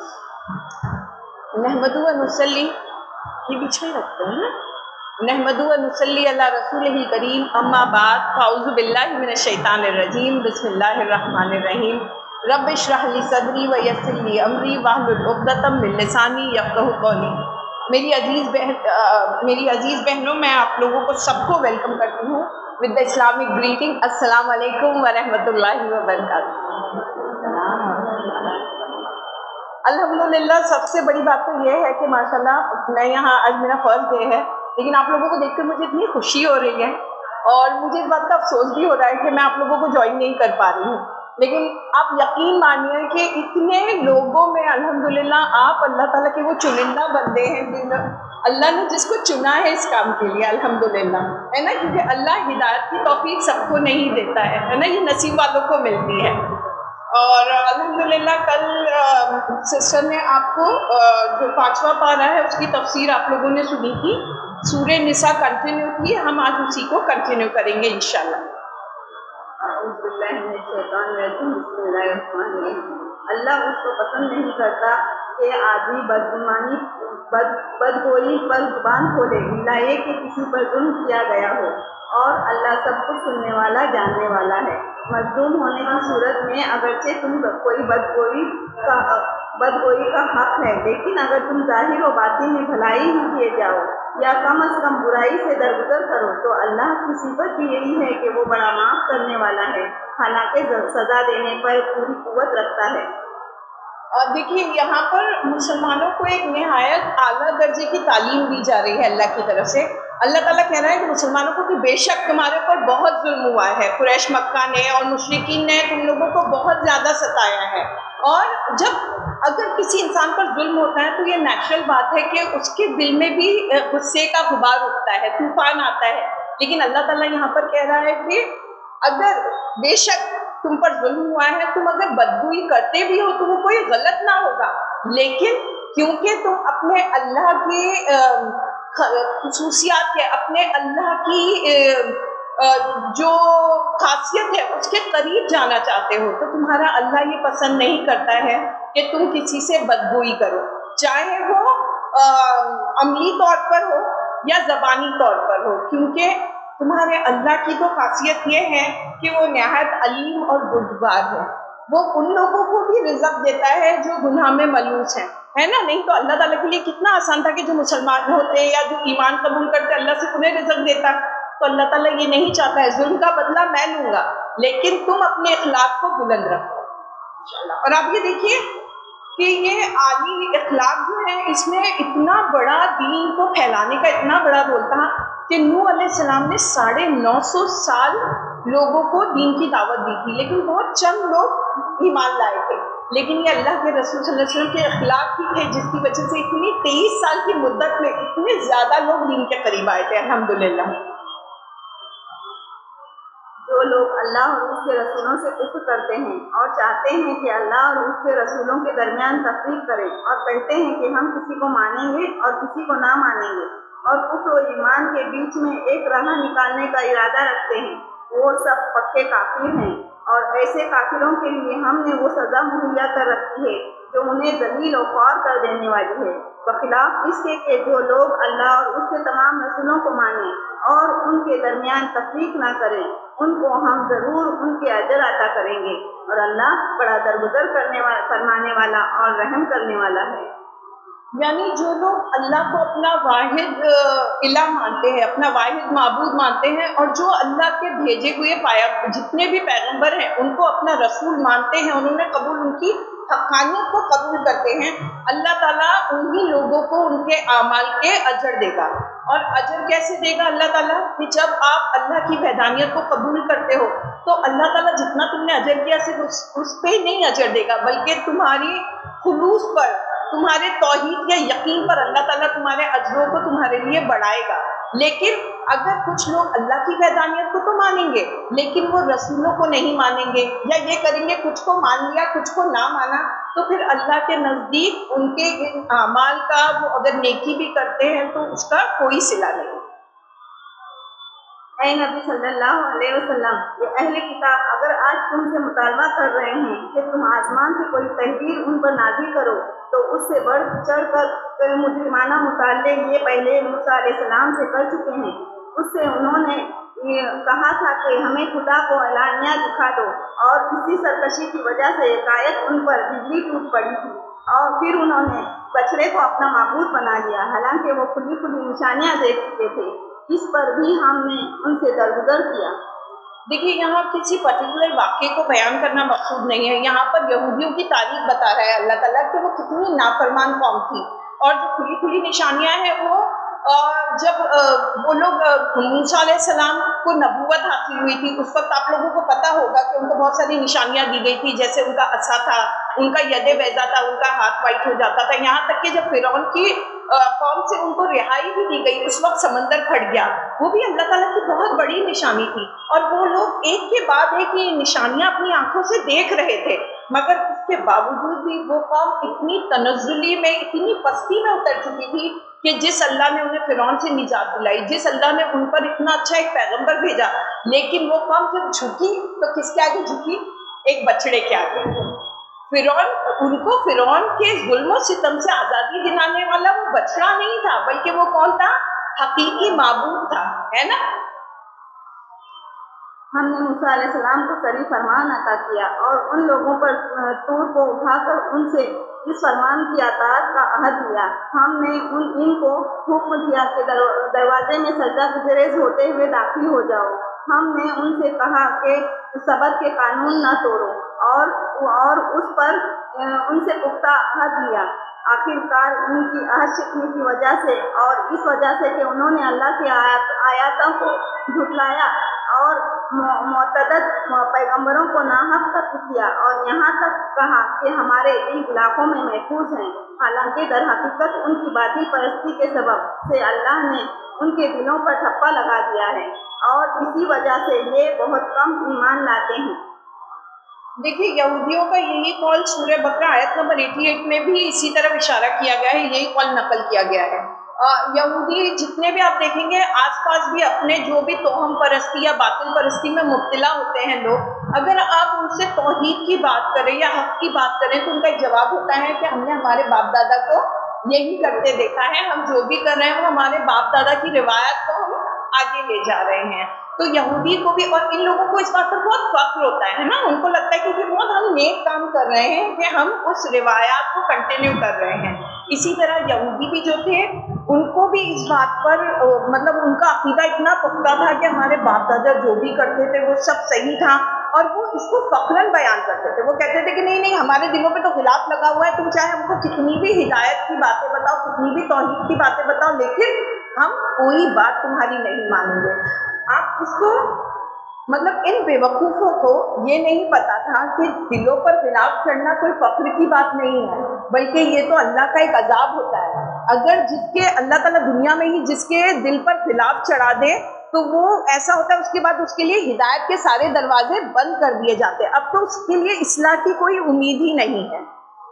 नहमदु व नुसल्ली, ये बीच में रखते हैं ना, नहमदु व नुसल्ली अला रसूलिहिल करीम, अम्मा बाद, फ़ाऊज़ु बिल्लाहि मिनश शैतानिर रजीम, बिस्मिल्लाहिर रहमानिर रहीम, रब्ब इश्रह ली सदरी व यस्सिर ली अमरी वहलुल उक़दतम मिन लिसानी यफ़क़हू क़ौली। मेरी अजीज़ बहनों, मैं आप लोगों को सबको वेलकम करती हूँ विद द इस्लामिक ग्रीटिंग, अस्सलाम वालेकुम व रहमतुल्लाहि व बरकातुहू। अल्हम्दुलिल्लाह, सबसे बड़ी बात तो ये है कि माशाल्लाह मैं यहाँ, आज मेरा फर्स्ट डे है, लेकिन आप लोगों को देखकर मुझे इतनी खुशी हो रही है और मुझे इस बात का अफसोस भी हो रहा है कि मैं आप लोगों को ज्वाइन नहीं कर पा रही हूँ। लेकिन आप यकीन मानिए कि इतने लोगों में अल्हम्दुलिल्लाह आप अल्लाह ताला के वो चुनिंदा बंदे हैं जिन अल्लाह ने जिसको चुना है इस काम के लिए, अल्हम्दुलिल्लाह, है ना, क्योंकि अल्लाह हिदायत की तौफीक सबको नहीं देता है ना, ये नसीब वालों को मिलती है। और अल्हम्दुलिल्लाह कल सिस्टर ने आपको जो 5वां पारा है उसकी तफसीर आप लोगों ने सुनी थी, सूरे निसा कंटिन्यू थी, हम आज उसी को कंटिन्यू करेंगे इंशाल्लाह। अल्लाह उसको पसंद नहीं करता कि आदमी बदगोई पर जुबान खोले, इल्ला ये कि किसी पर जुल्म किया गया हो, और अल्लाह सब कुछ सुनने वाला, जानने वाला है। मजलूम होने की सूरत में अगरचे तुम कोई बदगोई का हक है, लेकिन अगर तुम जाहिर व बातिन में भलाई ही किए जाओ या कम अज कम बुराई से दरगुजर करो, तो अल्लाह की सिफत भी यही है कि वो बड़ा माफ़ करने वाला है, हालांकि सज़ा देने पर पूरी कुव्वत रखता है। और देखिए, यहाँ पर मुसलमानों को एक निहायत आला दर्जे की तालीम दी जा रही है अल्लाह की तरफ से। अल्लाह ताला कह रहा है कि मुसलमानों को कि बेशक तुम्हारे ऊपर बहुत जुल्म हुआ है, कुरैश मक्का ने और मुशरिकीन ने तुम लोगों को बहुत ज़्यादा सताया है, और जब अगर किसी इंसान पर जुल्म होता है तो ये नेचुरल बात है कि उसके दिल में भी गुस्से का गुबार उठता है, तूफान आता है। लेकिन अल्लाह ताला यहाँ पर कह रहा है कि अगर बेशक तुम पर जुल्म हुआ है, तुम अगर बदगुई करते भी हो तो वो कोई गलत ना होगा, लेकिन क्योंकि तुम अपने अल्लाह की खुसूसियात है, अपने अल्लाह की जो खासियत है उसके करीब जाना चाहते हो, तो तुम्हारा अल्लाह ये पसंद नहीं करता है कि तुम किसी से बदगुई करो, चाहे वो अमली तौर पर हो या ज़बानी तौर पर हो, क्योंकि तुम्हारे अल्लाह की तो खासियत ये है कि वो नहायत अलीम और बुर्दबार है। वो उन लोगों को भी रिज़्क़ देता है जो गुनाह में मलूस हैं, है ना। नहीं तो अल्लाह ताला के लिए कितना आसान था कि जो मुसलमान होते या जो ईमान कबूल करते अल्लाह से उन्हें रिज़्क़ देता। तो अल्लाह ताला ये नहीं चाहता है, जुल्म का बदला मैं लूँगा, लेकिन तुम अपने अखलाक को बुलंद रखो इंशाअल्लाह। और आप ये देखिए कि ये आली इखलाक जो है, इसमें इतना बड़ा दीन को फैलाने का इतना बड़ा रोल था कि नूह अलैहिस्सलाम ने 950 साल लोगों को दीन की दावत दी थी, लेकिन बहुत चंद लोग ईमान लाए थे। लेकिन ये अल्लाह के रसूल सल्लल्लाहु अलैहि वसल्लम के अखलाक ही थे जिसकी वजह से इतनी 23 साल की मुद्दत में इतने ज़्यादा लोग दीन के करीब आए थे, अल्हम्दुलिल्लाह। जो लोग अल्लाह और उसके रसूलों से कुफ्र करते हैं और चाहते हैं कि अल्लाह और उसके रसूलों के दरमियान तफरीक करें, और कहते हैं कि हम किसी को मानेंगे और किसी को ना मानेंगे, और कुफ्र और ईमान के बीच में एक राह निकालने का इरादा रखते हैं, वो सब पक्के काफिर हैं। और ऐसे काफिरों के लिए हमने वो सज़ा मुहैया कर रखी है जो उन्हें जलील और ख्वार कर देने वाली है, बखिलाफ इसके कि जो लोग अल्लाह और उसके तमाम रसूलों को माने और उनके दरमियान तफरीक ना करें, उनको हम ज़रूर उनके अजर अता करेंगे, और अल्लाह बड़ा दरगुजर फरमाने वाला और रहम करने वाला है। यानी जो लोग अल्लाह को अपना वाहिद इला मानते हैं, अपना वाहिद माबूद मानते हैं, और जो अल्लाह के भेजे हुए जितने भी पैगंबर हैं उनको अपना रसूल मानते हैं, उन्होंने उनकी हक़ानियत को कबूल करते हैं, अल्लाह ताला उन्हीं लोगों को उनके आमाल के अजर देगा। और अजर कैसे देगा अल्लाह ताला? कि जब आप अल्लाह की वहदानियत को कबूल करते हो तो अल्लाह ताला जितना तुमने अजर किया सिर्फ उस पे नहीं अजर देगा, बल्कि तुम्हारी खुलूस पर, तुम्हारे तौहीद या यकीन पर अल्लाह ताला तुम्हारे अजरों को तुम्हारे लिए बढ़ाएगा। लेकिन अगर कुछ लोग अल्लाह की वहदानियत को तो मानेंगे लेकिन वो रसूलों को नहीं मानेंगे, या ये करेंगे कुछ को मान लिया कुछ को ना माना, तो फिर अल्लाह के नज़दीक उनके इन आमाल का, वो अगर नेकी भी करते हैं तो उसका कोई सिला नहीं। اے نبی صلی اللہ علیہ وسلم، یہ اہل کتاب اگر آج تم سے مطالبہ کر رہے ہیں کہ تم آسمان سے کوئی تحریر ان پر نازل کرو، تو اس سے بڑھ چڑھ کر مجرمانہ مطالبے یہ پہلے موسیٰ علیہ السلام سے کر چکے ہیں۔ اس سے انہوں نے کہا تھا کہ ہمیں خدا کو اعلانیہ دکھا دو، اور اسی سرکشی کی وجہ سے ایک ان پر بجلی ٹوٹ پڑی تھی، اور پھر انہوں نے بچڑے کو اپنا معبود بنا لیا، حالانکہ وہ کھلی کھلی نشانیاں دیکھ چکے تھے۔ اس پر بھی ہم نے ان سے درگزر کیا۔ دیکھیے یہاں کسی پرٹیکولر واقعے کو بیان کرنا مقصود نہیں ہے، یہاں پر یہودیوں کی تاریخ بتا رہا ہے اللہ تعالیٰ کہ وہ کتنی نافرمان قوم تھی، اور جو کھلی کھلی نشانیاں ہیں وہ جب وہ لوگ موسیٰ علیہ السلام کو نبوت حاصل ہوئی تھی اس وقت آپ لوگوں کو پتہ ہوگا کہ ان کو بہت ساری نشانیاں دی گئی تھی، جیسے ان کا عصا تھا، ان کا ید بیضا تھا، ان کا ہاتھ وائٹ ہو جاتا تھا، یہاں تک کہ جب فرعون کی قوم سے ان کو رہائی بھی دی گئی اس وقت سمندر پھٹ گیا، وہ بھی اللہ تعالیٰ کی بہت بڑی نشانی تھی، اور وہ لوگ ایک کے بعد ایک یہ نشانیاں اپنی آنکھوں سے دیکھ رہے تھے، مگر اس کے باوجود بھی وہ قوم اتنی تنزلی میں، اتنی پستی میں اتر چکی تھی کہ جس اللہ نے انہیں فرعون سے نجات دلائی، جس اللہ نے ان پر اتنا اچھا ایک پیغمبر بھیجا، لیکن وہ قوم جب جھکی تو کس کے آگے جھکی؟ ایک بچڑے کے آگے۔ ان کو فرعون کے ظلم و ستم سے آزادی دلانے والا وہ بچڑا نہیں تھا، بلکہ وہ کون تھا؟ حقیقی معبود تھا، ہے نا؟ ہم نے موسیٰ علیہ السلام کو صریح فرمان عطا کیا اور ان لوگوں پر طور کو اٹھا کر ان سے اس فرمان کی اطاعت کا عہد لیا۔ ہم نے ان کو حکم دیا کہ دروازے میں سجدہ گریز ہوتے ہوئے داخل ہو جاؤ۔ ہم نے ان سے کہا کہ سبت کے قانون نہ توڑو، اور اس پر ان سے پختہ عہد لیا۔ آخر کار ان کی عہد شکنی کی وجہ سے، اور اس وجہ سے کہ انہوں نے اللہ کی آیاتوں کو جھٹلایا اور معتدد پیغمبروں کو ناحق قتل کیا، اور یہاں تک کہا کہ ہمارے دل غلافوں میں محفوظ ہیں، حالانکہ در حقیقت ان کی باطل پرستی کے سبب سے اللہ نے ان کے دلوں پر ٹھپا لگا دیا ہے، اور اسی وجہ سے یہ بہت کم ایمان لاتے ہیں۔ دیکھیے یہودیوں کا یہی قول سورہ بقرہ آیت نمبر 88 میں بھی اسی طرح اشارہ کیا گیا ہے، یہی قول نقل کیا گیا ہے۔ یہودی جتنے بھی آپ دیکھیں گے آس پاس بھی اپنے جو بھی توہم پرستی یا باطل پرستی میں مبتلا ہوتے ہیں لوگ، اگر آپ ان سے توحید کی بات کریں یا حق کی بات کریں تو ان کا ایک جواب ہوتا ہے کہ ہم نے ہمارے باپ دادا کو یہی کرتے دیکھا ہے، ہم جو بھی کر رہے ہیں وہ ہمارے باپ دادا کی روایت کو ہم آگے لے جا رہے ہیں۔ تو یہودی کو بھی، اور ان لوگوں کو اس بات پر بہت فخر ہوتا ہے نا، ان کو لگتا ہے کہ یہ بہت ہم نیک کام کر رہے ہیں کہ ہم اس روایات کو کنٹینیو کر رہے ہیں۔ اسی طرح یہودی بھی جو تھے ان کو بھی اس بات پر مطلب ان کا عقیدہ اتنا پختہ تھا کہ ہمارے باپ دادا جو بھی کرتے تھے وہ سب صحیح تھا، اور وہ اس کو فخراً بیان کرتے تھے۔ وہ کہتے تھے کہ نہیں نہیں، ہمارے دلوں پہ تو غلاف لگا ہوا ہے، تم چاہے ہم کو کتنی بھی ہدایت کی باتیں بتاؤ، کتنی بھی توحید کی باتیں بتاؤ، لیکن ہم کوئی بات تمہاری نہیں مانیں گے۔ آپ اس کو مطلب ان بیوقوفوں کو یہ نہیں پتا تھا کہ دلوں پر غلاف چڑھنا کوئی فخر کی بات نہیں ہے، بلکہ یہ تو اللہ کا ایک عذاب ہوتا ہے۔ اگر جس کے اللہ تعالیٰ دنیا میں ہی جس کے دل پر غلاف چڑھا دے تو وہ ایسا ہوتا ہے اس کے بعد اس کے لیے ہدایت کے سارے دروازے بند کر دیے جاتے ہیں، اب تو اس کے لیے اصلاح کی کوئی امید ہی نہیں ہے۔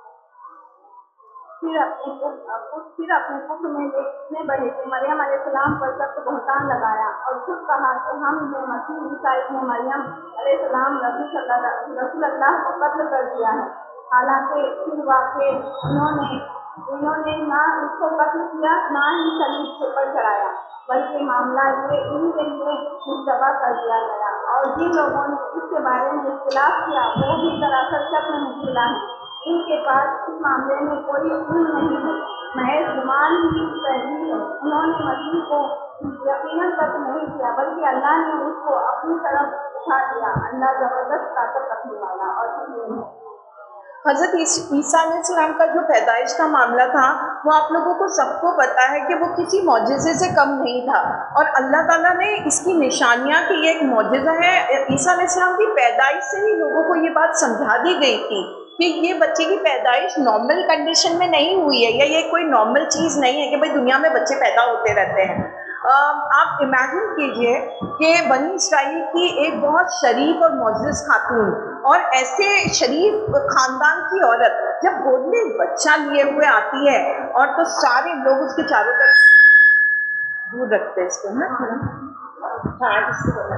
پھر اپنے کفر میں یہ اتنے بڑے کہ مریم علیہ السلام پر سخت بہتان لگایا، اور خود کہا کہ ہم نے مسیح عیسیٰ ابن مریم علیہ السلام رسول اللہ کو قتل کر دیا ہے، حالانکہ پھر واقع انہوں نے نہ اس کو قتل کیا نہ ہی صلیب پر چڑھایا، بلکہ معاملہ یہ ان کے لیے مشتبہ کر دیا گیا، اور جن لوگوں نے اس کے بارے میں اختلاف کیا وہ بھی دراصل شک میں مبتلا ہیں۔ ان کے پاس اس معاملے میں کوئی علم نہیں ہے، محض گمان ہی تحریر ہے۔ انہوں نے مسیح کو یقیناً قتل نہیں کیا، بلکہ اللہ نے اس کو اپنی طرف اٹھا لیا۔ اللہ زبردست طاقت رکھنے والا اور حکیم ہے۔ حضرت عیسیٰ علیہ السلام کا جو پیدائش کا معاملہ تھا وہ آپ لوگوں کو سب کو پتہ ہے کہ وہ کسی معجزے سے کم نہیں تھا، اور اللہ تعالیٰ نے اس کی نشانیاں کہ یہ ایک معجزہ ہے۔ عیسیٰ علیہ السلام کی پیدائش سے ہی لوگوں کو یہ بات سمجھا دی گئی تھی کہ یہ بچے کی پیدائش نارمل کنڈیشن میں نہیں ہوئی ہے، یا یہ کوئی نارمل چیز نہیں ہے کہ بھائی دنیا میں بچے پیدا ہوتے رہتے ہیں۔ آپ امیجن کیجئے کہ بنی اسرائیل کی ایک بہت شریف اور معزز خاتون اور ایسے شریف خاندان کی عورت جب گود میں ایک بچہ لیے ہوئے آتی ہے، اور تو سارے لوگ اس کے چاروں طرف دور رکھتے ہیں اس کو نا، हाँ, किससे बोला?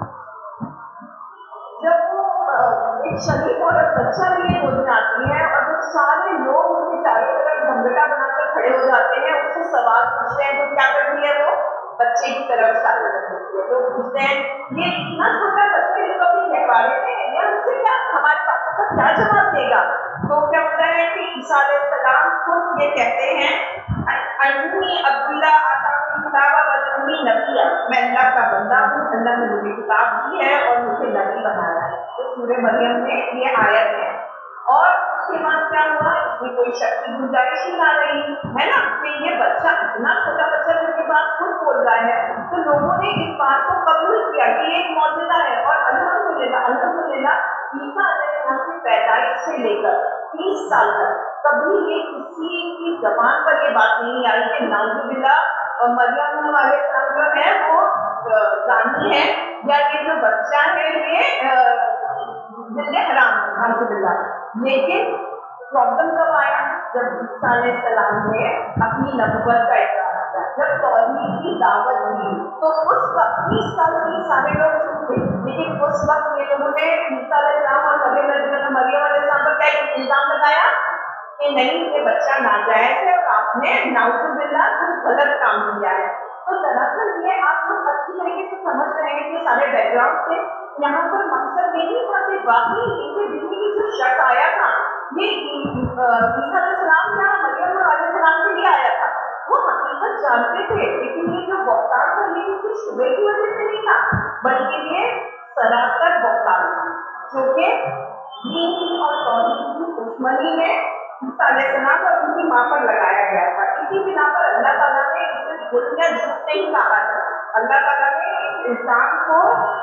जब वो एक शरीफ औरत बच्चा लिए गोद में आती है और जो सारे लोग उसके चारों तरफ झंझटा बनाकर खड़े हो जाते हैं, उससे सवाल पूछते हैं, तो क्या करती है वो? बच्चे की तरफ इशारा करती है। लोग पूछते हैं ये इतना छोटा बच्चा, ये तो अभी कहवारे में है, या उससे क्या हमारे बातों का क्या जवाब देगा? तो क्या होता है कि ईसा अलैहिस्सलाम खुद ये कहते हैं, अन्नी अब्दुल्ला आता किताब वजअलनी नबिया, मैं अल्लाह का बंदा हूँ, अल्लाह ने मुझे किताब दी है और मुझे नबी बनाया है। तो सूरह मरियम में ये आयत है। और उसके बाद क्या हुआ? इसमें कोई शक की गुंजाइश ही ना रही, है ना, कि ये बच्चा, इतना छोटा बच्चा जिसके बाद खुद बोल रहा है, तो लोगों ने इस बात को कबूल किया कि ये एक मौजूदा है। और अल्हम्दुलिल्लाह ईसा अलैहिस्सलाम की पैदाइश से लेकर 30 साल तक कभी ये किसी की जबान पर ये बात नहीं आई कि नाउजुबिल्लाह और मरियम अलैहिस्सलाम जो है वो जानी है, या ये जो बच्चा है ये बिल्ले हराम है, नाउजुबिल्लाह। लेकिन प्रॉब्लम कब आया? जब ईसा अलैहिस्सलाम ने अपनी नबुव्वत का इकरार किया, जब तौहीद की दावत दी, तो उस वक्त 30 साल से सारे लोग चुप थे। लेकिन उस वक्त ये लोगों ने ईसा अलैहिस्सलाम और मरियम अलैहिस्सलाम पर क्या इल्जाम लगाया कि नहीं, ये बच्चा नाजायज है और आपने नाउजुबिल्लाह कुछ गलत काम किया है। तो दरअसल ये आप लोग अच्छी तरीके से समझ रहे हैं कि सारे बैकग्राउंड से यहाँ पर मकसद ये नहीं था कि वाकई इनके दिल में जो शक आया था ये ईसा अलैहिस्सलाम या मरियम अलैहिस्सलाम के लिए आया था, वो हकीकत जानते थे। लेकिन ये जो बहतान था ये किसी शुबे की वजह से नहीं था, बल्कि ये सरासर बहतान था जो कि दीन की और तौहीद की दुश्मनी में ईसा अलैहिस्सलाम और उनकी माँ पर लगाया गया था। इसी बिना पर अल्लाह ताला ने इसे जुल्म या झूठ नहीं कहा है। अल्लाह ताला ने इस इंसान को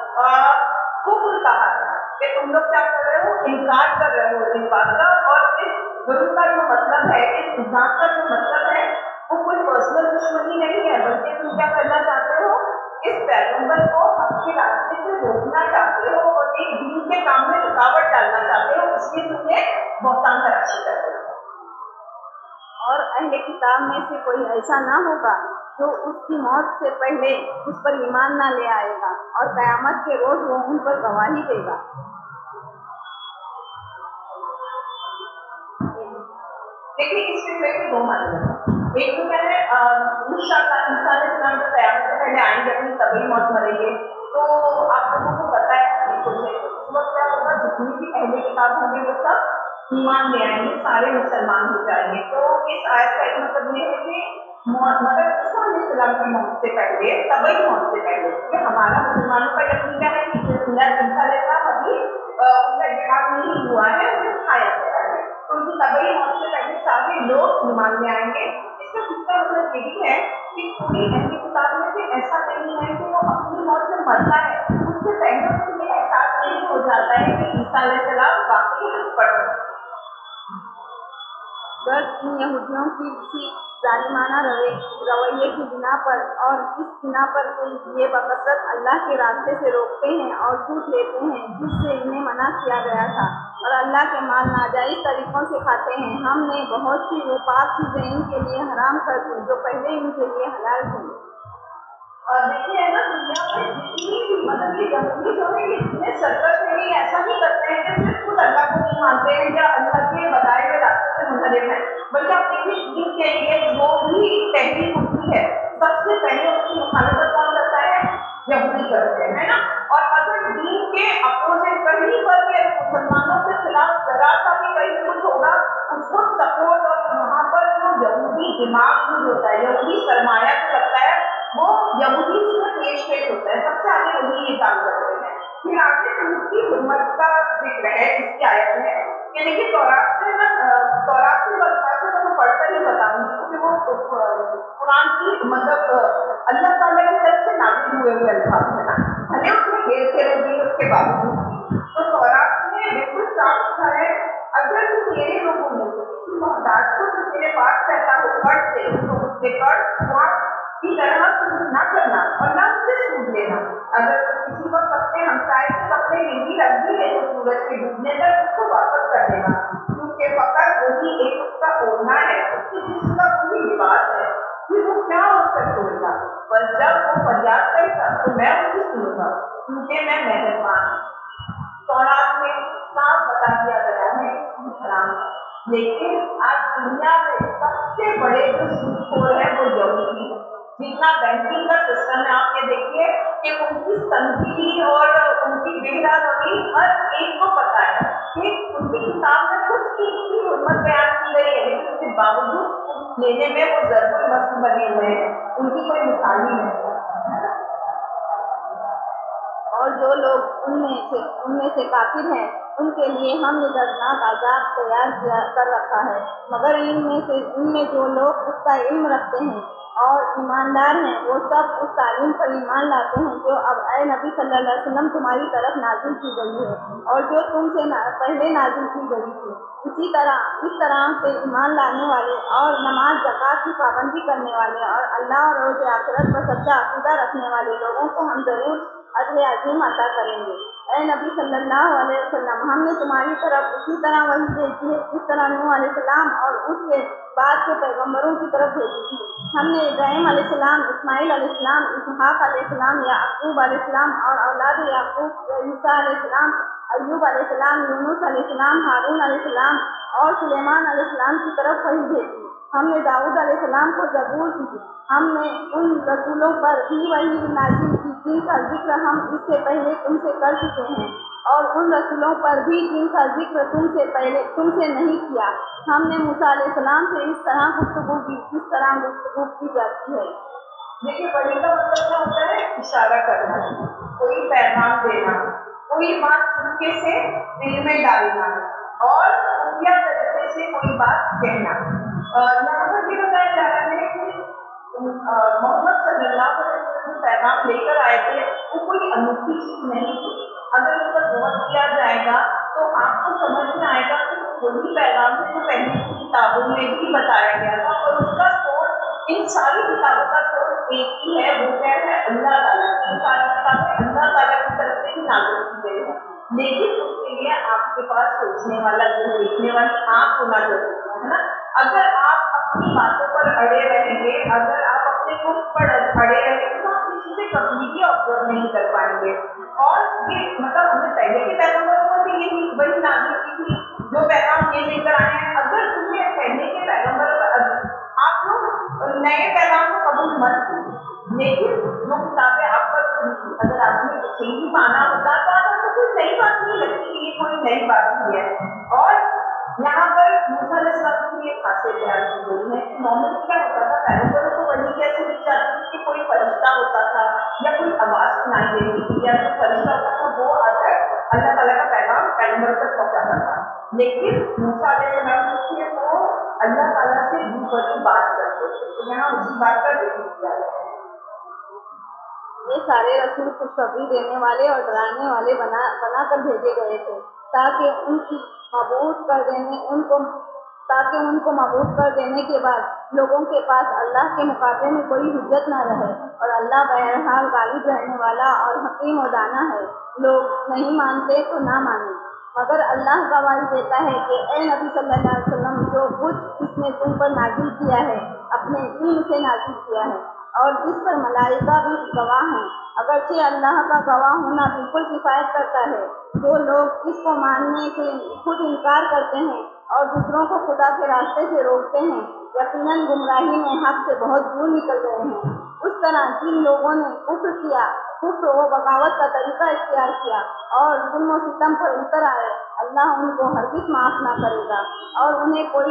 कुफ्र कहा है कि तुम लोग क्या कर रहे हो, इनकार कर रहे हो इस बात का। और इस जुल्म का जो मतलब है, इस इंसान का जो मतलब है, वो कोई पर्सनल दुश्मनी नहीं है, बल्कि तुम क्या करना चाहते हो, इस पैगंबर को हक के रास्ते से रोकना चाहते हो और एक दीन के काम में रुकावट डालना चाहते हो, इसलिए तुमने बहतान तराशी कर रहे हो। और अहले किताब में से कोई ऐसा ना होगा जो उसकी मौत से पहले उस पर ईमान ना ले आएगा, और क़यामत के रोज वो उन पर गवाही देगा। देखिए, इसमें मेरे दो मतलब हैं। एक तो क्या है, इंशाअल्लाह ईसा अलैहिस्सलाम जब क़यामत से पहले आएंगे, अपनी तबई मौत मरेंगे, तो आप लोगों को पता है उस वक्त क्या होगा, जितनी भी अहले किताब होंगे वो सब ईमान ले आएंगे, सारे मुसलमान हो जाएंगे। तो इस आयत का एक मतलब ये है कि मगर ईसा अलैहिस्सलाम की मौत से पहले, तबई मौत से पहले, क्योंकि हमारा मुसलमानों का यकीन क्या है कि ईसा अलैहिस्सलाम अभी उनका इंतकाल नहीं हुआ है, उन्हें उठाया गया है, तो उनकी तबई मौत से पहले सारे लोग ईमान ले आएंगे। इसका दूसरा मतलब ये भी है कि कोई अहले किताब में से ऐसा नहीं है कि वो अपनी मौत जब मरता है उससे पहले उसको ये एहसास नहीं हो जाता है कि ईसा अलैहिस्सलाम वाकई पढ़ रहे। गर्द इन यहूदियों की इसी जालिमाना रवैये की बिना पर और इस बिना पर के ये बकसरत अल्लाह के रास्ते से रोकते हैं और सूद लेते हैं जिससे इन्हें मना किया गया था, और अल्लाह के माल नाजायज़ तरीक़ों से खाते हैं। हमने बहुत सी वो पाक चीज़ें इनके लिए हराम कर दी जो पहले इनके लिए हलाल थी। और देखिए है ना, दुनिया में जितनी भी मतलब ये जमहूरी जो है ये इतने सर्कस में ये ऐसा नहीं करते हैं कि सिर्फ खुद अल्लाह को नहीं मानते हैं या अल्लाह के बताए हुए रास्ते से मुनहरिफ है, बल्कि आप देखिए दीन के लिए जो भी तहरीक होती है सबसे पहले उसकी मुखालफत कौन करता है? यहूदी करते हैं, है ना। और अगर दीन के अपोजिट कहीं पर भी मुसलमानों के खिलाफ जरा सा भी कहीं कुछ होगा उसको सपोर्ट, और वहाँ पर जो यहूदी दिमाग यूज होता है, यहूदी सरमाया जो लगता है वो यहूदी इसमें पेश होता है, सबसे आगे वही ये काम करते हैं। फिर आगे उनकी हिम्मत का जिक्र है इसकी आयत में, यानी कि तौरात में ना, तौरात के अल्फाज से मैं पढ़कर ही बताऊंगी क्योंकि वो कुरान की मतलब अल्लाह ताला की तरफ से नाज़िल हुए हुए अल्फाज है ना, भले उसमें हेर फेर होगी उसके बावजूद। तो तौरात में बिल्कुल साफ लिखा है, अगर तू मेरे लोगों में से किसी मोहताज को जो तेरे पास रहता हो कर्ज दे तो उससे कर्ज की तरह सूद न करना और न उससे सूद लेना। अगर तो किसी वक्त अपने हमसाए के कपड़े नहीं रख भी है तो सूरज के डूबने तक उसको वापस कर देना, क्योंकि फकर वही एक उसका ओढ़ना है, उसकी जिसम का वही लिबास है, फिर वो क्या उसका छोड़ेगा। बस जब वो फरियाद करेगा तो मैं उसकी सुनूंगा, क्योंकि मैं मेहरबान हूँ। तौरात में साफ बता दिया गया है कि सूद हराम है, लेकिन आज दुनिया में सबसे बड़े जो सूदखोर है वो यहूदी है। जितना बैंकिंग का सिस्टम है, आप ये देखिए कि उनकी संधि और उनकी बेहरामी हर एक को पता है कि उनकी किताब में कुछ की हिम्मत बयान की गई है, लेकिन उसके बावजूद लेने में वो जरूर मस्त बने हुए हैं, उनकी कोई मिसाल ही नहीं है। और जो लोग उनमें से काफिर हैं, उनके लिए हमने दर्दनाक आजाब तैयार कर रखा है। मगर इनमें जो लोग उसका इल्म रखते हैं और ईमानदार हैं, वो सब उस तालीम पर ईमान लाते हैं जो अब ऐ नबी सल्लल्लाहु अलैहि वसल्लम तुम्हारी तरफ नाजिल की गई है और जो तुमसे पहले नाजिल की गई थी। इस तरह के ईमान लाने वाले और नमाज ज़कात की पाबंदी करने वाले और अल्लाह और रोज़ आखिरत पर सच्चा अकीदा रखने वाले लोगों को हम ज़रूर अजर अज़ीम अता करेंगे। ऐ नबी सल्लल्लाहु अलैहि वसल्लम, हमने तुम्हारी तरफ उसी तरह वही भेजी है जिस तरह नूह अलैहिस्सलाम और उसके बाद के पैगंबरों की तरफ भेजी थी। हमने इब्राहीम अलैहिस्सलाम, इस्माइल अलैहिस्सलाम, इसहाक अलैहिस्सलाम, याकूब अलैहिस्सलाम और औलाद याकूब ईसा अलैहिस्सलाम, अय्यूब अलैहिस्सलाम, यूनुस अलैहिस्सलाम, हारून अलैहिस्सलाम और सुलेमान अलैहिस्सलाम की तरफ वही भेजी। हमने दाऊद अलैहिस्सलाम को ज़बूर दी। हमने उन रसूलों पर भी वही नाज़िल की जिनका जिक्र हम इससे पहले तुमसे कर चुके हैं और उन रसूलों पर भी जिनका जिक्र तुमसे नहीं किया। हमने मूसा अलैहिस्सलाम से इस तरह गुफ्तगू की जिस तरह गुफ्तगू की जाती है। देखिए, वही का मतलब क्या होता है? इशारा करना, कोई पैगाम देना, कोई बात चुपके से दिल में डालना और खुफिया तरीके से कोई बात कहना। यहाँ पर ये बताया जा रहा है कि मोहम्मद सल्लल्लाहु अलैहि वसल्लम जो पैगाम लेकर आए थे वो कोई अनोखी चीज नहीं थी। अगर उस पर गौर किया जाएगा तो आपको समझ में आएगा कि वही पैगाम है जो पहले की किताबों में भी बताया गया था और उसका सोर्स, इन सारी किताबों का सोर्स एक ही है, वो क्या है? अल्लाह ताला। ये सारी किताबें अल्लाह ताला की तरफ से ही नाज़िल की गई है, लेकिन उसके लिए आपके पास सोचने वाला, देखने वाली आँख होना जरूरी है ना। अगर आप अपनी बातों पर अड़े रहेंगे, अगर आप अपने कुफ्र पर अड़े रहेंगे तो आप ये चीजें कभी भी ऑब्जर्व नहीं कर पाएंगे। और ये मतलब हमने पहले के पैगंबरों पर भी यही वही नाज़िल की थी जो पैगाम ये लेकर आए हैं। अगर तुम्हें पहले के पैगंबरों पर, आप लोग नए पैगाम को कबूल मत कीजिए, लेकिन जो किताबें आप पर थी अगर आपने उसे ही माना होता तो आज आपको कोई नई बात नहीं लगती कि ये कोई नई बात ही है। और यहाँ पर मूसा अलैहिस्सलाम की एक खासियत बयान की गई है कि नॉर्मली क्या होता था, पैगंबरों को वही कैसे दी जाती थी कि कोई फरिश्ता होता था या कोई आवाज सुनाई देती थी या जो फरिश्ता होता था वो आकर अल्लाह ताला का पैगाम पैगंबरों तक पहुंचाता था। लेकिन मूसा अलैहिस्सलाम जो थे वो अल्लाह ताला से रूबरू बात करते थे, तो यहाँ उसी बात का जिक्र किया गया है। ये सारे रसूल खुशखबरी देने वाले और डराने वाले बना कर भेजे गए थे ताकि उनको मबूस कर देने के बाद लोगों के पास अल्लाह के मुकाबले में कोई हुज्जत न रहे। और अल्लाह बहरहाल गालिब रहने वाला और हकीम और दाना है। लोग नहीं मानते तो ना माने, मगर अल्लाह गवाही देता है कि ए नबी सल्लल्लाहु अलैहि वसल्लम, जो कुछ इसने तुम पर नाजिल किया है अपने इल्म से नाजिल किया है और इस पर मलाइका भी गवाह हैं। अगरचे अल्लाह का गवाह होना बिल्कुल किफ़ायत करता है। जो लोग इसको मानने से खुद इनकार करते हैं और दूसरों को खुदा के रास्ते से रोकते हैं, यकीनन गुमराही में हक से बहुत दूर निकल गए हैं। उस तरह जिन लोगों ने कुफ्र व बगावत का तरीका इख्तियार किया और जुल्म व सितम पर उतर आए, अल्लाह उनको हरगिज़ माफ़ ना करेगा और उन्हें कोई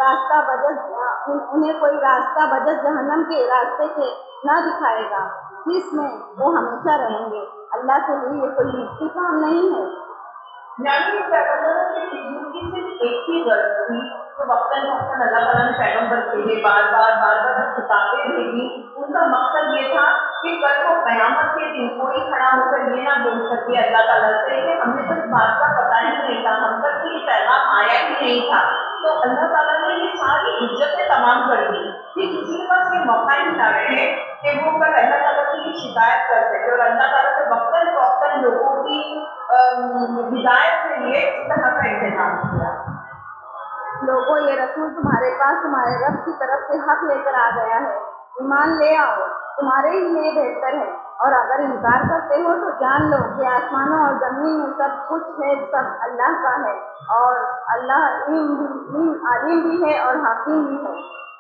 रास्ता बजस जहन्नम के रास्ते के न दिखाएगा जिसमें वो हमेशा रहेंगे। अल्लाह के लिए ये कोई मुश्किल काम नहीं है। यानी पैगंबरों की खिदमत की सिर्फ एक ही गर्ज थी, तो वक्तन अल्लाह ताला ने पैगंबर भेजे, बार बार जो किताबें भेजी, उनका मकसद ये था कि कल को क़यामत के दिन कोई खड़ा होकर ये ना बोल सके अल्लाह ताला से कि हमें तो इस बात का पता ही नहीं था, हम तक कि ये पैगाम आया ही नहीं था। तो अल्लाह ताला ने ये सारी हुज्जतें तमाम कर दी कि किसी के पास ये मौका ही ना रहे कि वो कल अल्लाह ताला से ये शिकायत कर सके। और अल्लाह ताला ने वक्तन लोगों की हिदायत के लिए इस तरह का इंतजाम किया। लोगों, ये रसूल तुम्हारे पास तुम्हारे रब की तरफ से हक लेकर आ गया है। ایمان لے آؤ، تمہارے ہی لیے بہتر ہے، اور اگر انکار کرتے ہو تو جان لو کہ آسمانوں اور زمین میں سب کچھ ہے، سب اللہ کا ہے، اور اللہ عالم بھی ہے اور حکیم بھی ہے۔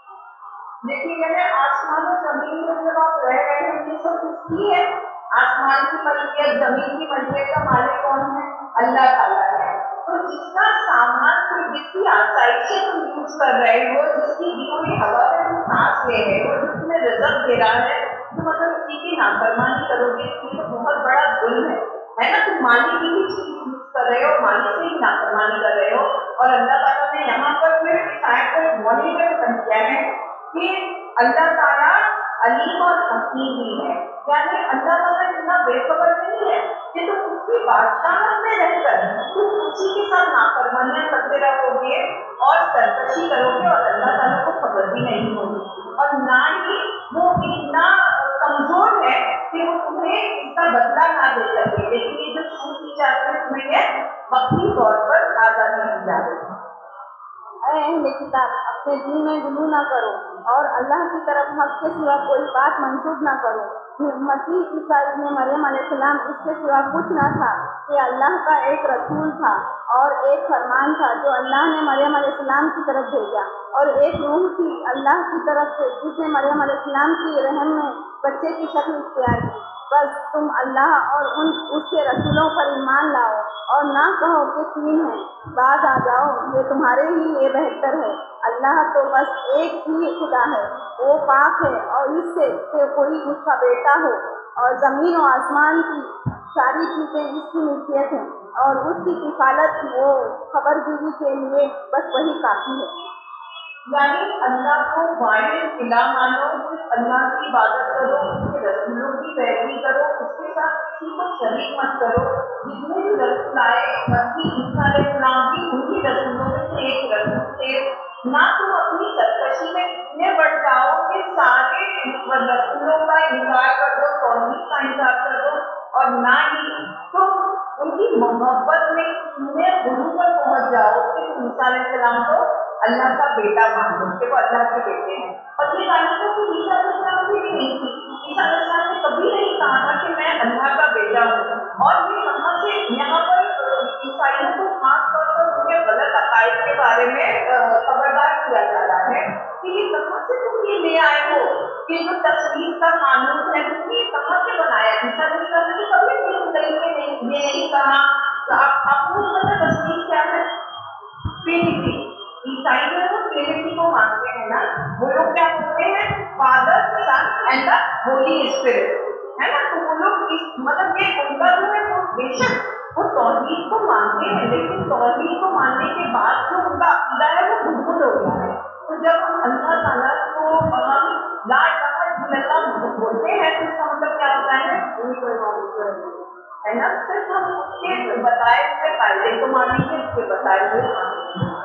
دیکھیے آسمان اور زمین میں جب آپ رہ رہے ہیں یہ سب کس کی ہے؟ آسمان کی ملکیت، زمین کی ملکیت کا مالک کون ہے؟ اللہ تعالیٰ ہے۔ تو جس کا سامان تم، جس کی آسائشیں تم یوز کر رہے ہو، جس کی دی ہوئی ہوا میں تم سانس لے رہے ہو، جو تمہیں رزق دے رہا ہے، تم اگر اسی کی نافرمانی کرو گے تو یہ تو بہت بڑا ظلم ہے نا؟ تم مالی کی ہی چیز یوز کر رہے ہو، مالی سے ہی نافرمانی کر رہے ہو۔ اور اللہ تعالیٰ نے یہاں پر پھر اس آیت کو وارننگ میں ختم کیا ہے کہ اللہ تعالیٰ علیم اور حکیم بھی ہے، یعنی اللہ تعالیٰ اتنا بے خبر نہیں ہے کہ تم اس کی بادشاہت میں رہ کر تم اسی کے ساتھ نافرمانیاں کرتے رہو گے اور سرکشی کرو گے، اور اللہ تعالیٰ کو خبر بھی نہیں ہوگی، اور نہ ہی وہ اتنا کمزور ہے کہ وہ تمہیں اس کا بدلہ نہ دے سکے، لیکن یہ جو چھوٹ دی جاتی ہے تمہیں یہ وقتی طور پر آزادی دی جاتی ہے۔ اے اہل کتاب، اپنے دین میں غلو نہ کرو اور اللہ کی طرف حق کے سوا کوئی بات منسوب نہ کرو۔ مسیح عیسیٰ ابن مریم علیہ السلام اس کے سوا کچھ نہ تھا کہ اللہ کا ایک رسول تھا اور ایک فرمان تھا جو اللہ نے مریم علیہ السلام کی طرف بھیجا، اور ایک روح تھی اللہ کی طرف سے جس نے مریم علیہ السلام کی رحم میں بچے کی شکل اختیار کی۔ بس تم اللہ اور اس کے رسولوں پر ایمان لاؤ اور نہ کہو کہ تین ہیں، باز آ جاؤ، یہ تمہارے ہی لیے بہتر ہے۔ اللہ تو بس ایک ہی خدا ہے، وہ پاک ہے اور اس سے کہ کوئی اس کا بیٹا ہو، اور زمین و آسمان کی ساری چیزیں اس کی ملکیت ہیں، اور اس کی کفالت وہ خبر گیری کے لیے بس وہی کافی ہے۔ یعنی اللہ کو واحد الہ مانو، صرف اللہ کی عبادت کرو، اس کے رسولوں کی پیروی کرو، اس کے ساتھ کسی کو شریک مت کرو۔ جتنے بھی رسول آئے، مسیح عیسیٰ علیہ السلام بھی انہی رسولوں میں سے ایک رسول تھے۔ نہ تم اپنی سرکشی میں اتنے بڑھ جاؤ کہ سارے رسولوں کا انکار کر دو، توحید کا انکار کر دو، اور نہ ہی تم ان کی محبت میں اتنے غلو پر پہنچ جاؤ کہ تم عیسیٰ علیہ السلام کو اللہ کا بیٹا مان لو کہ وہ اللہ کے بیٹے ہیں۔ اور یہ تعلیم تو عیسیٰ علیہ السلام کی بھی نہیں تھی، عیسیٰ علیہ السلام نے کبھی نہیں کہا تھا کہ میں اللہ کا بیٹا ہوں۔ اور یہ کہاں سے یہاں پر عیسائیوں کو خاص طور پر ان کے غلط عقائد کے بارے میں خبردار کیا جا رہا ہے کہ یہ کہاں سے تم یہ لے آئے ہو کہ جو تصویر کا قانون ہے تم نے کہاں سے بنایا؟ عیسیٰ علیہ السلام نے کبھی اپنی زندگی میں یہ نہیں کہا۔ آپ کو پتہ تصویر کیا ہے؟ ٹرینٹی۔ عیسائی جو ہے وہ ٹرینٹی کو مانتے ہیں نا، وہ لوگ کیا بولتے ہیں؟ Father, Son and the Holy Spirit, ہے نا؟ تو وہ لوگ مطلب یہ ان کا جو ہے وہ بے شک وہ توحید کو مانتے ہیں، لیکن توحید کو ماننے کے بعد جو ان کا عقیدہ ہے وہ گھٹ ہو گیا ہے۔ تو جب ہم اللہ تعالیٰ کو ہم لا الہ الا اللہ بولتے ہیں تو اس کا مطلب کیا ہوتا ہے نا؟ صرف ہم اس کے بتائے ہوئے قاعدے کو مانیں گے، اس کے بتائے ہوئے مانیں گے۔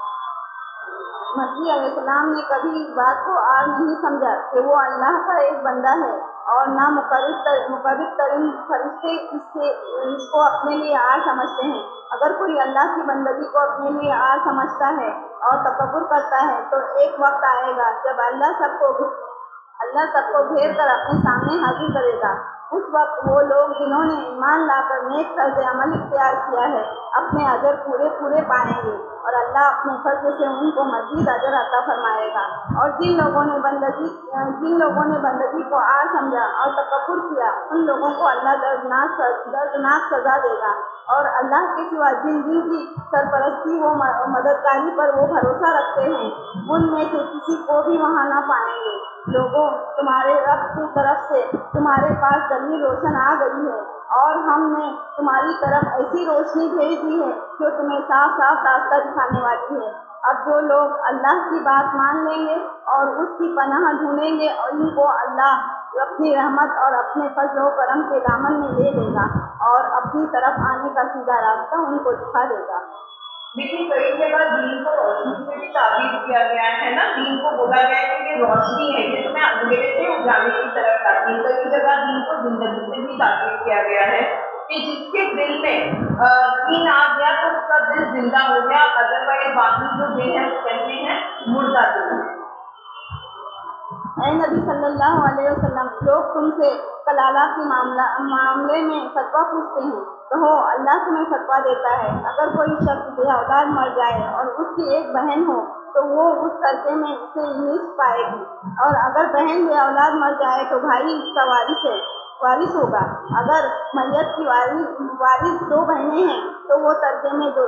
مسیح علیہ السلام نے کبھی اس بات کو عار نہیں سمجھا کہ وہ اللہ کا ایک بندہ ہے، اور نہ مقرب ترین فرشتے اس کو اپنے لیے عار سمجھتے ہیں۔ اگر کوئی اللہ کی بندگی کو اپنے لیے عار سمجھتا ہے اور تکبر کرتا ہے تو ایک وقت آئے گا جب اللہ سب کو گھیر کر اپنے سامنے حاضر کرے گا۔ اس وقت وہ لوگ جنہوں نے ایمان لا کر نیک طرز عمل اختیار کیا ہے اپنے اجر پورے پائیں گے، اور اللہ اپنے فضل سے ان کو مزید اجر عطا فرمائے گا۔ اور جن لوگوں نے بندگی کو عار سمجھا اور تکبر کیا ان لوگوں کو اللہ دردناک سزا دے گا، اور اللہ کے سوا جن کی سرپرستی و مددگاری پر وہ بھروسہ رکھتے ہیں ان میں سے کسی کو بھی وہاں نہ پائیں گے۔ لوگوں، تمہارے رب کی طرف سے تمہارے پاس دلیل روشن آ گئی ہے، اور ہم نے تمہاری طرف ایسی روشنی بھیج دی ہے جو تمہیں صاف راستہ دکھانے والی ہے۔ اب جو لوگ اللہ کی بات مان لیں گے اور اس کی پناہ ڈھونڈیں گے، اور ان کو اللہ اپنی رحمت اور اپنے فضل و کرم کے دامن میں لے لے گا اور اپنی طرف آنے کا سیدھا راستہ ان کو دکھا دے گا۔ لیکن کئی جگہ دین کو روشنی سے بھی تعبیر کیا گیا ہے نا، دین کو بولا گیا ہے کہ یہ روشنی ہے، یہ تمہیں اندھیرے سے اجالے کی طرف لاتی ہے۔ کئی جگہ دین کو زندگی سے بھی تعبیر کیا گیا ہے کہ جس کے دل میں دین آ گیا تو اس کا دل زندہ ہو گیا، ادروائز باقی جو دل ہے وہ کیسے ہیں؟ مردہ دل ہے۔ اے نبی صلی اللہ علیہ وسلم، لوگ تم سے کلالہ کے معاملے میں فتویٰ پوچھتے ہیں، کہو اللہ تمہیں فتویٰ دیتا ہے، اگر کوئی شخص بے اولاد مر جائے اور اس کی ایک بہن ہو تو وہ اس ترکے میں سے نصف پائے گی، اور اگر بہن بے اولاد مر جائے تو بھائی اس کا وارث ہوگا۔ اگر میت کی وارث دو بہنیں ہیں تو وہ ترکے میں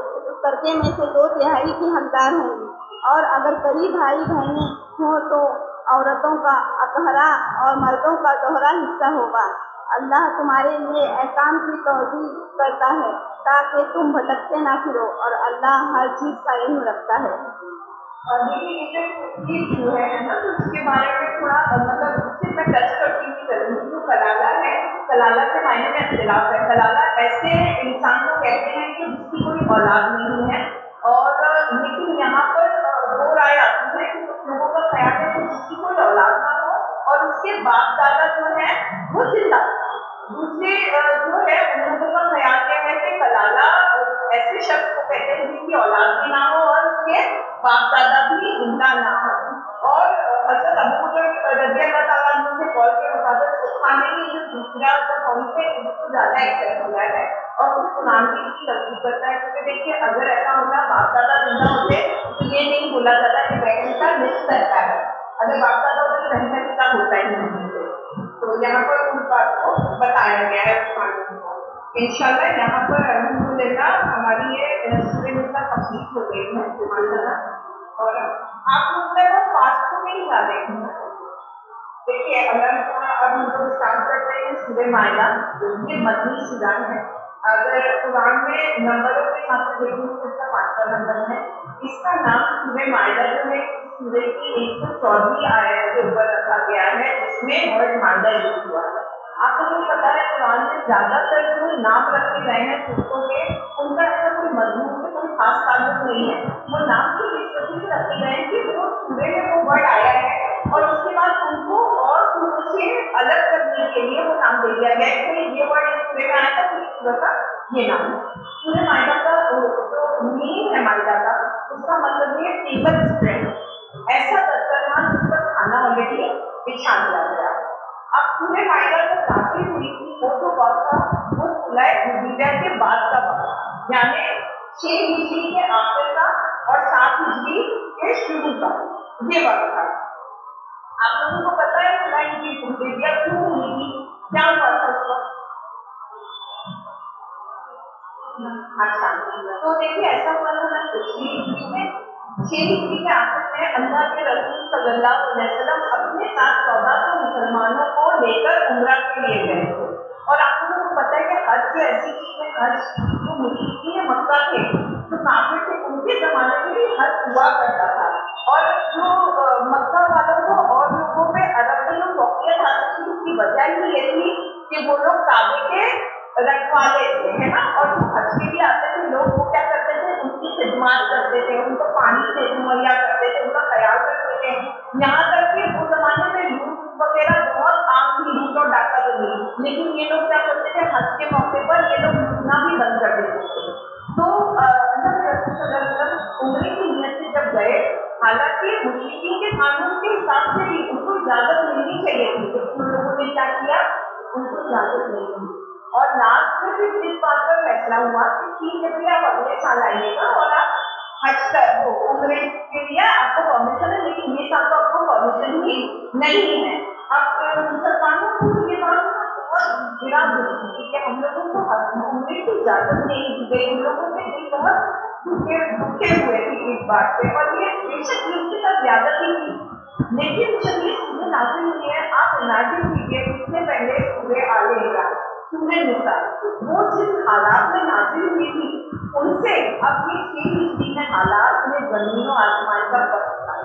سے 2/3 کی حقدار ہوں گی، اور اگر کئی بھائی بہنیں ہوں تو عورتوں کا اکہرا اور مردوں کا دوہرا حصہ ہوگا۔ اللہ تمہارے لیے احکام کی توضیح کرتا ہے تاکہ تم بھٹکتے نہ پھرو، اور اللہ ہر چیز کا علم رکھتا ہے۔ اور دیکھیے یہ جو ہے نا، تو اس کے بارے میں تھوڑا مطلب اس سے میں ٹچ کرتی ہوئی چلوں گی۔ جو کلالہ ہے، کلالہ کے معنی میں اختلاف ہے۔ کلالہ ایسے انسان کو کہتے ہیں کہ جس کی کوئی اولاد نہیں ہے، اور لیکن یہاں پر دو رائے آتی ہے کہ کچھ لوگوں کا خیال ہے کہ جس کی کوئی اولاد نہ ہو اور اس کے باپ دادا جو ہے وہ زندہ، دوسرے جو ہے ان لوگوں کا خیال یہ ہے کہ کلالہ ایسے شخص کو کہتے ہیں جس کی اولاد بھی نہ ہو اور اس کے باپ دادا بھی زندہ نہ ہو۔ اور حضرت ابو بکر رضی اللہ تعالیٰ عنہ کے قول کے مطابق کھانے کی جو دوسرا پوائنٹ ہے اس کو زیادہ ایکسپٹ ہو رہا ہے، اور اس قرآن بھی اس کی تصدیق کرتا ہے، کیونکہ دیکھیے اگر ایسا ہوتا باپ دادا زندہ ہوتے تو یہ نہیں بولا جاتا کہ بہن کا نصف حصہ ہے، اگر باپ دادا ہوتے تو بہن کا حصہ ہوتا ہی نہیں ہے۔ تو یہاں پر اس بات کو بتایا گیا ہے اس قانون کو۔ انشاءاللہ یہاں پر الحمدللہ ہماری یہ سورہ نساء کمپلیٹ ہو گئی ہے ماشاءاللہ۔ اور آپ لوگ میں وہ فاسٹ کو نہیں جا رہے ہیں۔ دیکھیے اگر اب ہم لوگ اسٹارٹ کرتے ہیں سورہ مائدہ، یہ مدنی سورہ ہے۔ اگر قرآن میں نمبروں کے حساب سے دیکھیں تو اس کا 5واں نمبر ہے۔ اس کا نام سورہ مائدہ جو ہے سورہ کی 114 آیت کے اوپر رکھا گیا ہے، جس میں ورڈ مائدہ یوز ہوا ہے۔ آپ کو پتا ہے قرآن میں زیادہ تر جو نام رکھے گئے ہیں سورتوں کے، ان کا ایسا کوئی مضمون سے کوئی خاص تعلق نہیں ہے، وہ نام صرف اس وجہ سے رکھے گئے ہیں کہ وہ سورے میں وہ ورڈ آیا ہے اور اس کے بعد ان کو اور سوروں سے الگ کرنے کے لیے وہ نام دے دیا گیا ہے کہ یہ ورڈ اس سورے میں آیا تھا تو اس سورہ کا یہ نام ہے۔ سورہ مائدہ کا جو میننگ ہے مائدہ کا، اس کا مطلب یہ ٹیبل اسپریڈ، ایسا دسترخوان جس پر کھانا آلریڈی بچھا دیا گیا۔ اب سورہ مائدہ جب نازل ہوئی تھی وہ جو وقت تھا وہ سورہ حدیبیہ کے بعد کا وقت، یعنی 6 ہجری کے آخر کا اور 7 ہجری کے شروع کا یہ وقت تھا۔ آپ لوگوں کو پتا ہے سورہ حدیبیہ کیوں ہوئی تھی، کیا ہوا تھا اس وقت؟ اچھا تو دیکھیے ایسا ہوا تھا نا 6 ہجری میں، 6 ہجری کے آخر میں اللہ کے رسول صلی اللہ علیہ وسلم اپنے ساتھ 1400 مسلمانوں کو لے کر عمرہ کے لیے گئے تھے۔ اور آپ لوگوں کو پتا ہے کہ حج ایسی چیز ہے، حج جو مشرکین مکہ تھے، جو کافر تھے، ان کے زمانے میں بھی حج ہوا کرتا تھا، اور جو مکہ والوں کو اور لوگوں پہ عرب میں جو فوقیت حاصل تھی اس کی وجہ ہی یہ تھی کہ وہ لوگ کعبے کے رکھوالے تھے، ہے نا، اور جو حج کے لیے آتے تھے لوگ وہ کیا کرتے تھے، ان کی خدمات کرتے تھے، ان کو پانی سے مہیا کرتے تھے، ان کا خیال رکھتے تھے، یہاں تک کہ اس زمانے میں لوٹ وغیرہ بہت عام تھی، لوٹ اور ڈاکہ زنی، لیکن یہ لوگ کیا کرتے تھے حج کے موقع پر یہ لوگ لوٹنا بھی بند کر دیتے تھے۔ تو اللہ کے رسول صلی اللہ علیہ وسلم عمرے کی نیت سے جب گئے، حالانکہ مشرکین کے قانون کے حساب سے بھی ان کو اجازت ملنی چاہیے تھی، لیکن ان لوگوں نے کیا کیا، ان کو اجازت نہیں ملی، اور لاسٹ میں پھر اس بات پر فیصلہ ہوا کہ ٹھیک ہے بھائی آپ اگلے سال آئیے گا اور آپ حج کر عمرے کے لیے آپ کو پرمیشن ہے، لیکن یہ سال تو آپ کو پرمیشن ہی نہیں ہے۔ اب مسلمانوں کو یہ بات بہت گرا گزری کہ ہم لوگوں کو عمرے کی اجازت نہیں دی گئی، ان لوگوں کے دل بہت دکھے ہوئے تھے اس بات سے، اور یہ بے شک ان کے ساتھ زیادتی تھی، لیکن جب یہ سورہ نازل ہوئی ہے آپ امیجن کیجیے اس سے پہلے سورہ آل عمران، سورہ نساء، وہ جن حالات میں نازل ہوئی تھی ان سے اب یہ 6 ہجری میں حالات میں زمین و آسمان کا فرق تھا۔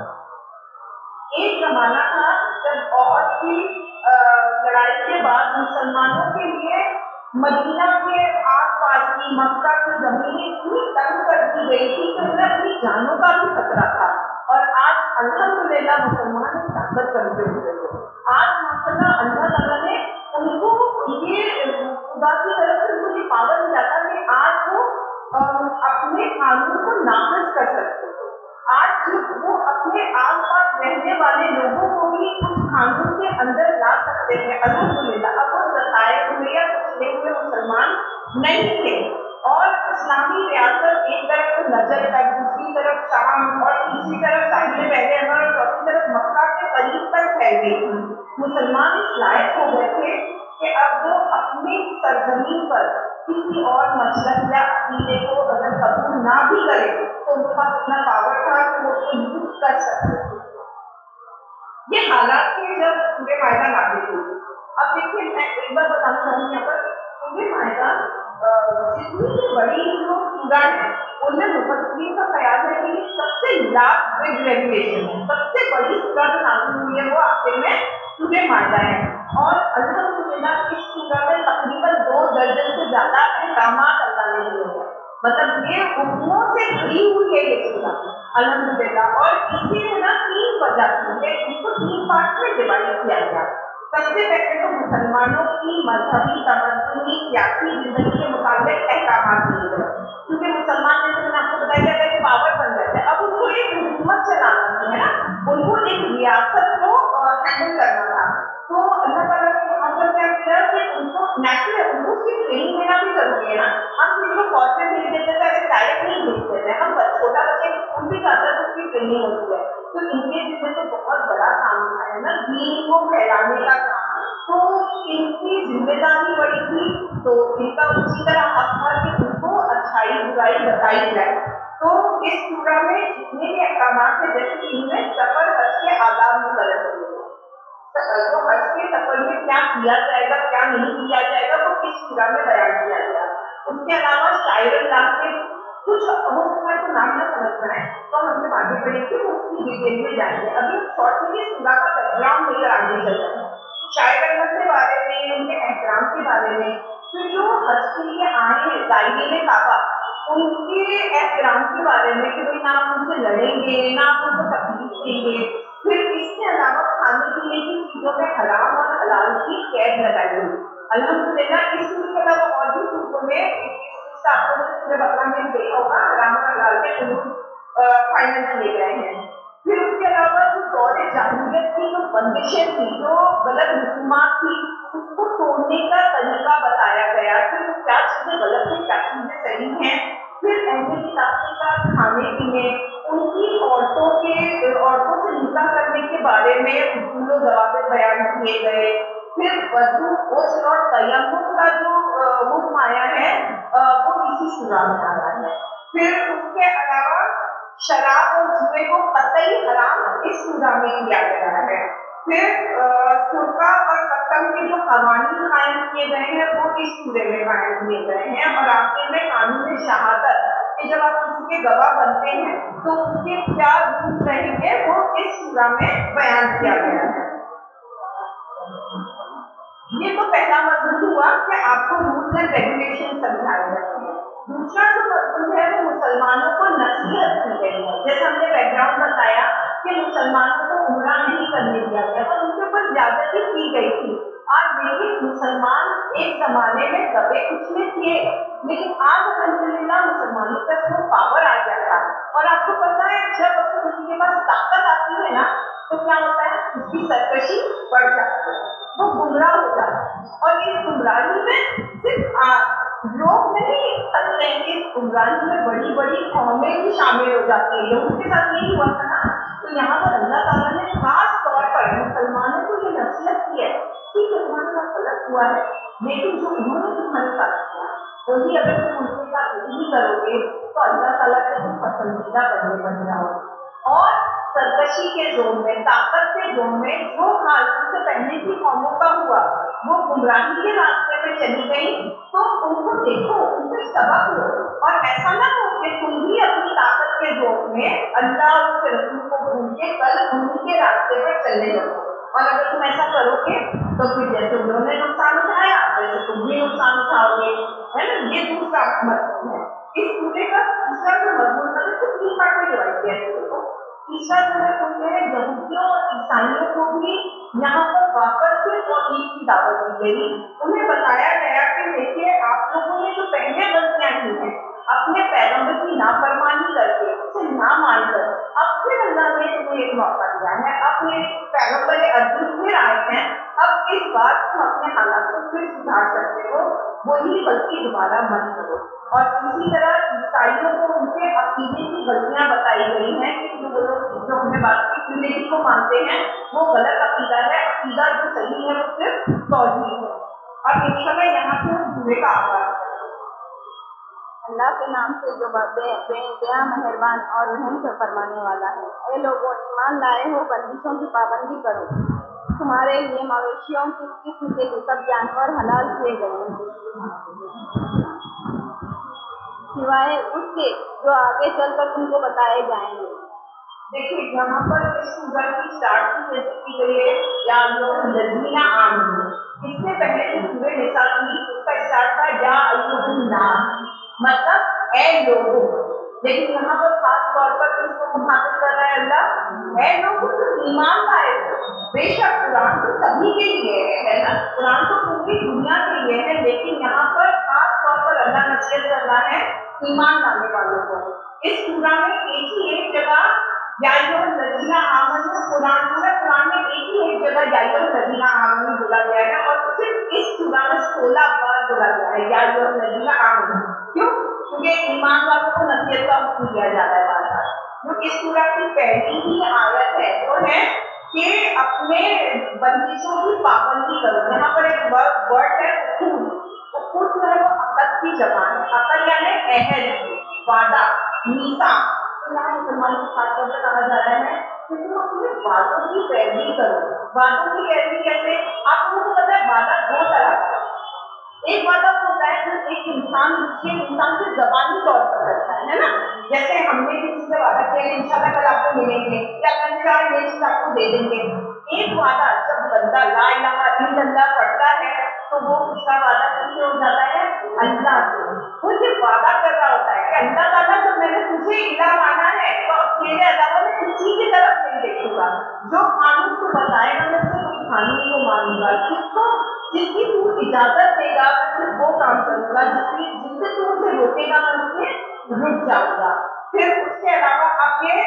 ایک زمانہ تھا جب عہد کی لڑائی کے بعد مسلمانوں کے لیے مدینہ کے آس پاس کی مکہ کی زمینیں اتنی تنگ کر دی گئی تھی کہ انہیں اپنی جانوں کا بھی خطرہ تھا، اور آج الحمدللہ مسلمان ایک طاقت بنتے ہوئے ہیں۔ آج ماشاءاللہ اللہ تعالیٰ نے ان کو یہ خدا کی طرف سے ان کو یہ پاور ملا تھا کہ آج وہ اپنے قانون کو نافذ کر سکتے ہیں۔ آج وہ اپنے آس پاس رہنے والے لوگوں کو بھی اس अंदर ला सकते हैं। अल्हम्दुलिल्लाह अब वो सताए हुए या कुचले हुए मुसलमान नहीं थे, और इस्लामी रियासत एक तरफ तो नजर तक, दूसरी तरफ शाम, और तीसरी तरफ साहिल बहरे अमर, और चौथी तरफ मक्का के करीब तक फैल गई थी। मुसलमान इस लायक हो गए थे कि अब वो अपनी सरजमीन पर किसी और मसलक या अकीदे को अगर कबूल ना भी करे तो उनके पास इतना पावर था कि वो उसको यूज कर सकते थे। ये हालात थे जब सूरह मायदा नाज़िल हुई। अब देखिए, मैं एक बार बताना चाहूँगी यहाँ पर, सूरह मायदा जितनी बड़ी जो सूरा है उनमें मुफस्सिरीन का ख्याल है कि सबसे लास्ट बिग रेगुलेशन है, सबसे बड़ी सूरा जो नाज़िल हुई है वो आखिर में सूरह मायदा है। और अल्हम्दुलिल्लाह इस सूरा में तकरीबन 2 दर्जन से ज्यादा अहकामात अल्लाह ने दिए हैं, मतलब ये हुक्मों से भरी हुई है ये सूरा अल्हम्दुलिल्लाह। और इसकी है ना 3 वजह थी, इसको 3 पार्ट में डिवाइड किया गया। सबसे पहले तो मुसलमानों की मजहबी, तमद्दुनी, सियासी जिंदगी के मुताबिक अहकामात दिए गए, क्योंकि मुसलमान जैसे मैंने आपको बताया था कि पावर बन गए थे, अब उनको एक हुकूमत चलाना है ना, उनको एक रियासत को हैंडल करना था। तो अल्लाह ताला ने यहाँ पर क्या किया कि उनको नेशनल उनको उसकी ट्रेनिंग देना भी जरूरी है ना। हम किसी को फौज में भेज देते थे, ऐसे डायरेक्ट नहीं भेज देते, हम छोटा बच्चे स्कूल भी जाता है तो उसकी ट्रेनिंग होती है। तो इनके जिम्मे तो बहुत बड़ा काम होता है ना, दीन को फैलाने का काम, तो इनकी जिम्मेदारी बड़ी थी। तो इनका उसी तरह हक था कि उनको अच्छाई बुराई बताई जाए। तो इस सूरा में जितने भी अहकामात है, जैसे कि इनमें सफर हज के आदाब मुकर्रर हुए, तो हज के सफर में क्या किया जाएगा क्या नहीं किया जाएगा वो इस सूरा में बयान किया गया। उसके अलावा शायरुल्लाह के कुछ हो सकता है तो नाम ना समझना है तो हम जब आगे बढ़ेंगे तो उसकी डिटेल में जाएंगे। अभी शॉर्ट में ये सूरा का बैकग्राउंड लेकर आगे चल रहे हैं, शायरुल्लाह के बारे में, उनके एहतराम के बारे में। फिर जो हज के लिए आए हैं ज़ायरीन काबा, उनके एहतराम के बारे में कि भाई ना आप उनसे लड़ेंगे ना आप उनको तकलीफ देंगे। फिर इसके अलावा खाने पीने की चीजों में हराम और हलाल की कैद लगाई गई। अल्हम्दुलिल्लाह इस सूरत के अलावा और भी सूरतों में आपको सूरह बकरा में देखा होगा हराम और हलाल के हुदूद फाइनल किए गए हैं। फिर उसके अलावा जो दौरे जाहिलियत की जो बंदिशें थी, जो गलत रसूमात थी, उसको तोड़ने का तरीका बताया गया कि वो क्या चीजें गलत है क्या चीजें सही हैं। फिर अहले किताब के साथ खाने पीने, उनकी औरतों से निकाह करने के बारे में उसूल ज़वाबित बयान किए गए। फिर वज़ू, गुस्ल और तयम्मुम का जो हुक्म आया है वो इसी सूरा में आया है। फिर उसके अलावा शराब और जुए को कतई हराम इस सूरा में किया गया है। फिर सुरका और कसम के जो कवानीन कायम किए गए हैं वो इस सूरे में कायम किए गए हैं। और आखिर में कानून शहादत कि जब आप किसी के गवाह बनते हैं तो उसके क्या रूल्स रहेंगे वो इस सूरा में बयान किया गया है। ये तो पहला मजमून हुआ कि आपको रूल्स एंड रेगुलेशन समझाए जाते हैं। दूसरा जो मजमून है वो मुसलमानों को नसीहत की गई है। जैसे हमने बैकग्राउंड बताया कि मुसलमानों को उम्रा नहीं करने दिया गया और उनके ऊपर ज्यादती की गई थी। आज देखिए मुसलमान एक जमाने में दबे कुचले थे, लेकिन आज अल्हम्दुलिल्लाह मुसलमानों का वो पावर आ गया था। और आपको पता है जब किसी के पास ताकत आती है ना तो क्या होता है, उसकी सरकशी बढ़ जाती है, वो गुमराह हो जाता है। और इस गुमराही में सिर्फ लोग नहीं फंसते हैं, इस गुमराही में बड़ी बड़ी कौमें भी शामिल हो जाती है। लोगों के साथ यही हुआ था ना। तो यहाँ पर अल्लाह ताला ने खास तौर पर मुसलमानों को ये नसीहत की है कि तुम्हारे साथ गलत हुआ है, लेकिन जो उन्होंने तुम्हारे साथ किया वही अगर तुम उनके साथ नहीं करोगे तो अल्लाह ताला के तुम पसंदीदा बंदे बन जाओगे। और सरकशी के जोन में, ताकत के जोन में जो हाल तुमसे पहले की कौमों का हुआ, वो गुमराही के रास्ते पे चली गई, तो उनको देखो, उनसे सबक लो। और ऐसा ना हो कि तुम भी अपनी ताकत के जोन में अल्लाह और उसके रसूल को भूल के कल उन्हीं के रास्ते पर चलने लगो। और अगर तुम ऐसा करोगे तो फिर जैसे उन्होंने नुकसान उठाया वैसे तुम भी नुकसान उठाओगे, है ना। ये दूसरा मजमून है। इस पूरे का तीसरा जो मजमून था इसको 3 पार्ट में डिवाइड किया है। तीसरा जो है उनके यहूदियों और ईसाइयों को भी यहाँ पर वापस से तौहीद की दावत दी गई। उन्हें बताया गया कि देखिए आप लोगों ने जो पहले गलतियां की हैं अपने पैगंबर की नाफरमानी करके, उसे ना मानकर, अब फिर अल्लाह ने तुम्हें एक मौका दिया है। अब मेरे पैगंबर अजीज फिर आए ہیں اب اس بار تم اپنے حالات کو پھر سدھار سکتے ہو، وہی غلطی دوبارہ مت کرو۔ اور اسی طرح عیسائیوں کو ان کے عقیدے کی غلطیاں بتائی گئی ہیں کہ جو وہ لوگ جو ہم نے بات کی ٹرینٹی کو مانتے ہیں وہ غلط عقیدہ ہے، عقیدہ جو صحیح ہے وہ صرف توحید ہے۔ اب انشاءاللہ یہاں سے ہم سورے کا آغاز کریں۔ اللہ کے نام سے جو بے انتہا مہربان اور رحم سے فرمانے والا ہے۔ اے لوگوں ایمان لائے ہو، بندشوں کی پابندی کرو۔ تمہارے لیے مویشیوں کی قسم کے سب جانور حلال کیے گئے ہیں، سوائے اس کے جو آگے چل کر تم کو بتائے جائیں گے۔ دیکھیے یہاں پر اس سورہ کی اسٹارٹ کی گئی ہے یا الذین آمنوا، اس سے پہلے جو سورہ نساء تھی اس کا اسٹارٹ تھا یا ایھا الناس، مطلب اے لوگوں، لیکن یہاں پر خاص طور پر کس کو مخاطب کر رہا ہے اللہ؟ اے لوگوں جو ایمان لائے ہو۔ بے شک قرآن تو سبھی کے لیے ہے نا، قرآن تو پوری دنیا کے لیے ہے، لیکن یہاں پر خاص طور پر اللہ نصیحت کر رہا ہے ایمان لانے والوں کو۔ اس سورہ میں ایک جگہ یا ایھا الذین آمنوا، قرآن میں ایک جگہ یا ایھا الذین آمنوا بولا گیا ہے اور صرف اس سورہ میں 16 بار بولا گیا ہے یا ایھا الذین آمنوا۔ کیوں؟ کیونکہ ایمان والوں کو نصیحت کا حکم دیا جا رہا ہے بار بار۔ جو اس سورہ کی پہلی ہی آیت ہے وہ ہے کہ اپنے بندشوں کی پابندی کرو۔ یہاں پر ایک ورڈ ہے اخود، اخود جو ہے وہ عقد کی جمع ہے، عقد یعنی عہد، وعدہ، میثاق۔ تو یہاں مسلمانوں کو خاص طور پر کہا جا رہا ہے کہ تم اپنے وعدوں کی پیروی کرو۔ وعدوں کی پیروی کیسے؟ آپ لوگوں کو پتا ہے وعدہ دو طرح کا، ایک وعدہ ہوتا ہے جو ایک انسان دوسرے انسان سے زبانی طور پر کرتا ہے نا، جیسے ہم نے کسی سے وعدہ کیا کہ انشاءاللہ کل آپ کو ملیں گے یا اللہ چاہے یہ چیز آپ کو دے دیں گے۔ ایک وعدہ جب بندہ لا الہ الا اللہ پڑھتا ہے تو وہ اس کا وعدہ کس سے ہو جاتا ہے؟ اللہ سے۔ وہ یہ وعدہ کر رہا ہوتا ہے کہ اللہ تعالیٰ جب میں نے تجھے الہ مانا ہے تو اب تیرے علاوہ میں کسی کی طرف نہیں دیکھوں گا، جو قانون کو بتائے گا میں صرف اس قانون کو مانوں گا، جس کی تو اجازت دے گا میں صرف وہ کام کروں گا، جس سے تو مجھے روکے گا میں اس سے رک جاؤں گا۔ پھر اس کے علاوہ آپ یہ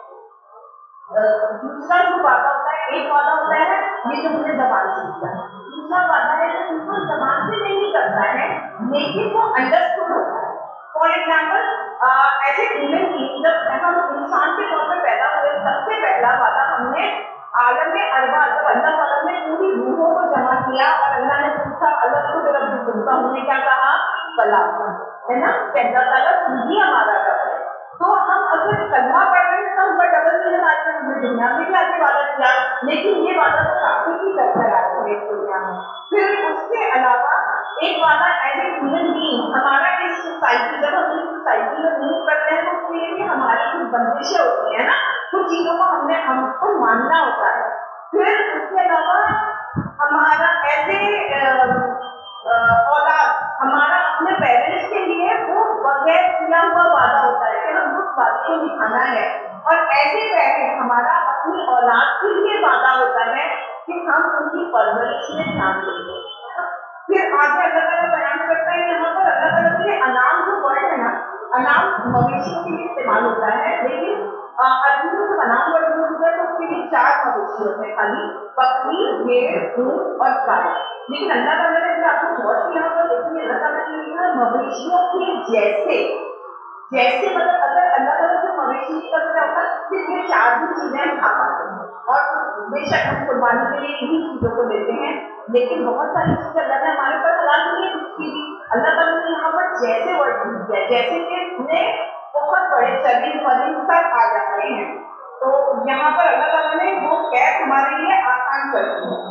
دوسرا جو وعدہ ہوتا ہے، ایک وعدہ ہوتا ہے یہ جو مجھے زبان سے کیا، دوسرا وعدہ ہے جو انسان زبان سے نہیں کرتا ہے لیکن وہ انڈرسٹوڈ ہوتا ہے۔ فار ایگزامپل ایسے ہیومن بینگ جب ہم انسان کے طور پہ پیدا ہوئے سب سے پہلا وعدہ ہم نے عالم ارواح جب اللہ تعالیٰ نے پوری روحوں کو جمع کیا اور اللہ نے پوچھا اللہ کو میرا بزرگ ہم نے کیا کہا؟ بلا ہے نا کہ اللہ تعالیٰ تم ہی ہمارا رب ہے۔ تو ہم اگر کلمہ پڑھ رہے ہیں تو ہم پر ڈبل سیزن آج تک ہم نے دنیا میں بھی آگے وعدہ کیا، لیکن یہ وعدہ تو کافی ہی کر کر آتے ہیں اس دنیا میں۔ پھر اس کے علاوہ ایک وعدہ ایز اے ہیومن بینگ ہمارا اس سوسائٹی، جب ہم اس سوسائٹی میں موو کرتے ہیں تو اس کے لیے بھی ہماری کچھ بندشیں ہوتی ہیں نا، کچھ چیزوں کو ہم کو ماننا ہوتا ہے۔ پھر اس کے علاوہ ہمارا ایسے اولاد ہمارا اپنے پیرنٹس کے لیے وہ بغیر کیا ہوا وعدہ ہوتا ہے کہ ہم اس وعدے کو نبھانا ہے، اور ایسے پیرنٹ ہمارا اپنی اولاد کے لیے وعدہ ہوتا ہے کہ ہم ان کی پرورش میں دھیان دیں گے۔ پھر آگے اللہ تعالیٰ بیان کرتا ہے یہاں پر اللہ تعالیٰ کے انعام جو ورڈ ہے نا، انعام مویشیوں کے لیے استعمال ہوتا ہے، لیکن عربی میں جب انعام ورڈ یوز ہوتا ہے تو اس کے لیے 4 مویشی ہوتے ہیں خالی، بکری، بھیڑ، اونٹ اور گائے۔ لیکن اللہ تعالیٰ نے اگر آپ کو غور سے یہاں پر دیکھیں گے اللہ تعالیٰ نے لکھا مویشیوں کے جیسے مطلب اگر اللہ تعالیٰ سے مویشی کا کیا ہوتا ہے صرف یہ 4 بھی چیزیں ہم کھا پاتے ہیں، اور بے شک ہم قربانی کے لیے انہیں چیزوں کو لیتے ہیں، لیکن بہت ساری چیزیں اللہ نے ہمارے پر حلال کی ہے اس کی بھی اللہ تعالیٰ نے یہاں پر جیسے ورڈ یوز کیا ہے، جیسے کہ انہیں بہت بڑے چربی مریض تک آ جاتے ہیں، تو یہاں پر اللہ تعالیٰ نے وہ قید ہمارے لیے آسان کر دی ہے۔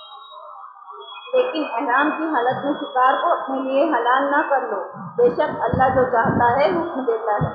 لیکن احرام کی حالت میں شکار کو اپنے لیے حلال نہ کر لو، بے شک اللہ جو چاہتا ہے حکم دیتا ہے۔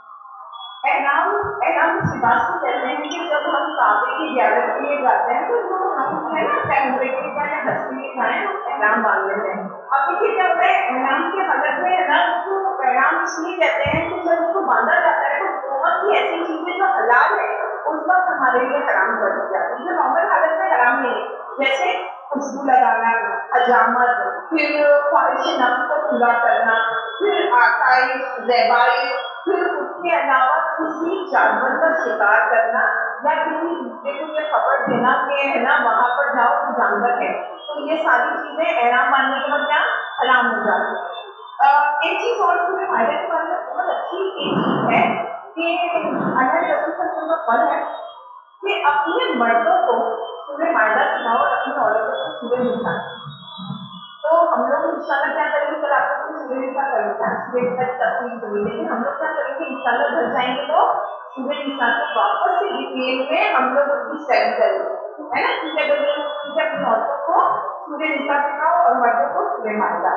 احرام اس بات کو کہتے ہیں کہ جب ہم کعبے کی زیارت کے لیے جاتے ہیں تو جو ہم ہے نا چاہے عمرے کے لیے جائیں حج کے لیے جائیں احرام باندھ لیتے ہیں۔ اب دیکھیے کیا ہوتا ہے احرام کی حالت میں نا اس کو احرام اس لیے کہتے ہیں کہ جب اس کو باندھا جاتا ہے تو بہت سی ایسی چیزیں جو حلال ہے اس وقت ہمارے لیے حرام کر دی جاتی ہے، جو نارمل حالت میں حرام نہیں ہے، جیسے خوشبو لگانا، حجامت، پھر خواہش نفس کو پورا کرنا، پھر آسائش، ذبائح، پھر اس کے علاوہ کسی جانور کا شکار کرنا یا کسی دوسرے کو یہ خبر देना कि है ना वहाँ पर जाओ तो जानवर है, तो ये सारी चीजें एहराम बांधने के बाद क्या हराम हो जाती है। एक चीज और सूर्य मायदे के बारे में बहुत अच्छी एक चीज है कि अल्लाह के रसूल सल्लल्लाहु अलैहि वसल्लम का फल है कि अपने मर्दों को सूर्य मायदा सिखाओ और अपनी औरतों को सूर्य निशा। तो हम लोग इंशाल्लाह क्या करेंगे, कल आपको सूर्य निशा करेंगे, सूर्य निशा की तस्वीर करेंगे, लेकिन हम लोग क्या करेंगे इंशाल्लाह घर जाएंगे तो सूर्य निशा को वापस से डिटेल में हम लोग उसकी स्टडी करेंगे, है ना। ठीक है, तो अपनी औरतों को सूर्य निशा सिखाओ और मर्दों को सूर्य मायदा।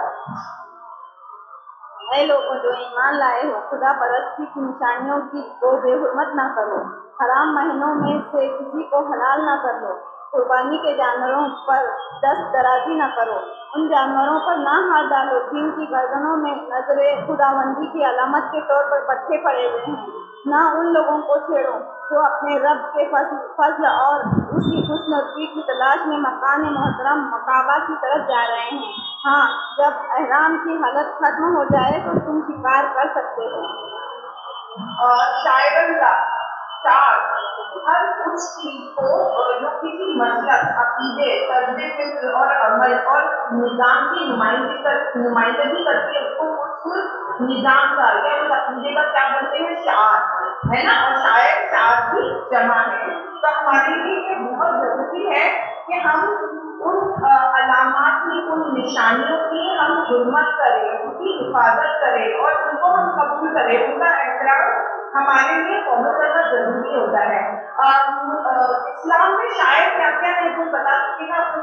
ऐ लोगों जो ईमान लाए हो, खुदा परस्ती की निशानियों की को बेहुरमत ना करो, हराम महीनों में से किसी को हलाल ना कर लो, कुर्बानी के जानवरों पर दस्त दराजी न करो, उन जानवरों पर ना हाथ डालो जिनकी गर्दनों में नजरे खुदाबंदी की अलामत के तौर पर पट्टे पड़े हुए हैं, ना उन लोगों को छेड़ो जो अपने रब के फजल और उसकी खुशनुदी की तलाश में मकान मोहतरम मकाबा की तरफ जा रहे हैं। हाँ, जब एहराम की हालत खत्म हो जाए तो तुम शिकार कर सकते हो। हर उस चीज को जो किसी मसलक, अकीदे, तर्ज़े फिक्र और अमल और निज़ाम की नुमाइंदगी करती है, उसको उस निज़ाम का या उस अकीदे का क्या बोलते हैं, शार, है ना। और शायर शार की जमा है। तो हमारे लिए ये बहुत जरूरी है कि हम उन अलामात की, उन निशानियों की हम हुर्मत करें, उसकी हिफाजत करें और उनको हम कबूल करें, उनका एहतराम हमारे लिए फॉलो करना जरूरी होता है। इस्लाम में शायद क्या क्या है, कोई बता सकेगा आपको?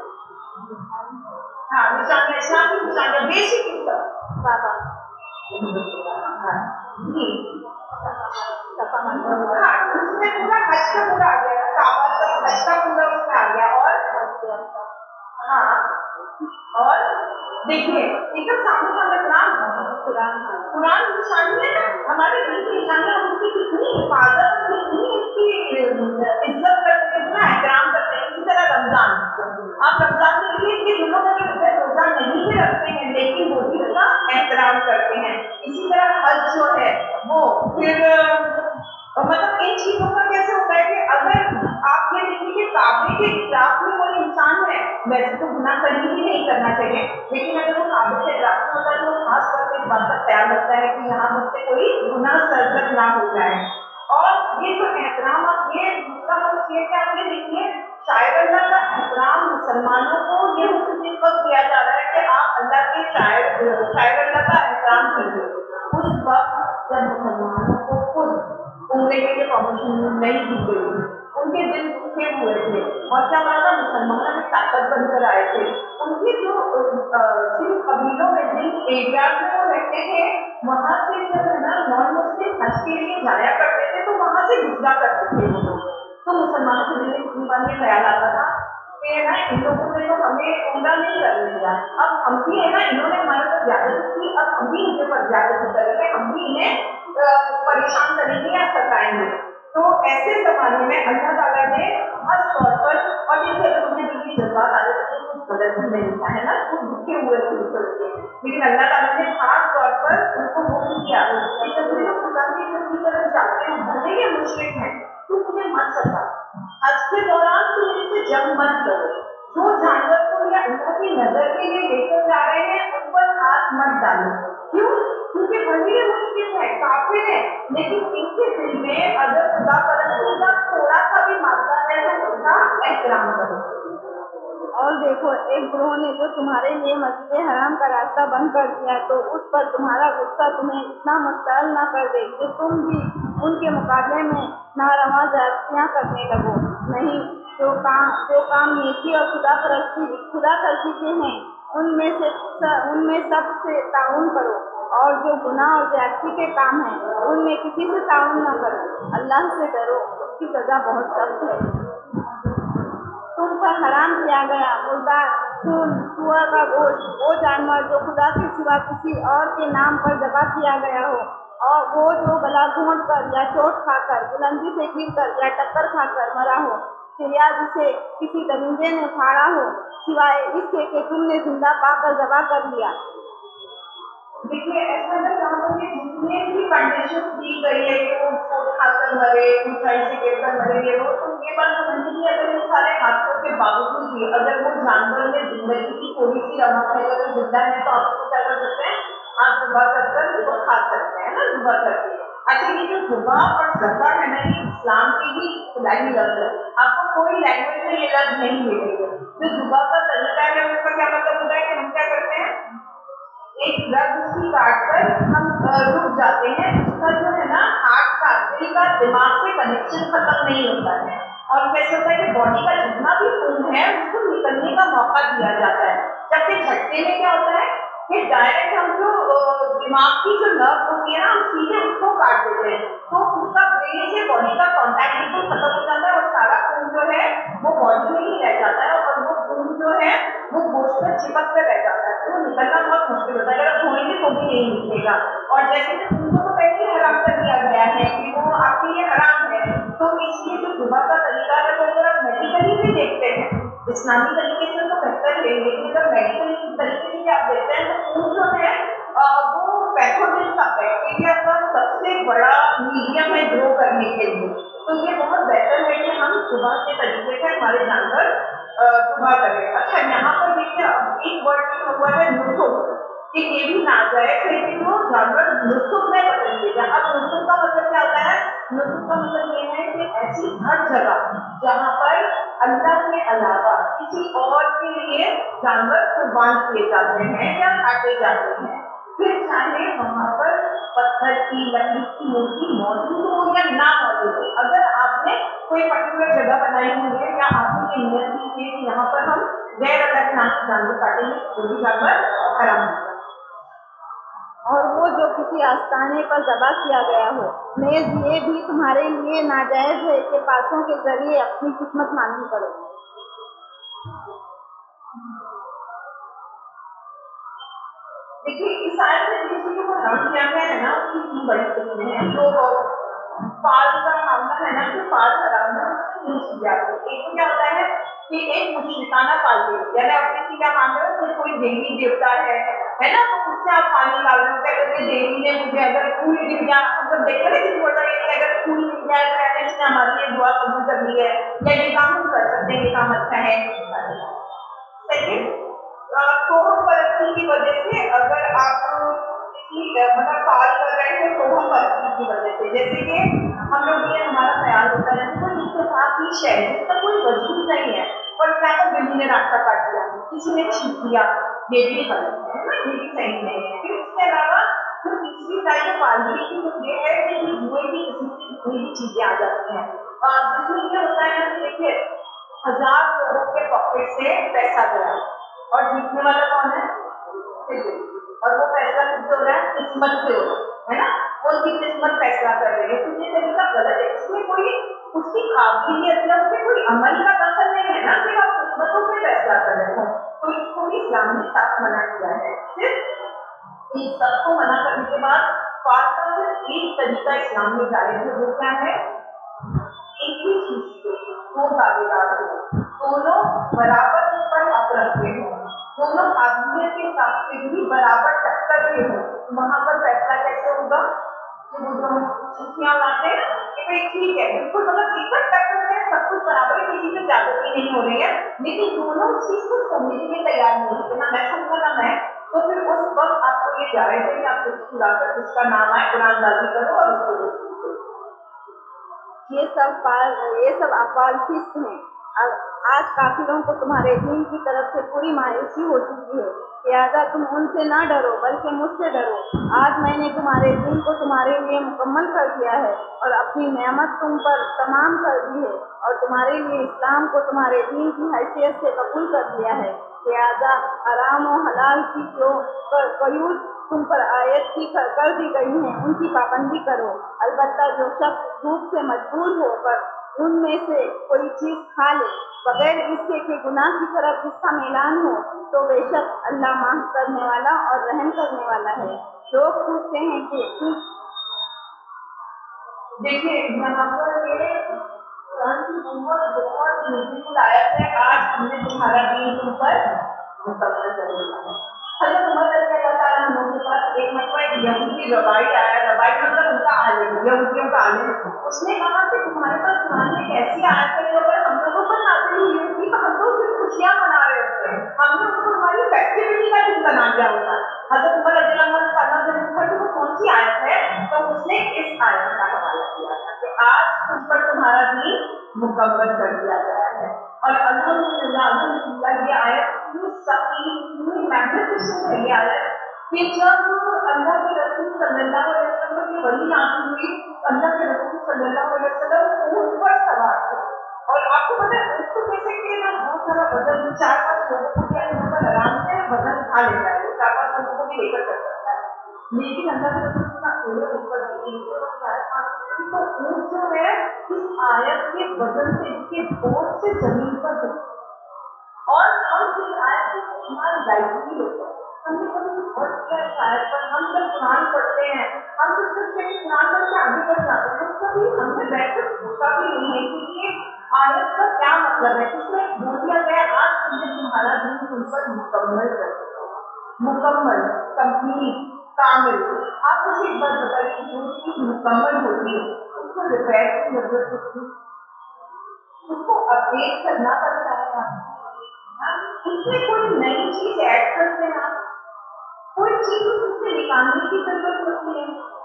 हाँ, निशानियाँ, इस्लाम की निशानियाँ बेसिक जी, हाँ, उसमें पूरा हज का पूरा आ गया, काबा का हज का पूरा उसमें आ गया। हाँ, और देखिए एकदम सामने सामने कुरान निशानी है ना, हमारे दिन की निशानी, हम उसकी कितनी हिफाजत, कितनी उसकी इज्जत करते हैं, कितना एहतराम करते हैं। इसी तरह रमजान, आप रमजान देखिए कि जो लोग अगर रोजा नहीं भी रखते हैं लेकिन वो भी उसका एहतराम करते हैं। इसी तरह हज जो है वो फिर मतलब इन चीजों का कैसे होता है कि अगर आप ये देखिए कि काबे के इतराफ में कोई इंसान है, वैसे तो गुनाह कहीं भी नहीं करना चाहिए, लेकिन अगर वो काबे के इतराफ में होता है तो खास तौर पर इस बात का ख्याल रखता है कि यहाँ मुझसे कोई गुनाह सरजद ना हो जाए। और ये जो एहतराम, आप ये दूसरा पक्ष ये कि आप ये देखिए शायर अल्लाह का एहतराम मुसलमानों को ये हुक्म इस वक्त दिया जा रहा है कि आप अल्लाह के शायर अल्लाह का एहतराम कीजिए। उस वक्त जब मुसलमानों को खुद उम्रे के लिए परमिशन नहीं दी गई, उनके दिल दुखे हुए थे और क्या माना मुसलमान में ताकत बनकर आए थे। उनके जो जिन कबीलों में, जिन एरियाज में वो रहते थे, वहां से जब है ना नॉन मुस्लिम हज के लिए जाया करते थे तो वहां से गुजरा करते थे वो लोग। तो मुसलमानों के दिल में कितनी बार ये ख्याल आता था कि है ना इन लोगों ने तो हमें उम्रा नहीं करने दिया, अब हम भी है ना, इन्होंने हमारे पर ज्यादती की, अब हम भी इनके पर ज्यादती करेंगे, हम भी इन्हें परेशान करेंगे या सताएंगे। तो ऐसे जमाने में अल्लाह ताला ने खास तौर पर, और देखिए अगर उन्हें दिल की जज्बात आ जाते तो कुछ गलत भी नहीं था, है ना, कुछ दुखे हुए थे, लेकिन अल्लाह ताला ने खास तौर पर उनको हुक्म किया कि जब ये लोग खुदा की तरफ जाते हैं, भले ये मुश्रिक हैं, तुम उन्हें मत सता, हज के दौरान तुम इनसे जंग मत करो, जो जानवर को या अल्लाह की नजर के लिए लेकर जा रहे हैं उन पर हाथ मत डालो। क्यों? क्योंकि भले ये मुश्किल है, काफिर है, लेकिन इनके दिल में अगर खुदा परस्ती का थोड़ा सा भी मात्रा है तो उसका एहतराम करो। और देखो, एक ग्रोह ने जो तुम्हारे लिए मस्जिद हराम का रास्ता बंद कर दिया तो उस पर तुम्हारा गुस्सा तुम्हें इतना मुश्तल न कर दे कि तुम भी उनके मुकाबले में नारवा ज़्यादतियाँ करने लगो। नहीं, जो काम नेकी और खुदा तरसी के हैं उनमें सबसे ताउन करो, और जो गुनाह और ज़्यादती के काम हैं उनमें किसी से ताउन न करो। अल्लाह से डरो, उसकी सज़ा बहुत सख्त है। तुम पर हराम किया गया मुर्दार खून, सूअर का गोश्त, वो जानवर जो खुदा के सिवा किसी और के नाम पर ज़बह किया गया हो, और वो जो गला घोंट कर या चोट खाकर, बुलंदी से गिरकर या टक्कर खाकर मरा हो, या जिसे किसी दरिंदे ने फाड़ा हो, सिवाय इसके कि तुमने जिंदा पाकर ज़बह कर लिया। देखिए ऐसा ना यहाँ पर जितने भी कंडीशन दी गई है कि वो चोट खाकर मरे, ऊंचाई से गिरकर मरे, ये वो, तो ये बात समझिए कि अगर सोचिए अगर वो जानवर में जिंदगी की थोड़ी सी रमक है, अगर वो जिंदा है तो आप उसको क्या कर सकते हैं, आप सुबह कर उसको खा सकते हैं ना, सुबह करके। अच्छा, ये जो सुबह और ज़बह है ना, ये इस्लाम की ही इस्लामी लफ्ज़ है, आपको कोई लैंग्वेज में ये लफ्ज़ नहीं मिलेगा। जो सुबह का तरीका है उसका क्या मतलब होता है कि हम क्या करते हैं, एक रग उसकी काट कर हम रुक जाते हैं, उसका जो है ना हार्ट का, दिल का दिमाग से कनेक्शन खत्म नहीं होता है, और कैसे होता है कि बॉडी का जितना भी खून है उसको निकलने का मौका दिया जाता है। जबकि झटके में क्या होता है कि डायरेक्ट हम जो दिमाग की जो नर्व होती है ना, हम सीधे उसको काट देते हैं, तो उसका ब्रेन से बॉडी का कॉन्टैक्ट बिल्कुल खत्म हो जाता है, और सारा खून जो है वो बॉडी में ही रह जाता है, और वो खून जो है वो गोश्त में चिपक कर रह जाता है, तो वो निकलना बहुत मुश्किल होता है। अगर आप धोएंगे तो भी नहीं निकलेगा। और जैसे कि खून को पहले ही हराम कर दिया गया है कि वो आपके लिए हराम है, तो इसलिए जो सुबह का तरीका है वो अगर आप मेडिकली भी देखते हैं, इस्लामी तरीके से तो बेहतर है, लेकिन अगर मेडिकली तरीके से आप देखते हैं तो खून जो है वो पैथोजेन का, बैक्टीरिया का सबसे बड़ा मीडियम है ग्रो करने के लिए। तो ये बहुत बेहतर है कि हम सुबह के तरीके से हमारे जानवर सुबह करें। अच्छा, यहाँ पर देखिए अब एक वर्ड लिखा हुआ है नुसुक, कि ये भी नाजायज है कि वो जानवर नुसुक में बदल दिया। अब नुसुक का मतलब क्या होता है, नुसुक का मतलब ये है कि ऐसी हर जगह जहाँ पर अल्लाह के अलावा किसी और के लिए जानवर कुर्बान किए जाते हैं या काटे जाते हैं, फिर चाहे वहाँ पर पत्थर की, लकड़ी की मूर्ति मौजूद हो या ना मौजूद हो, अगर आपने कोई पर्टिकुलर जगह बनाई हुई है या आपने ये नियत की है कि यहाँ पर हम गैर अल्लाह के नाम से जानवर काटेंगे, तो भी जानवर हराम होगा। और वो जो किसी आस्थाने पर ज़बह किया गया हो, नेज़ ये भी तुम्हारे लिए नाजायज़ है कि पासों के जरिए अपनी किस्मत मालूम करो। देखिए, इस आयत में जिन चीजों को हराम किया गया है ना, उसकी तीन बड़ी किस्में हैं। जो फाल का मामला है ना, जो फाल हराम है उसकी तीन चीजें आती हैं। एक तो क्या होता है कि एक मुशरिकाना फाल दे, यानी आप किसी क्या मान रहे हो कि कोई देवी देवता है ना, तो उससे आप फाल निकाल रहे हो कि अगर ये देवी ने मुझे अगर फूल गिर गया, मतलब देखते ना किसी बोलता है कि अगर फूल गिर गया तो कहते हैं इसने हमारे लिए दुआ कबूल कर ली है, या ये काम हम कर सकते हैं, ये काम अच्छा है। सेकेंड, तोहम परस्ती की वजह से अगर आप किसी मतलब फाल कर रहे थे तोहम परस्ती की वजह से, जैसे कि हम लोग ये हमारा ख्याल होता है जैसे कोई इत्तेफाकी शय जिसका कोई वजूद नहीं है, फॉर एग्जाम्पल बिल्ली ने रास्ता काट दिया, किसी ने छीन लिया, ये भी गलत है ना, ये भी सही नहीं है। फिर इसके अलावा जो तीसरी टाइप ऑफ फालगी की वो ये है कि जो जुए की किस्म की जितनी भी चीजें आ जाती हैं, जिसमें ये होता है कि देखिए 1000 लोगों के पॉकेट से पैसा गया और जीतने वाला कौन है, और वो फैसला किससे हो रहा है, किस्मत से हो रहा है ना, वो उसकी किस्मत फैसला कर रही है। तो ये तरीका गलत है, इसमें कोई उसकी काबिलियत या उसके कोई अमल का दखल नहीं है ना, सिर्फ आप किस्मतों से फैसला कर रहे हो। तो इसको भी इस्लाम ने साफ मना किया है। सिर्फ इन सबको मना करने के बाद फाल का सिर्फ एक तरीका इस्लाम में जायज है, वो क्या है, एक ही चीज के दो दावेदार हो, दोनों बराबर उस पर हक रखते हो, दोनों काबिलियत के हिसाब से भी बराबर टक्कर के हो, वहां पर फैसला कैसे होगा कि वो जो हम चिट्ठियां लाते हैं कि भाई ठीक है बिल्कुल मतलब टिकट टक्कर में सब कुछ बराबर है, किसी से ज्यादती नहीं हो रही है, लेकिन दोनों उस चीज को छोड़ने के लिए तैयार नहीं है, ना मैं छूंगा ना मैं, तो फिर उस वक्त आपको ये जायज है कि आप चिट्ठी उड़ाकर जिसका नाम आए कुरानबाजी करो और उसको दो। ये सब अफ़आल फिस्क हैं। आज काफिरों को तुम्हारे दीन की तरफ से पूरी मायूसी हो चुकी है, लिहाजा तुम उनसे ना डरो बल्कि मुझसे डरो। आज मैंने तुम्हारे दीन को तुम्हारे लिए मुकम्मल कर दिया है और अपनी नेमत तुम पर तमाम कर दी है, और तुम्हारे लिए इस्लाम को तुम्हारे दीन की हैसियत से कबूल कर दिया है। लिहाजा हराम और हलाल की जो कयूद तुम पर आयत की कर दी गई हैं उनकी पाबंदी करो। अलबत्ता जो शख्स भूख से मजबूर होकर उनमें से कोई चीज़ खा ले बगैर इसके कि गुनाह की तरफ इसका मिलान हो, तो बेशक अल्लाह माफ़ करने वाला और रहम करने वाला है। लोग पूछते हैं कि देखिए यहाँ पर ये बहुत ब्यूटीफुल आयत है, आज हमने तुम्हारा दीन तुम पर मुकम्मल कर दिया। हज़रत उमर रज़ी अल्लाह ताला अन्हु के पास एक मरतबा एक यहूदी रबाई आया, रबाई मतलब उनका आलिम, यहूदियों का आलिम। उसने कहा कि तुम्हारे पास कुरान में एक ऐसी आयत है जो अगर हम लोगों पर नाज़िल हुई होगी तो हम तो उससे खुशियाँ سی آیت ہے تو اس نے اس آیت کا حوالہ دیا تھا کہ آج تم پر تمہارا دین مکمل کر دیا گیا ہے. اور الحمدللہ یہ آیت اتنی سخی اتنی میگنیفیسنٹ ہے یہ آیت کہ جب اللہ کے رسول صلی اللہ علیہ وسلم کی وحی نازل ہوئی، اللہ کے رسول صلی اللہ علیہ وسلم اونٹ پر سوار تھے. اور آپ کو پتا ہے اونٹ تو کیسے کہ نا بہت سارا وزن 4-5 لوگوں کو بھی اپنے اوپر آرام سے وزن اٹھا لیتا ہے، 4-5 لوگوں کو بھی لے کر چل سکتا ہے. لیکن اللہ کے رسول صلی اللہ علیہ وسلم تو اونٹ جو ہے اس آیت کے وزن سے اس کے بوجھ سے زمین پر گئی. اور ہم اس آیت کو اتنا لائٹلی لیتے ہیں. ہم نے کبھی غور کیا اس آیت پر؟ ہم جب قرآن پڑھتے ہیں ہم سوچتے ہیں کہ قرآن پڑھ کے آگے بڑھ جاتے ہیں، کبھی ہم نے بیٹھ کر سوچا بھی نہیں ہے کہ یہ آیت کا کیا مطلب ہے. اس میں بول دیا گیا آج تم نے تمہارا دین تم پر مکمل کر دیا. مکمل، کمپلیٹ، کامل. آپ مجھے ایک بات بتائیے، جو چیز مکمل ہوتی ہے اس کو ریپیئر کی ضرورت ہوتی ہے، اس کو اپڈیٹ کرنا پڑتا ہے. اس میں کوئی نئی چیز ایڈ کرتے ہیں، آپ کوئی چیز اس سے نکالنے کی ضرورت ہوتی ہے.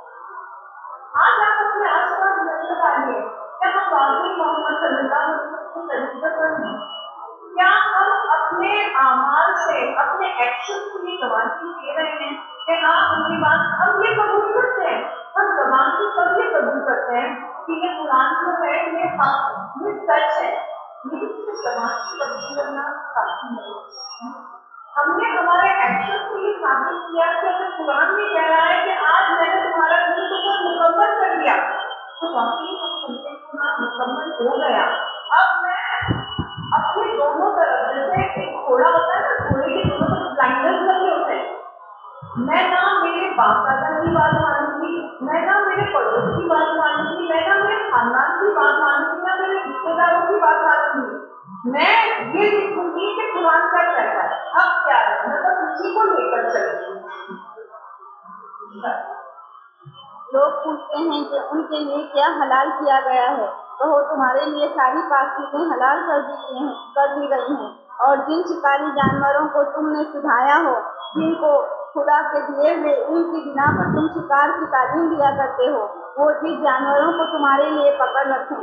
آج آپ اپنے آس پاس نظر ڈالیے، کیا ہم واقعی محمد صلی اللہ علیہ وسلم کی طریقے پر ہیں؟ کیا ہم اپنے اعمال سے، اپنے ایکشن سے یہ گواہی دے رہے ہیں کہ ہاں ان کی بات ہم یہ قبول کرتے ہیں، ہم زبان سے سب یہ قبول کرتے ہیں کہ یہ قرآن جو ہے یہ حق، یہ سچ ہے، لیکن صرف زبان سے قبول کرنا کافی نہیں. ہم نے ہمارے ایکشن سے یہ ثابت کیا کہ اگر قرآن یہ کہہ رہا ہے کہ آج میں نے تمہارا دین کو مکمل کر دیا تو واقعی ہم سمجھے کہ مکمل ہو گیا. اب میں اپنے دونوں طرف، جیسے ایک گھوڑا ہوتا ہے نا، گھوڑے کے دونوں طرف بلائنڈرز لگے ہوتے ہیں. میں نہ میرے باپ دادا کی بات مانوں گی، میں نہ میرے پڑوس کی بات مانوں گی، میں نہ میرے خاندان کی بات مانوں گی، نہ میرے رشتے داروں کی بات مانوں گی. میں یہ دیکھوں گی کہ قرآن کیا کہتا ہے. اب کیا ہے، میں بس اسی کو لے کر چلتی ہوں. لوگ پوچھتے ہیں کہ ان کے لیے کیا حلال کیا گیا ہے. کہو تمہارے لیے ساری پاک چیزیں حلال کر دی گئی ہیں، اور جن شکاری جانوروں کو تم نے سدھایا ہو، جن کو خدا کے دیے ہوئے علم کی بنا پر تم شکار کی تعلیم دیا کرتے ہو، وہ جس جانوروں کو تمہارے لیے پکڑ رکھیں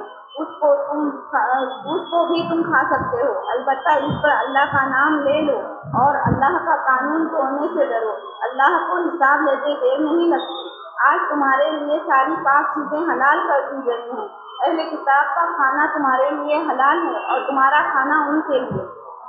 اس کو بھی تم کھا سکتے ہو. البتہ اس پر اللہ کا نام لے لو اور اللہ کا قانون توڑنے سے ڈرو. اللہ کو حساب لیتے دیر نہیں لگتی. آج تمہارے لیے ساری پاک چیزیں حلال کر دی گئی ہیں. اہل کتاب کا کھانا تمہارے لیے حلال ہے اور تمہارا کھانا ان کے لیے.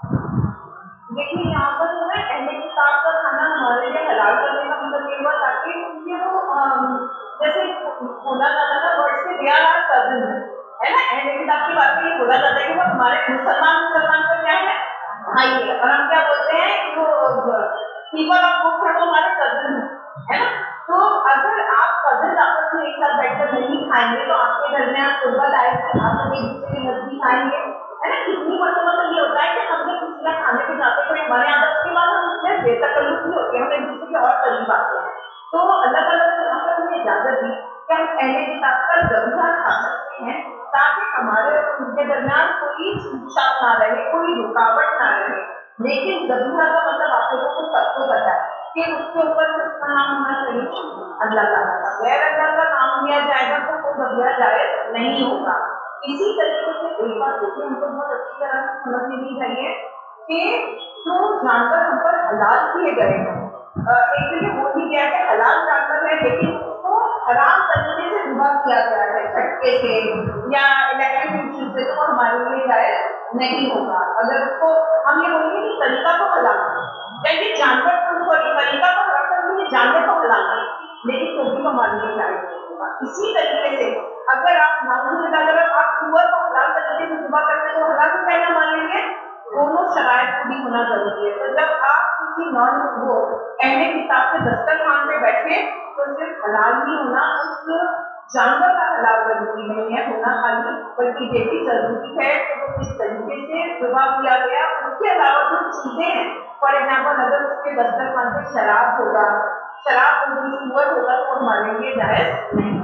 دیکھیے یہاں پر جو ہے اہل کتاب کا کھانا ہمارے لیے حلال کرنے کا مطلب یہ ہوا تاکہ وہ جیسے بولا جاتا تھا ورڈ سے دے آر کزن ہے نا. اہل کتاب کی بات میں یہ بولا جاتا ہے کہ وہ ہمارے مسلمان کا کیا ہے، بھائی ہے. اور ہم کیا بولتے ہیں کہ وہ پیپل آف بک ہے وہ ہمارے کزن ہے نا. تو اگر آپ کزن آپس میں ایک ساتھ بیٹھ کر نہیں کھائیں گے تو آپ کے درمیان قربت آئے گی، آپ ایک دوسرے کے نزدیک آئیں گے ہے نا. کتنی مرتبہ تو یہ ہوتا ہے کہ ہم جب کسی کا کھانے پہ جاتے کوئی ہمارے یہاں اس کے بعد ہم اس میں بے تکلف نہیں ہوتے، ہم ایک دوسرے کے اور قریب آتے ہیں. تو اللہ تعالیٰ نے یہاں پر ہمیں اجازت دی کہ ہم اہل کتاب کا ذبیحہ کھا سکتے ہیں تاکہ ہمارے اور ان کے درمیان کوئی چھوٹ چھاپ نہ رہے، کوئی رکاوٹ نہ رہے. لیکن ذبیحہ کا مطلب آپ لوگوں کو سب کو پتا ہے کہ اس کے اوپر کس کا نام ہونا چاہیے، اللہ تعالیٰ کا. غیر اللہ کا نام لیا جائے گا تو وہ ذبیحہ جائز نہیں ہوگا. اسی طریقے سے ایک بات دیکھیں ہم کو بہت اچھی طرح سے سمجھ لینی چاہیے کہ جو جانور ہم پر حلال کیے گئے ہیں، ایک تو یہ بول دیا کہ حلال جانور ہے لیکن اس کو حرام طریقے سے ذبح کیا گیا ہے، چھٹکے سے یا الیکٹرک سے، تو وہ ہمارے لیے جائز نہیں ہوگا. اگر اس کو ہم یہ بولیں گے کہ طریقہ تو حلال ہے، یا یہ جانور طریقہ تو حلال ہے، یہ جانور تو حلال ہے، لیکن تو بھی ہمارے لیے جائز نہیں ہوگا. اسی طریقے سے اگر آپ ناظرین اگر آپ سور کو حلال طریقے سے ذبح کرتے ہیں تو حلال ہو جائے گا ہمارے لیے. دونوں شرائط پوری ہونا ضروری ہے. تو جب آپ کسی نان وہ اہل کتاب کے دسترخوان پہ بیٹھے تو صرف حلال ہی ہونا، اس جانور کا حلال ضروری نہیں ہے ہونا خالی، بلکہ یہ بھی ضروری ہے کہ وہ کس طریقے سے ذبح کیا گیا. اس کے علاوہ جو چیزیں ہیں، فار ایگزامپل اگر اس کے دسترخوان پہ شراب ہوگا، شراب ہوگی، سور ہوگا تو ہمارے لیے جائز نہیں.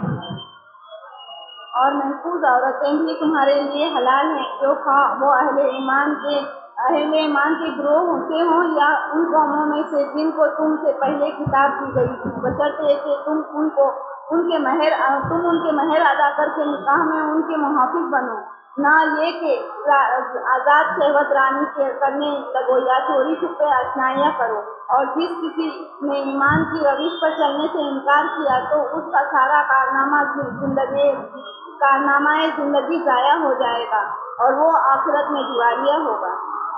اور محفوظ عورتیں بھی تمہارے لیے حلال ہیں. جو وہ اہل ایمان کے اہل ایمان کے گروہ سے ہوں یا ان قوموں میں سے جن کو تم سے پہلے کتاب دی گئی تھی، بشرطے کہ تم ان کے مہر ادا کر کے نکاح میں ان کے محافظ بنو، نہ یہ کہ آزاد شہوت رانی کرنے لگو یا چوری چھپے اشنائیاں کرو، اور جس کسی نے ایمان کی روش پر چلنے سے انکار کیا تو اس کا سارا کارنامہ زندگی ضائع ہو جائے گا اور وہ آخرت میں دیوالیہ ہوگا۔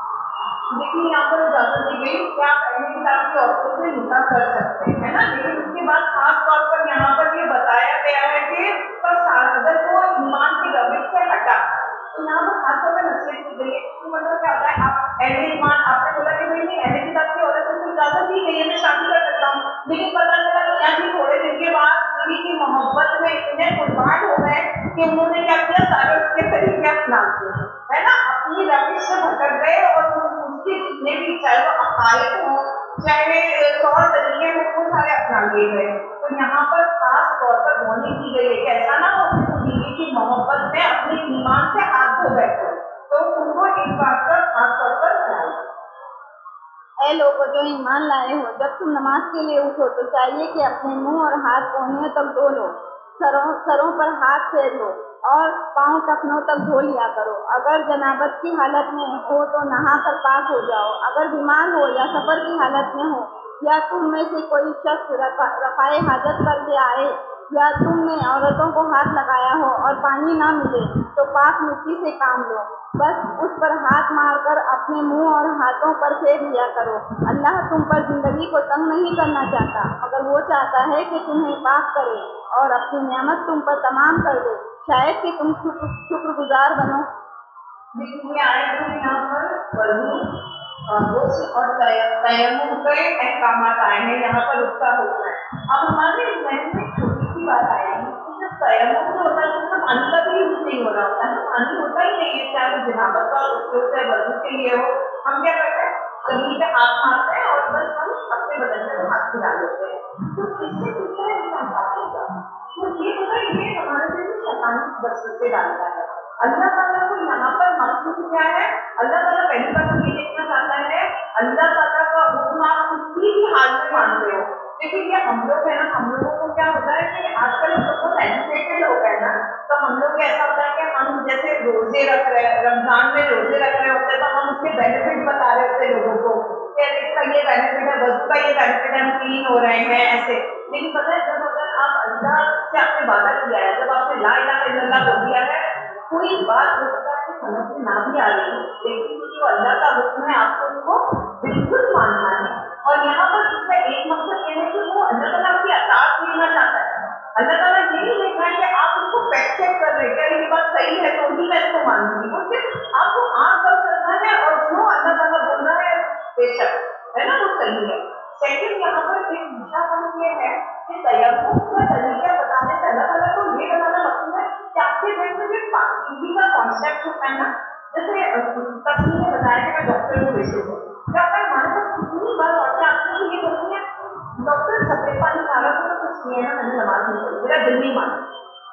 دیکھیے یہاں پر اجازت دی گئی کہ آپ اہل کتاب کی عورتوں سے نکاح کر سکتے ہیں نا، لیکن اس کے بعد خاص طور پر یہاں پر یہ بتایا گیا ہے کہ اس کا اگر وہ ایمان کی روش سے ہٹا تو یہاں پر خاص طور پر نصیحت کی گئی ہے۔ مطلب کیا ہوتا ہے، آپ اہل ایمان، آپ نے بولا کہ بھائی نہیں اہل کتاب کی عورت سے اجازت دی گئی ہے میں شادی کر سکتا ہوں، لیکن پتا چلا میاں جی تھوڑے دن کے بعد بیوی کی محبت میں اتنے قربان ہو گئے کہ انہوں نے کیا کیا، سارے اس کے طریقے اپنا لیے ہے نا، اپنی روش سے بھٹک گئے اور اس کے جتنے بھی چاہے وہ عقائد ہوں چاہے طور طریقے ہوں وہ سارے اپنا لیے گئے۔ تو یہاں پر خاص طور پر وارننگ کی گئی ہے کہ ایسا نہ ہو کہ وہ بیوی کی محبت میں اپنے ایمان سے ہاتھ دھو بیٹھے، تو ان کو اس بات کا خاص طور پر خیال رکھیں۔ اے لوگوں جو ایمان لائے ہو، جب تم نماز کے لیے اٹھو تو چاہیے کہ اپنے منہ اور ہاتھ کونیوں تک دھو لو، سروں پر ہاتھ پھیر لو اور پاؤں ٹخنوں تک دھو لیا کرو۔ اگر جنابت کی حالت میں ہو تو نہا کر پاک ہو جاؤ۔ اگر بیمار ہو یا سفر کی حالت میں ہو یا تم میں سے کوئی شخص رفع حاجت کر کے آئے یا تم نے عورتوں کو ہاتھ لگایا ہو اور پانی نہ ملے تو پاک مٹی سے کام لو، بس اس پر ہاتھ مار کر اپنے منہ اور ہاتھوں پر پھیر لیا کرو۔ اللہ تم پر زندگی کو تنگ نہیں کرنا چاہتا، مگر وہ چاہتا ہے کہ تمہیں پاک کرے اور اپنی نعمت تم پر تمام کر دے، شاید کہ تم شکر گزار بنو۔ دیکھیے آئے تو یہاں پر وضو غسل اور تیمم کے احکامات آئے ہیں، یہاں پر اس کا حکم ہے۔ اب ہمارے ذہن میں چھوٹی سی بات آئی ہے کہ جب تیمم جو ہوتا ہے اس میں پانی کا بھی یوز نہیں ہو رہا ہوتا ہے، پانی ہوتا ہی نہیں ہے، چاہے وہ جنابت کا ہو چاہے وضو کے لیے ہو، ہم کیا کرتے ہیں زمین پہ ہاتھ مارتے ہیں اور بس ہم اپنے بدن میں ہاتھ پھیلا لیتے ہیں، تو کس سے کس طرح انسان پاک ہوگا؟ تو یہ ہوتا ہے، یہ ہمارے دل میں شیطانی وسوسے ڈالتا ہے۔ اللہ تعالیٰ کو یہاں پر مقصود کیا ہے؟ اللہ تعالیٰ پہلی بار یہ دیکھنا چاہتا ہے اللہ تعالیٰ کا حکم آپ کسی بھی حال میں مانتے ہو۔ لیکن یہ ہم لوگ ہیں نا، ہم لوگوں کو کیا ہوتا ہے کہ آج کل ہم لوگ بہت ایجوکیٹڈ ہو گئے نا، تو ہم لوگ ایسا ہوتا ہے کہ ہم جیسے روزے رکھ رہے ہیں، رمضان میں روزے رکھ رہے ہوتے ہیں تو ہم اس کے بینیفٹ بتا رہے ہوتے ہیں لوگوں کو کہ اس کا یہ بینیفٹ ہے، وضو کا یہ بینیفٹ ہے، ہم کلین ہو رہے ہیں ایسے۔ لیکن پتہ ہے جب اگر آپ اللہ سے آپ نے وعدہ کیا ہے، جب آپ نے لا الہ الا اللہ بول دیا ہے، کوئی بات ہو سکتا ہے کہ سمجھ میں نہ بھی آ رہی ہے، لیکن جو اللہ کا حکم ہے آپ کو اس کو بالکل ماننا ہے۔ اور یہاں پر اس کا ایک مقصد یہ ہے کہ وہ اللہ تعالیٰ کی اطاعت لینا چاہتا ہے۔ اللہ تعالیٰ یہ نہیں دیکھنا ہے کہ آپ اس کو فیکٹ چیک کر رہے ہیں کہ یہ بات صحیح ہے تو ہی میں اس کو مانوں گی، وہ صرف آپ کو آنکھ بند کرنا ہے اور جو اللہ تعالیٰ بول رہا ہے بے شک ہے نا وہ صحیح ہے۔ سیکنڈ یہاں پر ایک دوسرا پوائنٹ یہ ہے کہ تیمم کا طریقہ بتانے سے اللہ تعالیٰ کو یہ بتانا مقصود ہے کہ آپ کے ذہن میں جو پاکیزگی کا کانسیپٹ ہوتا ہے نا، جیسے تسلیم نے بتایا کہ میں ڈاکٹر ہوں پیشے سے، کیا ہوتا ہے ہمارے پاس کتنی بار عورتیں آتی ہیں کہ یہ بولتی ہیں ڈاکٹر سفید پانی کھا رہا تھا تو کچھ نہیں ہے نا، میں نے نماز نہیں پڑھی، میرا دل نہیں مانا۔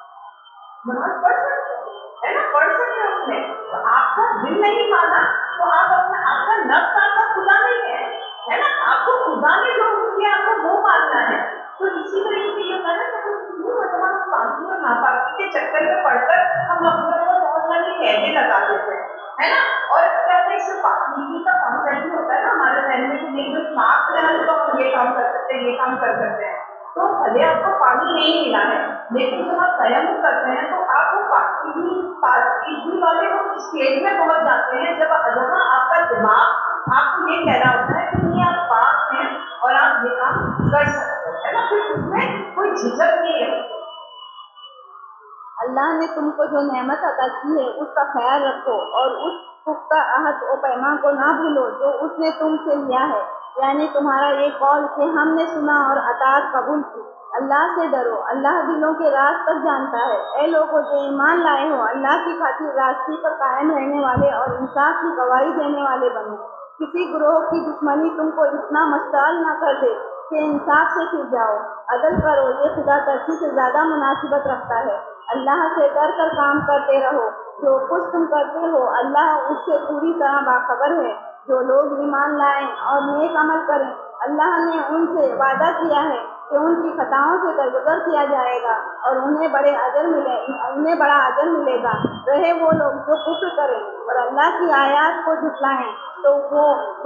نماز پڑھ سکتے ہے نا، پڑھ سکتے ہیں اس میں، تو آپ کا دل نہیں مانا تو آپ اپنا آپ کا نفس آپ کا خدا نہیں ہے نا، آپ کو خدا نے جو حکم دیا آپ کو وہ ماننا ہے۔ تو اسی طریقے سے یہ ہوتا ہے نا کہ ہم پاکی اور ناپاکی کے چکر میں پڑھ کر ہم اپنے اوپر بہت ساری قیدیں لگا دیتے ہیں ہے نا، اور کیا ہوتا ہے اس سے پاکیزگی کا کانسیپٹ بھی ہوتا ہے نا ہمارے ذہن میں کہ نہیں پاک ہے تو ہم یہ کام کر سکتے ہیں یہ کام کر سکتے ہیں۔ تو بھلے آپ کو پانی نہیں ملا ہے لیکن جب آپ تیمم کرتے ہیں تو آپ وہ پاکیزگی والے وہ اسٹیج میں پہنچ جاتے ہیں جہاں آپ کا دماغ آپ کو یہ کہہ رہا ہوتا ہے کہ نہیں آپ پاک ہیں اور آپ یہ کام کر سکتے ہیں نا، پھر اس میں کوئی جھجک نہیں ہے۔ اللہ نے تم کو جو نعمت عطا کی ہے اس کا خیال رکھو اور اس پختہ عہد و پیمان کو نہ بھولو جو اس نے تم سے لیا ہے، یعنی تمہارا یہ قول کہ ہم نے سنا اور اطاعت قبول کی۔ اللہ سے ڈرو، اللہ دلوں کے راز تک جانتا ہے۔ اے لوگوں جو ایمان لائے ہو، اللہ کی خاطر راستی پر قائم رہنے والے اور انصاف کی گواہی دینے والے بنو۔ کسی گروہ کی دشمنی تم کو اتنا مشتعل نہ کر دے کہ انصاف سے پھر جاؤ۔ عدل کرو، یہ خدا ترسی سے زیادہ مناسبت رکھتا ہے۔ اللہ سے ڈر کر کام کرتے رہو، جو کچھ تم کرتے ہو اللہ اس سے پوری طرح باخبر ہے۔ جو لوگ ایمان لائیں اور نیک عمل کریں، اللہ نے ان سے وعدہ کیا ہے کہ ان کی خطاؤں سے درگزر کیا جائے گا اور انہیں بڑا اجر ملے گا۔ رہے وہ لوگ جو کفر کریں اور اللہ کی آیات کو جھٹلائیں تو وہ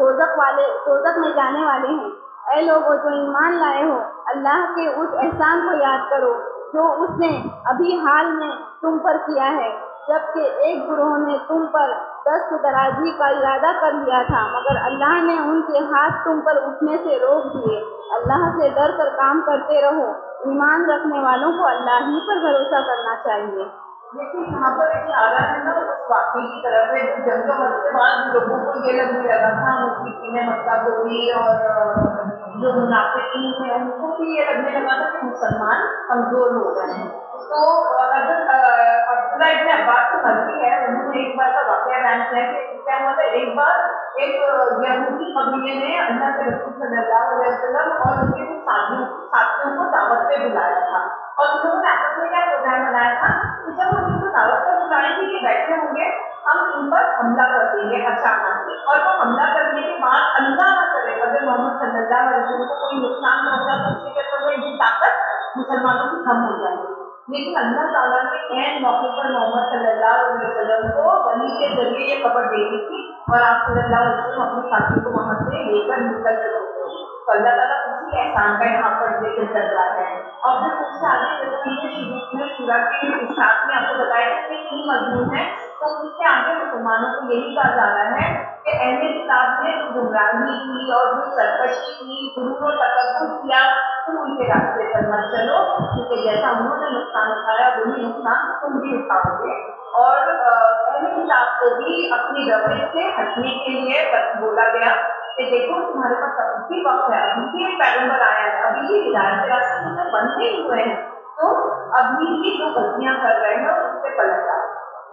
دوزخ میں جانے والے ہیں۔ اے لوگوں جو ایمان لائے ہو، اللہ کے اس احسان کو یاد کرو جو اس نے ابھی حال میں تم پر کیا ہے، جبکہ ایک گروہ نے تم پر دست درازی کا ارادہ کر لیا تھا، مگر اللہ نے ان کے ہاتھ تم پر اٹھنے سے روک دیے۔ اللہ سے ڈر کر کام کرتے رہو، ایمان رکھنے والوں کو اللہ ہی پر بھروسہ کرنا چاہیے۔ لیکن یہاں پر اشارہ ہے نا اس واقعے کی طرف ہے جو جنگ کا وقت کے بعد لوگوں کو یہ لگنے لگا تھا، مشرکین مکہ کو بھی اور جو منافقین ہیں ان کو بھی یہ لگنے لگا تھا کہ مسلمان کمزور ہو گئے ہیں۔ تو حضرت عبداللہ ابن عباس سے مرضی ہے، انہوں نے ایک بار کا واقعہ بیان کیا کہ کیا ہوا تھا، ایک بار ایک یہودی قبیلے نے اللہ کے رسول صلی اللہ علیہ وسلم اور ان کے کچھ ساتھیوں کو دعوت پہ بلایا تھا، اور ان لوگوں نے آپس میں کیا پروگرام بنایا تھا کہ جب ہم ان کو دعوت پر بلائیں گے یہ بیٹھے ہوں گے، ہم ان پر حملہ کر دیں گے اچانک، اور وہ حملہ کرنے کے بعد اللہ نہ کرے اگر محمد صلی اللہ علیہ وسلم کو کوئی نقصان پہنچا تو اس سے کیا ہوگا، ان کی طاقت مسلمانوں کی کم ہو جائے گی۔ لیکن اللہ تعالیٰ نے عین موقع پر محمد صلی اللہ علیہ وسلم کو وحی کے ذریعے یہ خبر دے دی تھی، اور آپ صلی اللہ علیہ وسلم اپنے ساتھیوں کو وہاں سے لے کر نکل چکے تھے۔ تو اللہ تعالیٰ اسی احسان کا یہاں پر ذکر کر رہا ہے، اور پھر اس سے آگے جیسے ہم نے شروع میں سورہ کے اسٹارٹ میں آپ کو بتایا کہ اس میں 3 مضمون ہے، تو اس سے آگے مسلمانوں کو یہی کہا جا رہا ہے کہ اہل کتاب نے جو گمراہی کی اور جو سرکشی کی، غرور و تکبر کیا، تم ان کے راستے پر مت چلو، کیونکہ جیسا انہوں نے نقصان اٹھایا وہی نقصان تم بھی اٹھاؤ گے۔ اور اہل کتاب کو بھی اپنی روش سے ہٹنے کے لیے بولا گیا کہ دیکھو تمہارے پاس ابھی بھی وقت ہے، ابھی بھی ایک پیغمبر آیا ہے، ابھی بھی ہدایت کے راستے تمہیں بند نہیں ہوئے ہیں، تو ابھی بھی جو غلطیاں کر رہے ہیں اس سے پلٹ جاؤ۔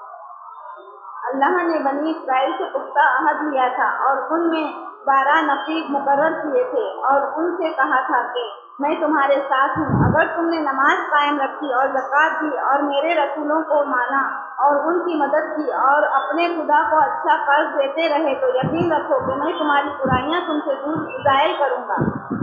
اللہ نے بنی اسرائیل سے پختہ عہد لیا تھا اور ان میں 12 نقیب مقرر کیے تھے، اور ان سے کہا تھا کہ میں تمہارے ساتھ ہوں، اگر تم نے نماز قائم رکھی اور زکوٰۃ دی اور میرے رسولوں کو مانا اور ان کی مدد کی اور اپنے خدا کو اچھا قرض دیتے رہے تو یقین رکھو کہ میں تمہاری برائیاں تم سے دور زائل کروں گا۔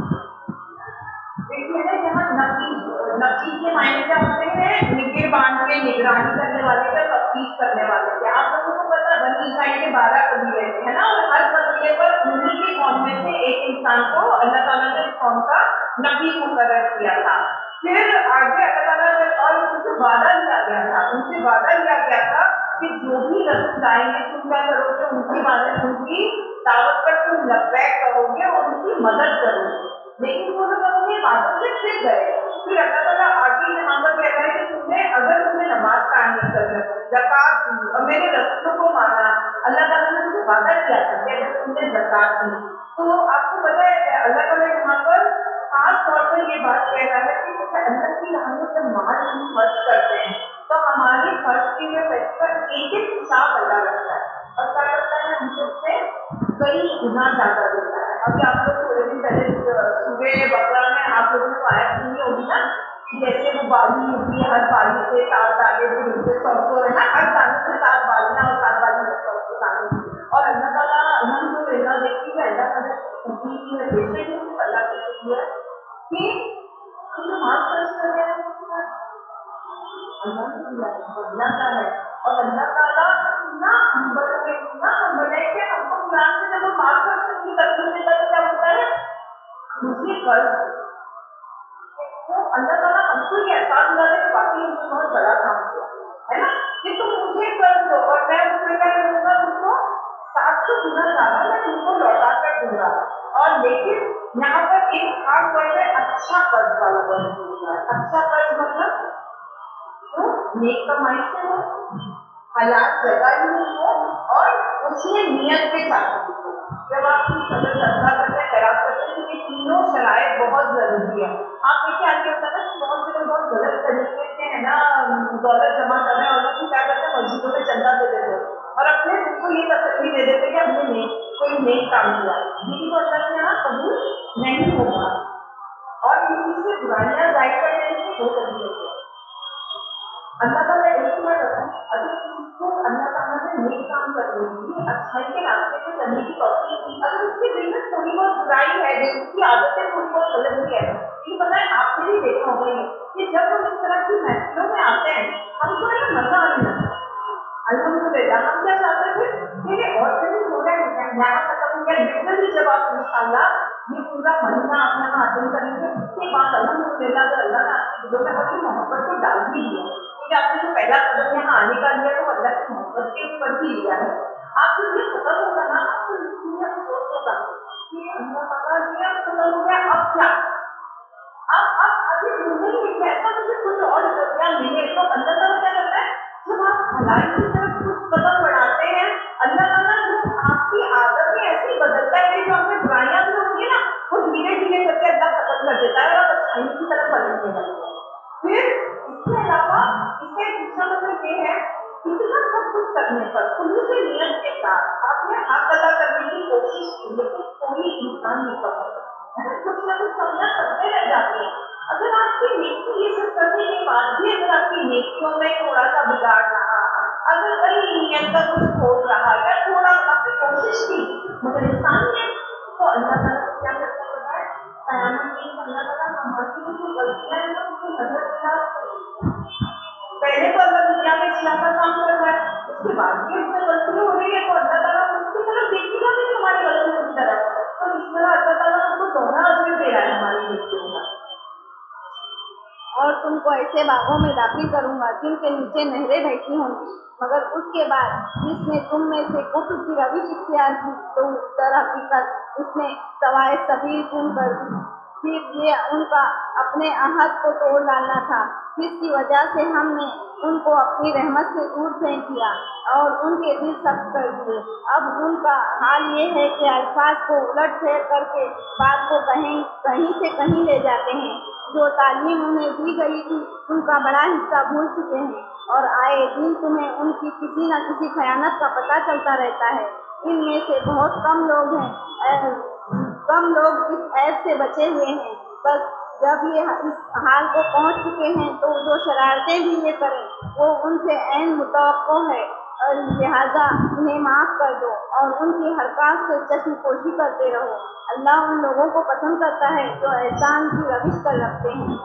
نقیب کے معنی کیا ہوتے ہیں؟ نگہبان کے، نگرانی کرنے والے کے، تفتیش کرنے والے کے۔ آپ لوگوں کو پتا بنی اسرائیل کے 12 قبیلے تھے نا، اور ہر قبیلے پر انہیں کی قوم میں سے ایک انسان کو اللہ تعالیٰ نے اس قوم کا نقیب مقرر کیا تھا۔ پھر آگے اللہ تعالیٰ نے اور ان سے وعدہ لیا گیا تھا، ان سے وعدہ لیا گیا تھا کہ جو بھی رسول آئیں گے تم کیا کرو گے، ان کی باتیں، ان کی دعوت پر تم لبیک کرو گے اور ان کی مدد کرو گے۔ لیکن وہ لوگ اپنی باتوں سے پھر گئے۔ پھر اللہ تعالیٰ آگے یہاں پر کہتا ہے کہ اگر تم نے نماز قائم نہیں کرنا، زکوٰۃ دی اور میرے رسولوں کو مانا، اللہ تعالیٰ نے مجھے وعدہ کیا تھا کہ اگر تم نے زکوٰۃ دی تو آپ کو پتا ہے اللہ تعالیٰ یہاں پر خاص طور پر یہ بات کہہ رہا ہے کہ جیسے اللہ کی راہ میں جب مال ہم خرچ کرتے ہیں تو ہماری خرچ کی ہوئے پیسے پر ایک ایک حساب اللہ رکھتا ہے، اور کیا کرتا ہے ہم لوگ سے کئی گنا زیادہ دیتا ہے۔ ابھی آپ لوگ تھوڑے دن پہلے سورہ بقرہ میں آپ لوگوں نے آیت سنی ہوگی نا، جیسے وہ بالی ہوتی ہے، ہر بالی سے 7 دانے، پھر اس سے 100 ہے نا، ہر دانے سے 7 بالیاں اور 7 بالی سے 100 دانے، اور اللہ تعالیٰ الحمد للہ دیکھیے گا اللہ تعالیٰ بے شک صرف اللہ کی خوشی ہے کہ ہم جو مال خرچ کر رہے ہیں اللہ کا ہے، اور اللہ تعالیٰ اتنا ہمبل ہے کہ ہم کو قرآن سے جب وہ مال خرچ کرنے کی تکلیف دیتا ہے تو کیا ہوتا ہے مجھے قرض، تو اللہ تعالیٰ ہم کو یہ احساس دلاتا ہے کہ باقی ہم نے بہت بڑا کام کیا ہے نا، کہ تم مجھے قرض دو اور میں اس میں کیا کروں گا، تم کو 700 گنا زیادہ میں تم کو لوٹا کر دوں گا۔ اور لیکن یہاں پر ایک خاص طور پہ اچھا قرض والا بن ہے۔ اچھا قرض مطلب جو نیک کمائی سے ہو، حلال جگہ یوز ہو، اور اس میں نیت کے ساتھ ہو۔ جب آپ کچھ اگر صدقہ کرتے ہیں، خیرات کرتے ہیں تو یہ تینوں شرائط بہت ضروری ہے۔ آپ دیکھیے آگے ہوتا ہے نا کہ بہت سے لوگ بہت غلط طریقے سے ہے نا دولت جمع کر رہے ہیں، اور لوگ کیا کرتے ہیں مسجدوں میں چندہ دے دیتے ہیں اور اپنے دل کو یہ تسلی دے دیتے کہ ہم نے کوئی نیک کام کیا، لیکن وہ اللہ کے یہاں قبول نہیں ہوگا، اور اسی سے برائیاں ظاہر کرنے کی دو طریقے سے اللہ करने की, अच्छाई के रास्ते पे चलने की तौफीक दी, अगर उसके दिल में थोड़ी बहुत बुराई है, दिल की आदतें थोड़ी बहुत गलत भी है, लेकिन पता है आपने भी देखा होगा ये कि जब हम इस तरह की महफिलों में आते हैं हमको है ना मजा आने लगता है। अल्हम्दुलिल्लाह हम क्या चाहते थे मेरे और कहीं हो रहा है यहाँ खत्म हो गया, लिटरली जब आप इंशाल्लाह ये पूरा महीना अपना हासिल करेंगे उसके बाद अल्हम्दुलिल्लाह अगर अल्लाह ने आपके दिलों में अपनी मोहब्बत को डाल ही दिया, क्योंकि आपने जो पहला कदम यहाँ आने का लिया तो अल्लाह की मोहब्बत के ऊपर ही लिया है। आप जब ये खत्म होगा ना आपको ये अफसोस होगा कि अल्लाह पता ये खत्म हो गया अब क्या, अब अभी नहीं है कि ऐसा मुझे कोई और जरिया मिले। तो अल्लाह ताला क्या करता है जब आप भलाई की तरफ कुछ कदम बढ़ाते हैं अल्लाह ताला जो आपकी आदतें ऐसी बदलता है जो आपने बुराइयां भी होंगी ना वो धीरे धीरे करके अल्लाह खत्म कर देता है और आप अच्छाई की तरफ बढ़ने लगते हैं। फिर इसके अलावा इसका दूसरा मतलब ये है इतना सब कुछ करने पर खुलूस नियत के साथ आपने हक अदा करने की कोशिश की लेकिन कोई इंसान नहीं कर सकता है ना, कुछ ना कुछ कमियां सबसे रह जाती है। अगर आपकी नेकी ये सब करने के बाद भी अगर आपकी नेकियों में थोड़ा सा बिगाड़ रहा, अगर कहीं नियत का कुछ खोट रहा या थोड़ा आपने कोशिश की मगर इंसान ने तो अल्लाह ताला को क्या करता है कयामत में अल्लाह ताला हमारी जो गलतियां हैं उसको नजरअंदाज कर देता है। पहले तो अल्लाह दुनिया में इस्लाम का काम कर रहा है उसके बाद भी हमसे गलती हो रही है तो अल्लाह ताला उसकी तरफ देखेगा भी नहीं हमारी गलतियों की तरफ, तो इस तरह अल्लाह ताला हमको दोहरा अजर दे रहा है हमारी गलतियों का। और तुमको ऐसे बागों में दाखिल करूंगा जिनके नीचे नहरें बहती होंगी, मगर उसके बाद जिसने तुम में से कुफ्र की रविश इख्तियार की तो दर हकीकत उसने सवाए सबील गुम कर दी। फिर ये उनका अपने अहद को तोड़ डालना था जिसकी वजह से हमने उनको अपनी रहमत से दूर फेंक दिया और उनके दिल सख्त कर दिए। अब उनका हाल ये है कि अल्फाज को उलट फेर करके बात को कहीं से कहीं ले जाते हैं। जो तालीम उन्हें दी गई थी उनका बड़ा हिस्सा भूल चुके हैं और आए दिन तुम्हें उनकी किसी न किसी खयानत का पता चलता रहता है। इनमें से बहुत कम लोग इस ऐब से बचे हुए हैं। बस जब ये इस हाल को पहुंच चुके हैं तो जो शरारतें भी ये करें वो उनसे ऐन मुतवक्को है और लिहाजा इन्हें माफ़ कर दो और उनकी हरकत से चश्मपोशी करते रहो। अल्लाह उन लोगों को पसंद करता है जो एहसान की रविश कर रखते हैं।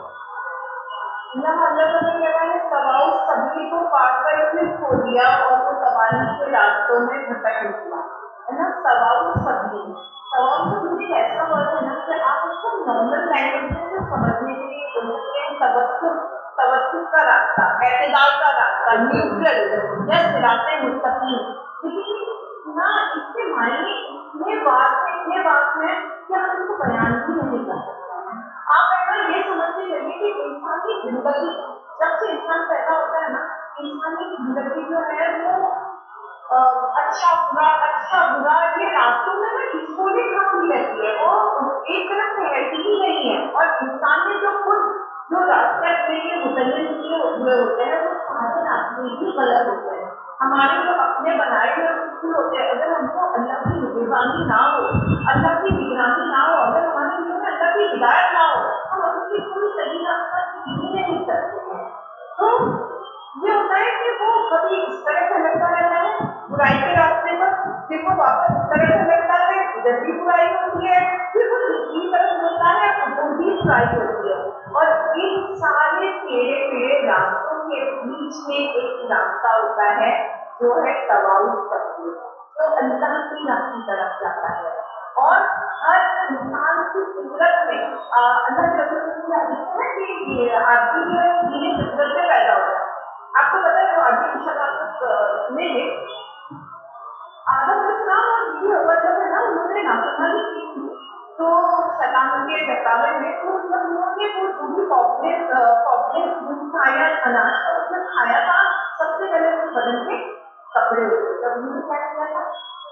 यहाँ अल्लाह ताला कह रहा है सवाउ सभी को पार कर उसने खो दिया और वो तबाही के रास्तों में भटक निकला है ना। सवाउ सभी एक ऐसा वर्ड है ना कि आप उसको नॉर्मल लैंग्वेज में से समझने के लिए बोल सकते हैं तवस्सुत का रास्ता, एतदाल का रास्ता, न्यूट्रल या सिराते मुस्तकीम। लेकिन ना इसके मायने इतने वास्ट हैं कि हम इसको बयान भी नहीं कर सकते हैं। आप अगर ये समझते चलिए कि इंसानी जिंदगी जब से इंसान पैदा होता है ना, इंसानी जिंदगी जो है वो अच्छा बुरा ये रास्तों में ना हिचकोले खाती रहती है और एक तरफ ठहरती ही नहीं है। और इंसान ने जो रास्ते अपने लिए मुतय्यन किए हुए होते हैं वो सारे रास्ते ही गलत होते हैं। हमारे जो अपने बनाए हुए उसूल होते हैं, अगर हमको अल्लाह की निगरानी ना हो, अल्लाह की निगरानी ना हो, अगर हमारे दिलों में अल्लाह की हिदायत ना हो, हम अपनी कोई सही रास्ता चुन नहीं सकते हैं। तो ये होता है कि वो कभी इस तरह से लगता रहता है बुराई के रास्ते पर, फिर वो वापस इस तरह से लगता है उधर भी बुराई होती है, फिर वो दूसरी तरफ होता है उधर भी बुराई होती है। और इन सारे टेढ़े रास्तों के बीच में एक रास्ता होता है जो है सवाउ सब्र, जो अल्लाह की राह की तरफ जाता है। और हर इंसान की फितरत में अल्लाह के रसूल है कि आदमी जो है दीन फितरत में पैदा होता है। आपको पता है वो आदमी इंशाल्लाह आप सुनेंगे, आदम अलैहिस्सलाम और बीवी हव्वा जब है ना उन्होंने नाफरमानी की थी तो शैतान के बहकावे में, तो जब उन्होंने वो जो भी पॉपुलर फूड खाया अनाज का जब खाया था सबसे पहले उनके बदन के कपड़े होते, तब उन्होंने क्या किया था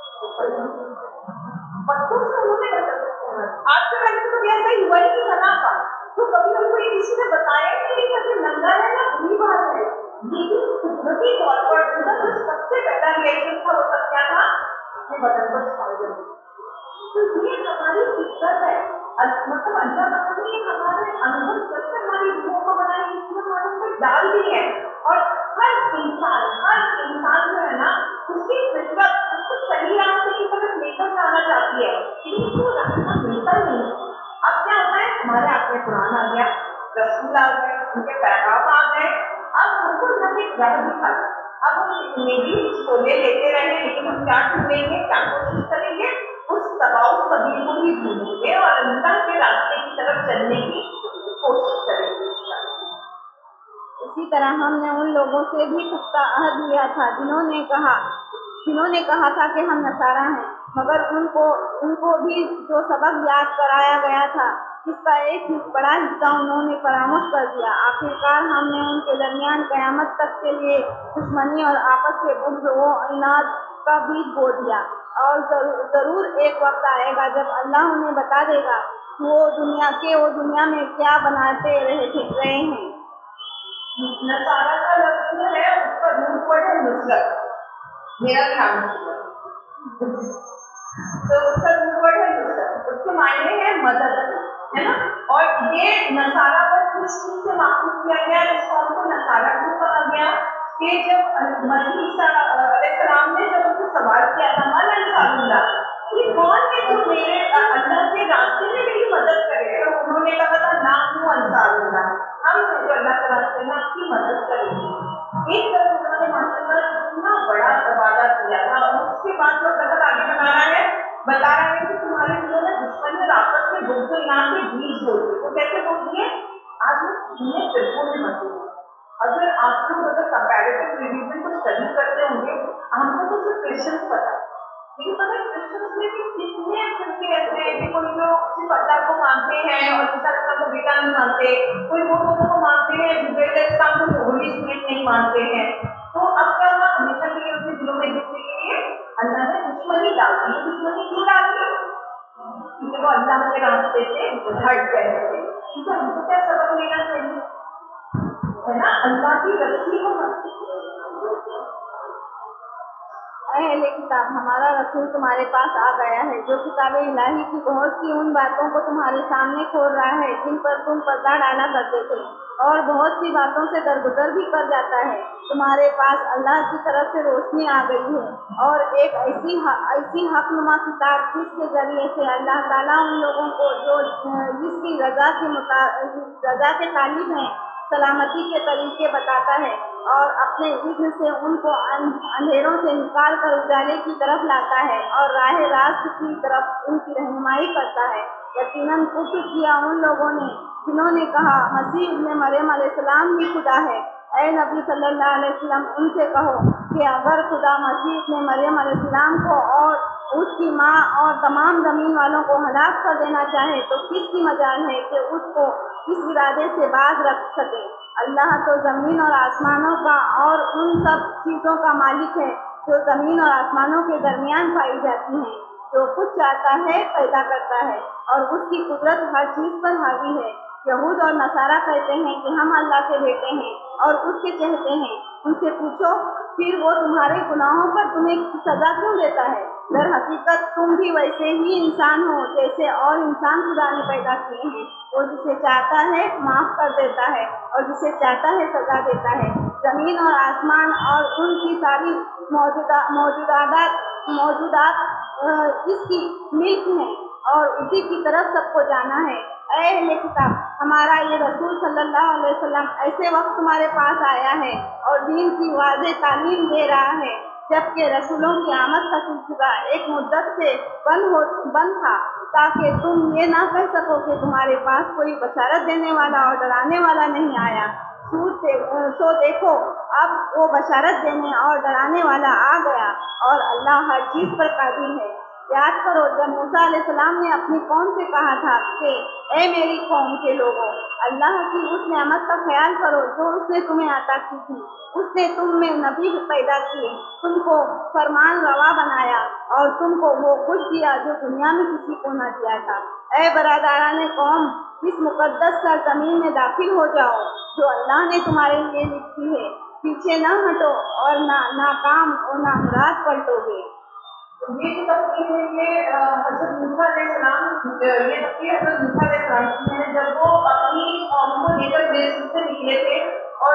बच्चों से उन्होंने आज से पहले तो कभी ऐसा हुआ ही नहीं बना था। तो कभी उनको ये किसी ने बताया कि नहीं कभी नंगा रहना बुरी बात है, लेकिन कुदरती तौर पर उनका जो सबसे पहला रिएक्शन था वो सब क्या था अपने बदन को छुपा देना। तो ये हमारी फितरत है, मतलब अल्लाह ताला ने हमारे अंदर जब से हमारी रूह को बनाई इसमें हमारे अंदर डाल दी है। और हर इंसान जो है ना, उसकी फितरत उसको सही रास्ते की तरफ लेकर जाना चाहती है, लेकिन उसको रास्ता मिलता ही नहीं। अब क्या होता है, हमारे हाथ में कुरान आ गया, रसूल आ गए, उनके पैगाम आ गए, अब हमको अल्लाह एक राह दिखा। अब हम कितने भी खोले लेते रहे, लेकिन हम क्या ढूंढेंगे, क्या कोशिश करेंगे, उस सबाउ सभी को ही ढूंढेंगे और अल्लाह के रास्ते की तरफ चलने की कोशिश करेंगे। इसी तरह हमने उन लोगों से भी पुख्ता अहद लिया था जिन्होंने कहा था कि हम नसारा हैं, मगर उनको भी जो सबक याद कराया गया था, जिसका एक बड़ा हिस्सा उन्होंने फरामोश कर दिया। आखिरकार हमने उनके दरमियान क़यामत तक के लिए दुश्मनी और आपस के बुग़्ज़ व इनाद का बीज बो दिया। और ज़रूर एक वक्त आएगा जब अल्लाह उन्हें बता देगा वो दुनिया में क्या बनाते रहे हैं। नसारा का लफ्ज़ है, उसका रूट वर्ड है नुसरत, मेरा ध्यान रखिएगा। तो उसका रूट वर्ड है नुसरत, उसके मायने है मदद, है ना। और ये नसारा पर किस चीज से माखूज किया गया, इस कौम को नसारा क्यों कहा गया कि जब मसीह ईसा अलैहिस्सलाम ने जब उनसे सवाल किया था, मन अंसारुल्लाह, ये कौन है जो मेरे अल्लाह के रास्ते में मेरी मदद करे, तो उन्होंने कहा था ना हूँ अंसारुल्लाह, हम जो अल्लाह के रास्ते में आपकी मदद करेंगे। एक तरफ उन्होंने माशाअल्लाह इतना बड़ा वादा किया था, और उसके बाद जो अल्लाह आगे बता रहा है कि तुम्हारे दिलों में दुश्मनी और आपस में बुग़्ज़ व इनाद के बीज बोल दिए। तो कैसे बोल दिए? आज हम फिरकों में मत हो। अगर आप लोग कंपैरेटिव रिलीजन को स्टडी करते होंगे, हमको तो सिर्फ क्रिश्चियंस पता है, लेकिन पता है क्रिश्चियंस में भी कितने फिरके ऐसे हैं कि कोई जो सिर्फ अल्लाह को मानते हैं और ईसा अलैहिस्सलाम को बेटा नहीं मानते, कोई वो दोनों को मानते हैं, जिब्राइल अलैहिस्सलाम को होली स्पिरिट नहीं मानते हैं। तो अब क्या हुआ, हमेशा के लिए अपने दिलों में घुसने के लिए अल्लाह ने दुश्मनी डाल दी। दुश्मनी क्यों डाली? क्योंकि वो अल्लाह के रास्ते से हट गए थे। इसे हमको क्या सबक लेना चाहिए, है ना, अल्लाह की रस्सी को अहले किताब, हमारा रसूल तुम्हारे पास आ गया है, जो किताब इलाही की बहुत सी उन बातों को तुम्हारे सामने खोल रहा है जिन पर तुम पर्दा डाला करते थे, और बहुत सी बातों से दरगुजर भी कर जाता है। तुम्हारे पास अल्लाह की तरफ से रोशनी आ गई है, और एक ऐसी हक़नुमा किताब जिसके ज़रिए से अल्लाह ताला उन लोगों को जो जिसकी रज़ा के तालिब हैं सलामती के तरीके बताता है, और अपने इज़्न से उनको अंधेरों से निकाल कर उजाले की तरफ लाता है, और राह रास्त की तरफ उनकी रहनुमाई करता है। यकीनन कुफ्र किया उन लोगों ने जिन्होंने कहा मसीह इब्न मरियम अलैहिस्सलाम ही खुदा है। ऐ नबी सल्लल्लाहु अलैहि वसल्लम, उनसे कहो कि अगर खुदा मसीह इब्न मरियम अलैहिस्सलाम को और उसकी माँ और तमाम ज़मीन वालों को हलाक कर देना चाहे तो किसकी मजाल है कि उसको इस इरादे से बाज रख सके। अल्लाह तो ज़मीन और आसमानों का और उन सब चीज़ों का मालिक है जो ज़मीन और आसमानों के दरमियान पाई जाती हैं। जो कुछ चाहता है पैदा करता है, और उसकी कुदरत हर चीज़ पर हावी है। यहूद और नसारा कहते हैं कि हम अल्लाह के बेटे हैं और उसके चहेते हैं। उनसे पूछो फिर वो तुम्हारे गुनाहों पर तुम्हें सज़ा क्यों देता है? दर हकीकत तुम भी वैसे ही इंसान हो जैसे और इंसान खुदा ने पैदा किए हैं। वो जिसे चाहता है माफ़ कर देता है और जिसे चाहता है सज़ा देता है। ज़मीन और आसमान और उनकी सारी मौजूदात इसकी मिल्क हैं और उसी की तरफ सबको जाना है। ऐ अहले किताब, हमारा ये रसूल सल्लल्लाहु अलैहि वसल्लम ऐसे वक्त तुम्हारे पास आया है और दीन की वाज़ेह तालीम दे रहा है जबकि रसूलों की आमद का सिलसिला एक मुद्दत से बंद था, ताकि तुम ये ना कह सको कि तुम्हारे पास कोई बशारत देने वाला और डराने वाला नहीं आया। सो देखो, अब वो बशारत देने और डराने वाला आ गया और अल्लाह हर चीज़ पर कादिर है। याद करो जब मूसा अलैहिस्सलाम ने अपनी कौम से कहा था कि ए मेरी कौम के लोगों, अल्लाह की उस नेमत का ख्याल करो जो उसने तुम्हें अता की थी। उसने तुम में नबी पैदा किए, तुमको फरमान रवा बनाया और तुमको वो कुछ दिया जो दुनिया में किसी को न दिया था। ए बरादराने कौम, इस मुकद्दस सरजमीन में दाखिल हो जाओ जो अल्लाह ने तुम्हारे लिए लिखी है। पीछे न हटो और नाकाम और नामुराद पलटोगे। ये जो तस्वीर है ये हज़रत मूसा अलैहिस्सलाम, ये तस्वीर हज़रत मूसा अलैहिस्सलाम की है जब वो अपनी कौम को लेकर मिस्र से निकले थे اور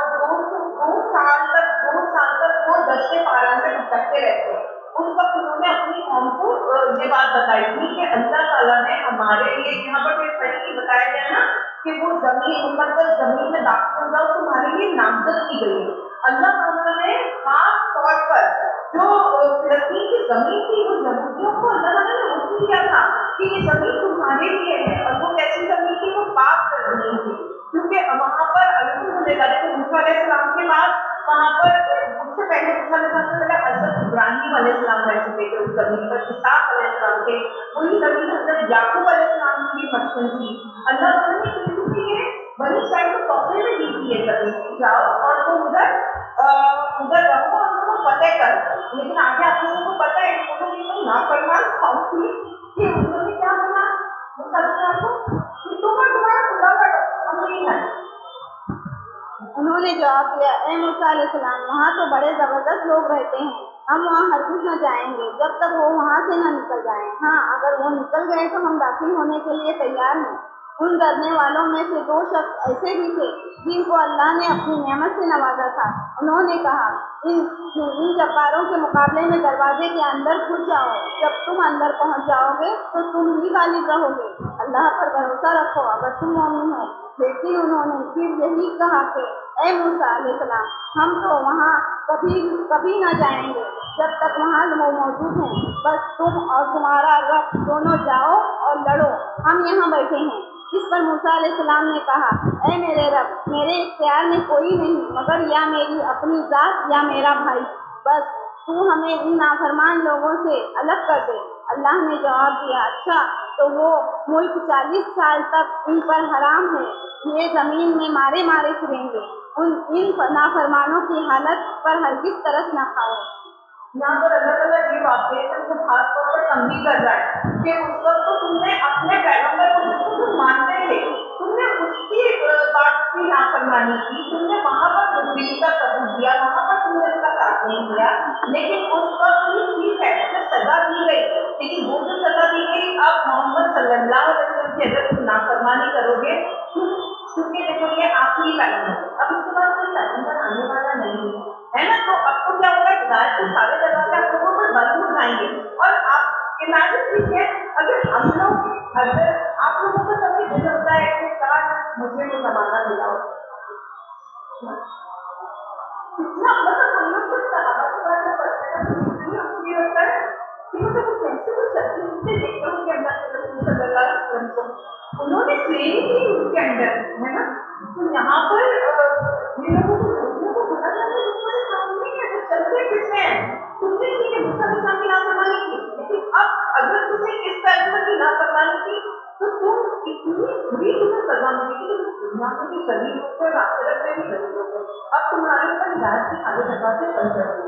2 साल तक वो दस्ते पारायण में भटकते रहते हैं। उस वक्त उन्होंने अपनी कौम को ये बात बताई थी कि अल्लाह ताला ने हमारे लिए, यहाँ पर स्पेशली बताया गया ना कि वो जमीन मुकद्दस जमीन में दाखिल हो जाओ, तुम्हारे लिए नामजद की गई है। अल्लाह ताला ने खास तौर पर जो फिलिस्तीन की जमीन थी, वो यहूदियों को अल्लाह ताला ने हुक्म दिया था कि ये जमीन तुम्हारे लिए है। और वो कैसी जमीन थी? वो पाक जमीन थी, क्योंकि वहां पर अल्हम्दुलिल्लाह मूसा अलैहिस्सलाम के बाद वहां पर उससे पहले मूसा अलैहिस्सलाम से पहले हजरत इब्राहिम अलैहिस्सलाम रह चुके थे उस जमीन पर, इसहाक अलैहिस्सलाम थे, वही जमीन हजरत याकूब अलैहिस्सलाम की मस्कन थी। अल्लाह ताला ने किसी ये बनी इसराइल को तोहफे में दी थी ये जमीन, जाओ और तुम उधर रहो और उसको फतेह करो। लेकिन आगे आप लोगों को पता है कि उन्होंने इतना नाफरमान कौम थी कि उन्होंने क्या बोला मूसा अलैहिस्सलाम को कि तुम और तुम्हारा खुदा लड़ो, हम नहीं हैं। उन्होंने जवाब दिया, ए मूसा अलैहिस्सलाम, वहाँ तो बड़े ज़बरदस्त लोग रहते हैं, हम वहाँ हरगिज़ न जाएंगे जब तक वो वहाँ से न निकल जाएं। हाँ, अगर वो निकल गए तो हम दाखिल होने के लिए तैयार हैं। उन डरने वालों में से 2 शख्स ऐसे भी थे जिनको अल्लाह ने अपनी नेमत से नवाजा था। उन्होंने कहा, इन जब्बारों के मुकाबले में दरवाजे के अंदर घुस जाओ, जब तुम अंदर पहुँच जाओगे तो तुम ही गालिब रहोगे। अल्लाह पर भरोसा रखो अगर तुम मोमिन हो। लेकिन उन्होंने फिर यही कहा कि ए मूसा अलैहिस्सलाम, हम तो वहाँ कभी न जाएंगे जब तक वहाँ वो मौजूद हैं। बस तुम और तुम्हारा रब दोनों जाओ और लड़ो, हम यहाँ बैठे हैं। इस पर मूसा अलैहिस्सलाम ने कहा, ए मेरे रब, मेरे इख्तियार में कोई नहीं मगर या मेरी अपनी ज़ात या मेरा भाई, बस तू हमें इन नाफरमान लोगों से अलग कर दे। अल्लाह ने जवाब दिया, अच्छा तो वो मुल्क 40 साल तक इन पर हराम है, ये ज़मीन में मारे मारे फिरेंगे। इन नाफरमानों की हालत पर हरगिज़ तरस न खाओ। यहाँ पर अल्लाह ताला ये वाक़े को खास तौर पर तंबीह कर रहा है कि उस वक्त तो तुमने अपने पैगंबर को जिसको तुम मानते थे, तुमने उसकी बात की नाफरमानी की, तुमने वहाँ पर बुज़दिली का सबूत दिया, वहाँ पर तुमने उसका साथ नहीं दिया। लेकिन उस वक्त भी ठीक है, तुम्हें सजा दी गई, लेकिन वो जो सजा दी गई अब मोहम्मद सल्लल्लाहु अलैहि वसल्लम की अगर तुम नाफरमानी करोगे, क्योंकि देखो ये आखिरी पैगंबर है, अब उसके बाद कोई पैगंबर आने वाला नहीं है ना। तो अब तो क्या होगा, हिदायत के सारे दरवाजे आप लोगों पर बंद हो जाएंगे। और आप इमेजिन कीजिए अगर आप लोगों को कभी दिल होता है कि काश मुझे वो जमाना मिला हो, कितना मतलब हम लोग कुछ सहाबा के बारे में पढ़ते हैं, हमको ये लगता है कि मतलब वो कैसे वो चलते उनसे देखते उनके अंदर सल्लल्लाहु अलैहि वसल्लम को उन्होंने ट्रेनिंग की उनके अंदर, है ना। तो यहाँ पर ये लोगों को पता लगे तुम्हारे सामने है जो चलते फिरते हैं, तुमने ठीक है मूसा अलैहिस्सलाम की नाफरमानी की, लेकिन अब अगर तुमने इस पैगंबर की नाफरमानी की तो तुम इतनी बुरी तुम्हें सजा मिलेगी कि दुनिया में भी जलील होते और आखिरत में भी जलील होते। अब तुम्हारे ऊपर हिदायत के सारे दरवाजे बंद कर दिए।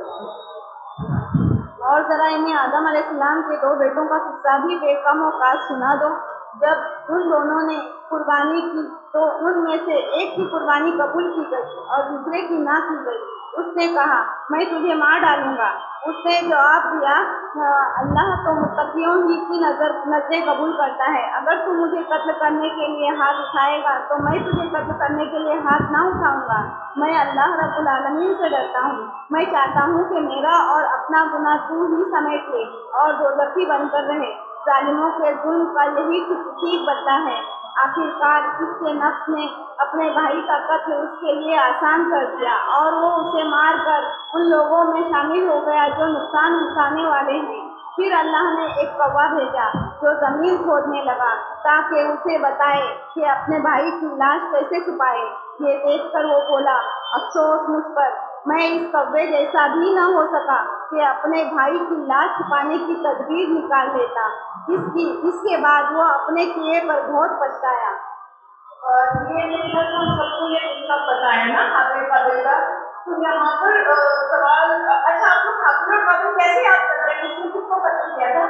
और ज़रा इन्हें आदम अलैहिस्सलाम के 2 बेटों का किस्सा भी बेकम औकात सुना दो। जब उन दोनों ने कुर्बानी की तो उनमें से एक की कुर्बानी कबूल की गई और दूसरे की ना की गई। उसने कहा, मैं तुझे मार डालूंगा। उसने जवाब दिया, अल्लाह तो मुत्तकियों ही की नज़रें कबूल करता है। अगर तू मुझे कत्ल करने के लिए हाथ उठाएगा तो मैं तुझे कत्ल करने के लिए हाथ ना उठाऊंगा। मैं अल्लाह रब्बुल आलमीन से डरता हूँ। मैं चाहता हूँ कि मेरा और अपना गुनाह तू ही समेट ले और दोज़खी बनकर रहे। जालिमों के जुल्म का यही ठीक बदला है। आखिरकार इसके नफ्स ने अपने भाई का कत्ल उसके लिए आसान कर दिया और वो उसे मार कर उन लोगों में शामिल हो गया जो नुकसान उठाने वाले हैं। फिर अल्लाह ने एक कौवा भेजा जो ज़मीन खोदने लगा ताकि उसे बताए कि अपने भाई की लाश कैसे छुपाए। ये देखकर वो बोला, अफसोस मुझ पर, मैं इस कौवे जैसा भी न हो सका कि अपने भाई की लाश छुपाने की तदबीर निकाल लेता। इसके बाद वो अपने किए पर बहुत पछताया। ये हम सबको ये किस्सा पता है ना हाबिल काबिल का। तो यहाँ पर सवाल, अच्छा आप लोग हाबिल और काबिल कैसे याद करते हैं, किसने किसको कत्ल किया था?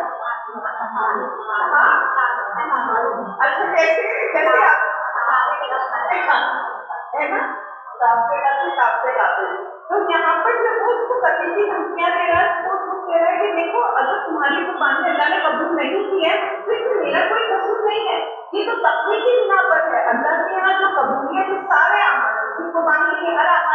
अच्छा कैसे कैसे याद है ना, काफे काफे। तो यहाँ पर जब वो उसको कत्ल की धमकियां दे रहा है तो उसको कह रहा है कि देखो अगर तुम्हारी कुर्बानी अल्लाह ने कबूल नहीं की है तो इसमें मेरा कोई कसूर नहीं है, ये तो तक़वा की बिना पर है। अल्लाह के यहाँ जो कबूलियत है सारे अमल, कुर्बानी की हर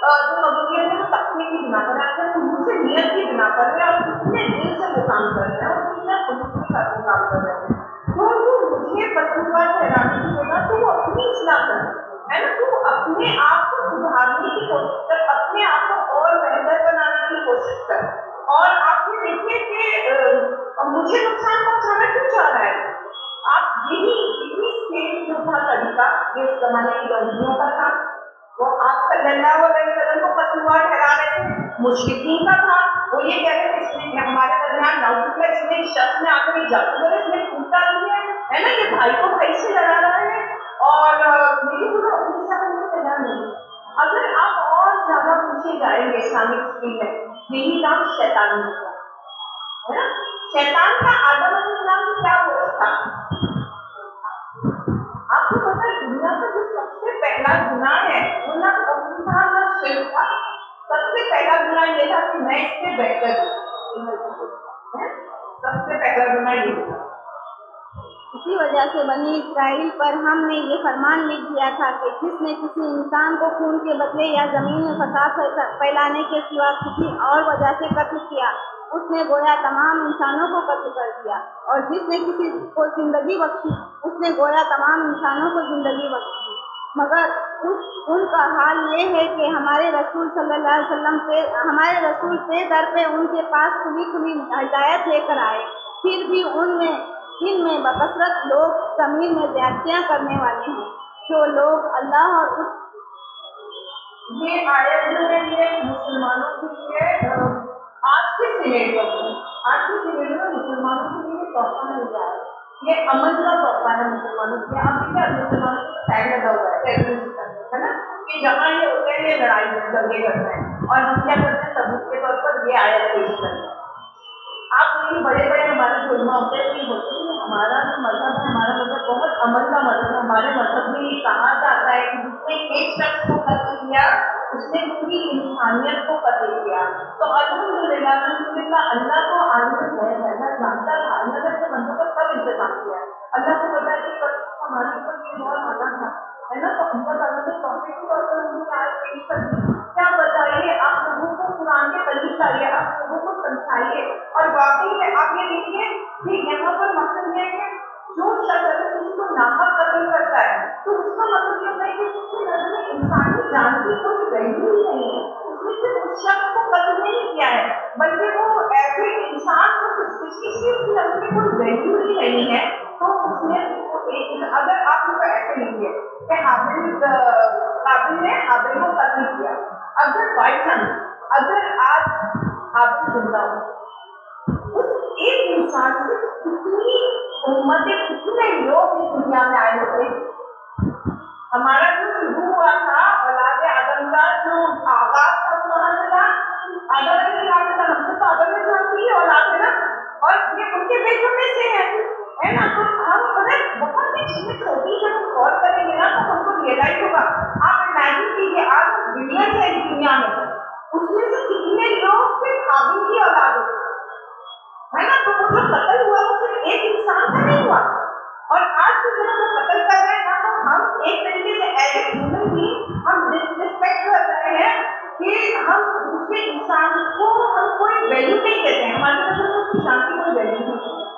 जो मकबूलियत है वो तकवे की बिना पर है, खुलूस नियत की बिना पर है, और कितने दिल से वो काम कर रहे हैं और कितने खुलूस के साथ वो काम कर रहे हैं। तो मुझे कसूरवार ठहराने की जगह तो वो अपनी इस्लाह कर, है ना, तो अपने आप को सुधारने की कोशिश कर, अपने आप को और बेहतर बनाने की कोशिश कर। और आप ये देखिए कि मुझे नुकसान पहुंचाना क्यों चाह रहा है, आप यही सेम जो था तरीका ये इस जमाने की यहूदियों का था, वो आप सल्लल्लाहु अलैहि वसल्लम को कसूरवार ठहरा रहे थे, मुशरिकीन का था, वो ये कह रहे थे इसने हमारे दरमियान नाउजुबिल्लाह इसने इस शख्स ने आकर ये जादू करे, इसने टूटा दिया है ना, ये भाई को भाई से लड़ा रहा है और मेरी तो अपनी साथ में तैयार नहीं। अगर आप और ज्यादा पूछे जाएंगे इस्लामिक हिस्ट्री में यही काम शैतान ने किया, है ना, शैतान का आदम अलैहिस्सलाम से क्या हुआ था, आपको पता है दुनिया का जो सबसे पहला गुनाह है वो ना कब्र था ना शिर्क था, सबसे पहला गुनाह ये था कि मैं इससे बेहतर हूँ, सबसे पहला गुनाह ये था। इसी वजह से बनी इसराइल पर हमने ये फरमान लिख दिया था कि जिसने किसी इंसान को खून के बदले या जमीन में फसाद फैलाने के सिवा किसी और वजह से कत्ल किया उसने गोया तमाम इंसानों को कत्ल कर दिया, और जिसने किसी को जिंदगी बख्शी उसने गोया तमाम इंसानों को जिंदगी बख्शी। मगर उनका हाल ये है कि हमारे रसूल सल्लल्लाहु अलैहि वसल्लम हमारे रसूल पे दर पे उनके पास खुली खुली हिदायत लेकर आए, फिर भी इनमें बकसरत लोग ज़मीन में ज्यादतियाँ करने वाले हैं। जो लोग अल्लाह और ये आयत जो है ये मुसलमानों के लिए आज के सिनेरियो में मुसलमानों के लिए तोहफा मिल गया है, ये अमन का तोहफा है मुसलमानों के लिए। अब देखिए मुसलमानों को टैग लगा हुआ है ना, कि जहाँ ये होते हैं ये लड़ाई दंगे करते हैं और हम क्या करते हैं सबूत के तौर पर ये आयत पेश करते हैं। आप देखिए बड़े बड़े हमारे जुल्मा होते हैं कि हमारा जो मजहब है, हमारा मजहब बहुत अमन का मजहब है, हमारे मजहब में ये कहा जाता है कि जिसने एक शख्स को कत्ल किया उसने पूरी इंसानियत को कत्ल किया। तो अल्हम्दुलिल्लाह अल्लाह को आलिम है, अल्लाह जानता था, अल्लाह ने अपने बंदों का सब इंतजाम किया है। अल्लाह को पता है कि हमारे ऊपर ये बहुत आना था, है ना, तो अल्लाह ताला ने तौफीक के तौर पर उनकी आयत पेश कर दी। क्या बताइए, आप लोगों को कुरान के करीब लाइए, आप लोगों को समझाइए, और वाकई में आप ये देखिए कि यहाँ पर मकसद ये है कि जो शख्स अगर किसी को नाहक कत्ल करता है तो उसका मतलब ये होता है कि उसकी नजर में इंसानी जान की कोई वैल्यू ही नहीं है, उसने सिर्फ उस शख्स को कत्ल नहीं किया है बल्कि वो ऐसे इंसान को उसकी नजर में कोई वैल्यू ही नहीं है। तो उसने अगर आप उसको ऐसे लीजिए कि काबिल ने हाबिल को कत्ल किया, अगर बाई चांस अगर आज हाबिल जिंदा हो उस एक इंसान से कितनी उम्मतें कितने लोग इस दुनिया में आए होते। हमारा जो शुरू हुआ था औलाद आदम का जो आगाज था वहां से था आदम अलैहिस्सलाम से था, हमसे तो आदम अलैहिस्सलाम की औलाद है ना, और ये उनके बेटों में से है ना। तो हम बहुत सी चीजें छोटी जब हम गौर करेंगे ना तो हमको रियलाइज होगा। आप इमेजिन कीजिए आज हम बिलियन है इस दुनिया में, उसमें से कितने लोग सिर्फ हाबिल की औलाद होते है ना। तो वो जो कत्ल हुआ वो सिर्फ एक इंसान का नहीं हुआ, और आज भी जब हम कत्ल कर रहे हैं ना तो हम एक तरीके से एज ए ह्यूमन बीइंग हम डिसरिस्पेक्ट कर रहे हैं कि हम दूसरे इंसान को हम कोई वैल्यू नहीं देते हैं, हमारी नजर में उसकी जान की कोई वैल्यू नहीं है।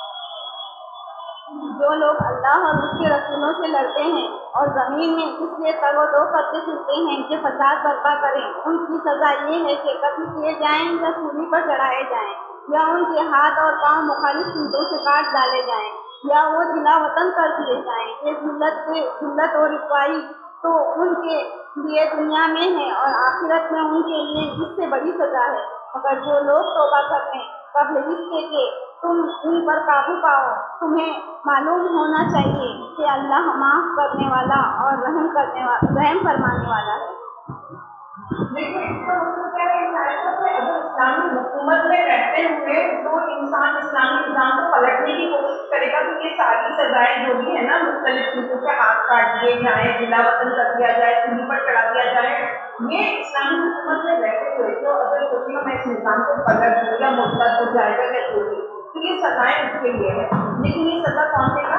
जो लोग अल्लाह और उसके रसूलों से लड़ते हैं और ज़मीन में इसलिए तगोदो करते फिरते हैं कि फसाद बर्पा करें, उनकी सज़ा ये है कि कत्ल किए जाएं या सूली पर चढ़ाए जाएं, या उनके हाथ और पांव मुखालिफ सिमतों से काट डाले जाएं, या वो जिला वतन कर दिए जाएं। ये जिल्लत और रिसवाई तो उनके लिए दुनिया में है और आखिरत में उनके लिए इससे बड़ी सज़ा है। मगर जो लोग तौबा कर लें कबल इसके कि तुम इन पर काबू पाओ, तुम्हें मालूम होना चाहिए कि अल्लाह माफ़ करने वाला और रहम फरमाने वाला है। देखिए इसका मतलब क्या है, इस आयत में अगर इस्लामी हुकूमत में रहते हुए जो इंसान इस्लामी निज़ाम को पलटने की कोशिश करेगा तो ये सारी सजाएं जो भी है ना, मुख्तलिफ चीज़ों से हाथ काट दिए जाए, जिला वतन कर दिया जाए, सूली पर चढ़ा दिया जाए, ये इस्लामी हुकूमत में रहते हुए जो अगर सोचेगा मैं इस निज़ाम को पलट दूँ या मुर्तद हो जाएगा या छोटी, तो ये सजाएं उसके लिए है। लेकिन ये सजा कौन देगा?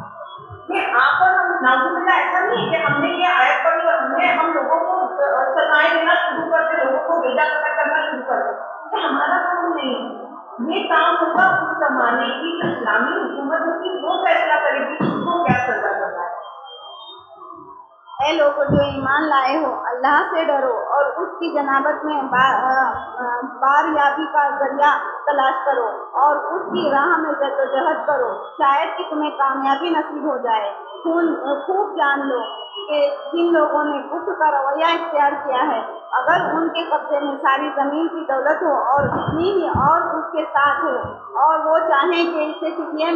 ये आप और हम नाउजुबिल्लाह ऐसा नहीं है कि हमने ये आयत पढ़ी और हमने हम लोगों को सजा सजाएं देना शुरू कर दे, लोगों को भेजा पता करना शुरू कर दे, ये हमारा काम नहीं है। ये काम होगा उस जमाने की जो इस्लामी हुकूमत होगी, वो फैसला करेगी कि उसको क्या सजा करना है। اے لوگوں جو ایمان لائے ہو، اللہ سے ڈرو اور اس کی جنابت میں باریابی کا ذریعہ تلاش کرو اور اس کی راہ میں جدوجہد کرو، شاید کہ تمہیں کامیابی نصیب ہو جائے۔ خوب جان لو کہ جن لوگوں نے کفر کا رویہ اختیار کیا ہے، اگر ان کے قبضے میں ساری زمین کی دولت ہو اور اتنی ہی اور اس کے ساتھ ہو، اور وہ چاہیں کہ اسے فدیے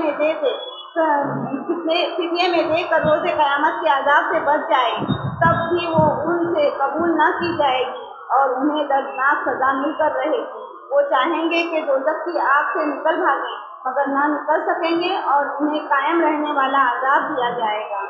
میں دے کر روز قیامت کے عذاب سے بچ جائے، تب بھی وہ ان سے قبول نہ کی جائے گی اور انہیں دردناک سزا مل کر رہے گی۔ وہ چاہیں گے کہ دوزخ کی آگ سے نکل بھاگیں، مگر نہ نکل سکیں گے اور انہیں قائم رہنے والا عذاب دیا جائے گا۔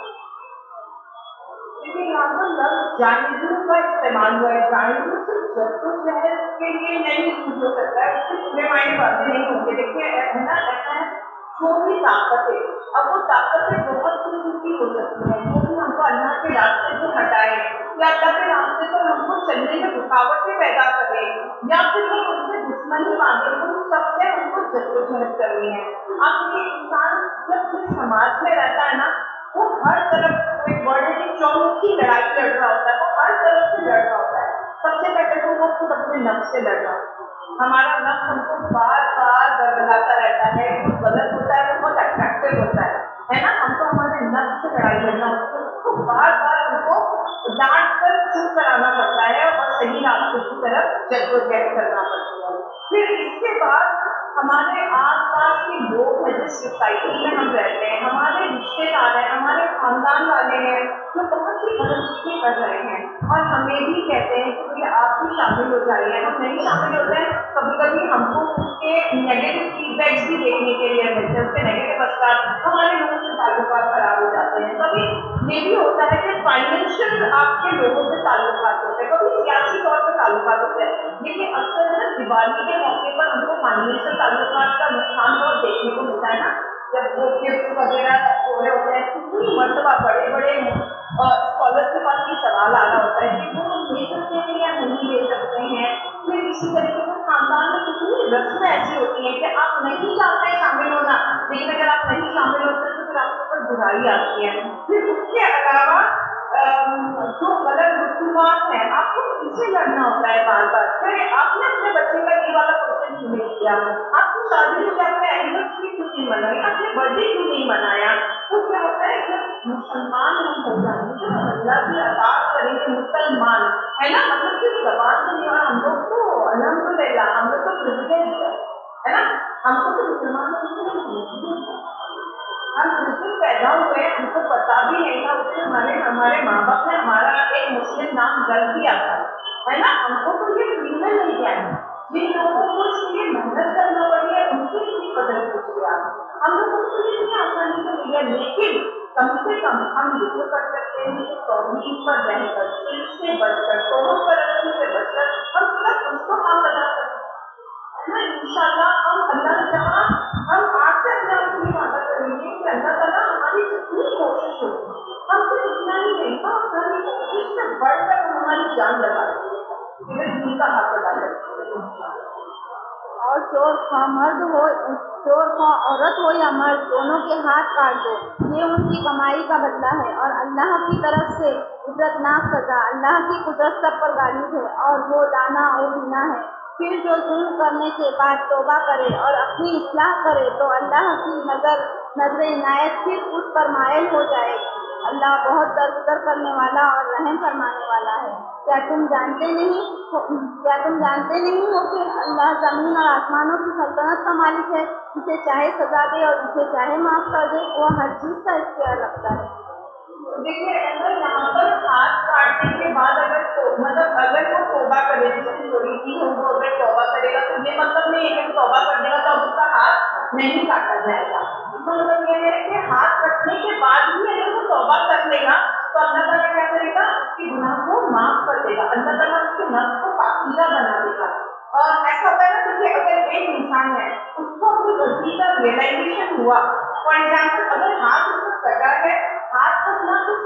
لیکن یہاں پر لفظ جانبوں کا استعمال ہوا ہے، جانبوں سے جدوجہد کے لیے نہیں ہو سکتا ہے، اس سے پورے معنی باتیں نہیں ہوں گے۔ دیکھیے ہے نا، ایسا ہے جو بھی طاقتیں، اب وہ طاقتیں بہت قسم کی ہو سکتی ہیں، جو بھی ہم کو اللہ کے راستے سے ہٹائے یا اللہ کے راستے پر ہم کو چلنے میں رکاوٹیں پیدا کرے یا پھر وہ ان سے دشمنی مانگے، ان سب سے ہم کو جدوجہد کرنی ہے۔ اب یہ انسان جب جس سماج میں رہتا ہے نا، وہ ہر طرف ایک بڑے کی چومکھی لڑائی لڑ رہا ہوتا ہے، وہ ہر طرف سے لڑ رہا ہوتا ہے۔ سب سے پہلے تو وہ خود اپنے نفس سے لڑ رہا ہوتا ہے۔ ہمارا نفس ہم کو بار بار برگلاتا رہتا ہے، جو غلط ہوتا ہے وہ بہت اٹریکٹیو ہوتا ہے نا، ہم کو ہمارے نفس سے لڑائی لڑنا ہوتا ہے، اس کو بار بار ہم کو ڈانٹ کر چپ کرانا پڑتا ہے اور صحیح راستے کی طرف جدوجہد کرنا پڑتا ہے۔ پھر اس کے بعد ہمارے آس پاس کے لوگ ہیں، جس سوسائٹی میں ہم رہتے ہیں، ہمارے رشتے دار ہیں، ہمارے خاندان والے ہیں جو بہت سی غلط چیزیں کر رہے ہیں اور ہمیں بھی کہتے ہیں کہ آپ بھی شامل ہو جائیے، ہم نہیں شامل ہوتے ہیں۔ کبھی کبھی ہم کو اس کے نیگیٹو فیڈ بیکس بھی دیکھنے کے لیے ملتے ہیں، اس کے نیگیٹو اثرات، ہمارے لوگوں سے تعلقات خراب ہو جاتے ہیں۔ کبھی یہ بھی ہوتا ہے کہ فائنینشیل آپ کے لوگوں سے تعلقات ہوتے ہیں، کبھی سیاسی طور پہ تعلقات ہوتے ہیں، لیکن اکثر نا دیوالی کے موقع پر ہم کو فائنینشیل تعلقات کا نقصان بہت دیکھنے کو ملتا ہے نا، جب وہ گفٹ وغیرہ ہو رہے ہوتے ہیں، کتنی مرتبہ بڑے بڑے اسکالر کے پاس یہ سوال آ رہا ہوتا ہے کہ وہ لے سکتے ہیں یا نہیں لے سکتے ہیں۔ پھر اسی طریقے سے خاندان میں کتنی رسمیں ایسی ہوتی ہیں کہ آپ نہیں چاہتے ہیں شامل ہونا، لیکن اگر آپ نہیں شامل ہوتے ہیں تو پھر آپ کے اوپر برائی آتی ہے۔ پھر اس کے علاوہ جو غلط رسومات ہیں، آپ کو ان سے لڑنا ہوتا ہے بار بار۔ پھر آپ نے اپنے بچے کا یہ والا فنکشن کیوں نہیں کیا، آپ کی شادی میں اپنے اینیورسری کیوں نہیں منائی، آپ نے برتھ ڈے کیوں نہیں منایا۔ تو کیا ہوتا ہے، جب مسلمان ہم ہو جائیں گے، جب اللہ کی اطاعت کریں گے، مسلمان ہے نا، مطلب صرف زبان سے نہیں، اور ہم لوگ تو الحمدللہ ہم لوگ تو پریویلیج ہے نا، ہم کو تو مسلمان ہم جس دن پیدا ہوئے ہم کو پتا بھی نہیں تھا، اس دن ہمارے ماں باپ نے ہمارا ایک مسلم نام رکھ دیا تھا، ہے نا، ہم کو تو یہ فری میں نہیں کیا ہے۔ جن لوگوں کو اس کے لیے محنت کرنا پڑی ہے ان کی اتنی قدر پوچھ لیا، ہم لوگوں کو یہ اتنی آسانی سے مل گیا، لیکن کم سے کم ہم یہ تو کر سکتے ہیں کہ توحید پر رہ کر، شرک سے بچ کر، توبہ پرستی سے بچ کر ہم سب اس کو حق ادا کریں، ہے نا۔ انشاءاللہ ہم اللہ جہاں ہم آج سے اپنے آپ سے یہ وعدہ کریں گے کہ اللہ تعالیٰ ہماری جتنی کوشش ہوگی ہم سے اتنا ہی نہیں، ہم ہماری کوشش سے بڑھ کر ہم ہماری جان لگا دیں گے، پھر دین کا حق ادا کریں گے انشاءاللہ۔ اور چور خواہ مرد ہو، چور خواہ عورت ہو یا مرد، دونوں کے ہاتھ کاٹ دو، یہ ان کی کمائی کا بدلہ ہے اور اللہ کی طرف سے عبرتناک سزا۔ اللہ کی قدرت سب پر غالب ہے اور وہ دانا اور بینا ہے۔ پھر جو ظلم کرنے کے بعد توبہ کرے اور اپنی اصلاح کرے تو اللہ کی نظر عنایت پھر اس پر مائل ہو جائے گی۔ اللہ بہت درگزر کرنے والا اور رحم فرمانے والا ہے۔ کیا تم جانتے نہیں ہو کہ اللہ زمین اور آسمانوں کی سلطنت کا مالک ہے، جسے چاہے سزا دے اور جسے چاہے معاف کر دے، وہ ہر چیز کا اختیار رکھتا ہے۔ دیکھیے اگر یہاں پر ہاتھ کاٹنے کے بعد اگر وہ توبہ کرے، جس نے چوری کی ہو وہ اگر توبہ کرے گا تو یہ مطلب نہیں ہے کہ توبہ کر دے گا تو اب اس کا ہاتھ نہیں کاٹا جائے گا۔ اس کا مطلب یہ ہے کہ ہاتھ کٹنے کے بعد بھی اگر وہ توبہ کر لے گا تو اللہ تعالیٰ کیا کرے گا، اس کے گناہ کو معاف کر دے گا، اللہ تعالیٰ اس کے نفس کو پاکیزہ بنا دے گا۔ اور ایسا ہوتا ہے نا کہ اگر ایک انسان ہے اس کو اپنی غلطی کا ریئلائزیشن ہوا، فار ایگزامپل اگر ہاتھ اس کو کٹا ہے، ہاتھ کٹنا تو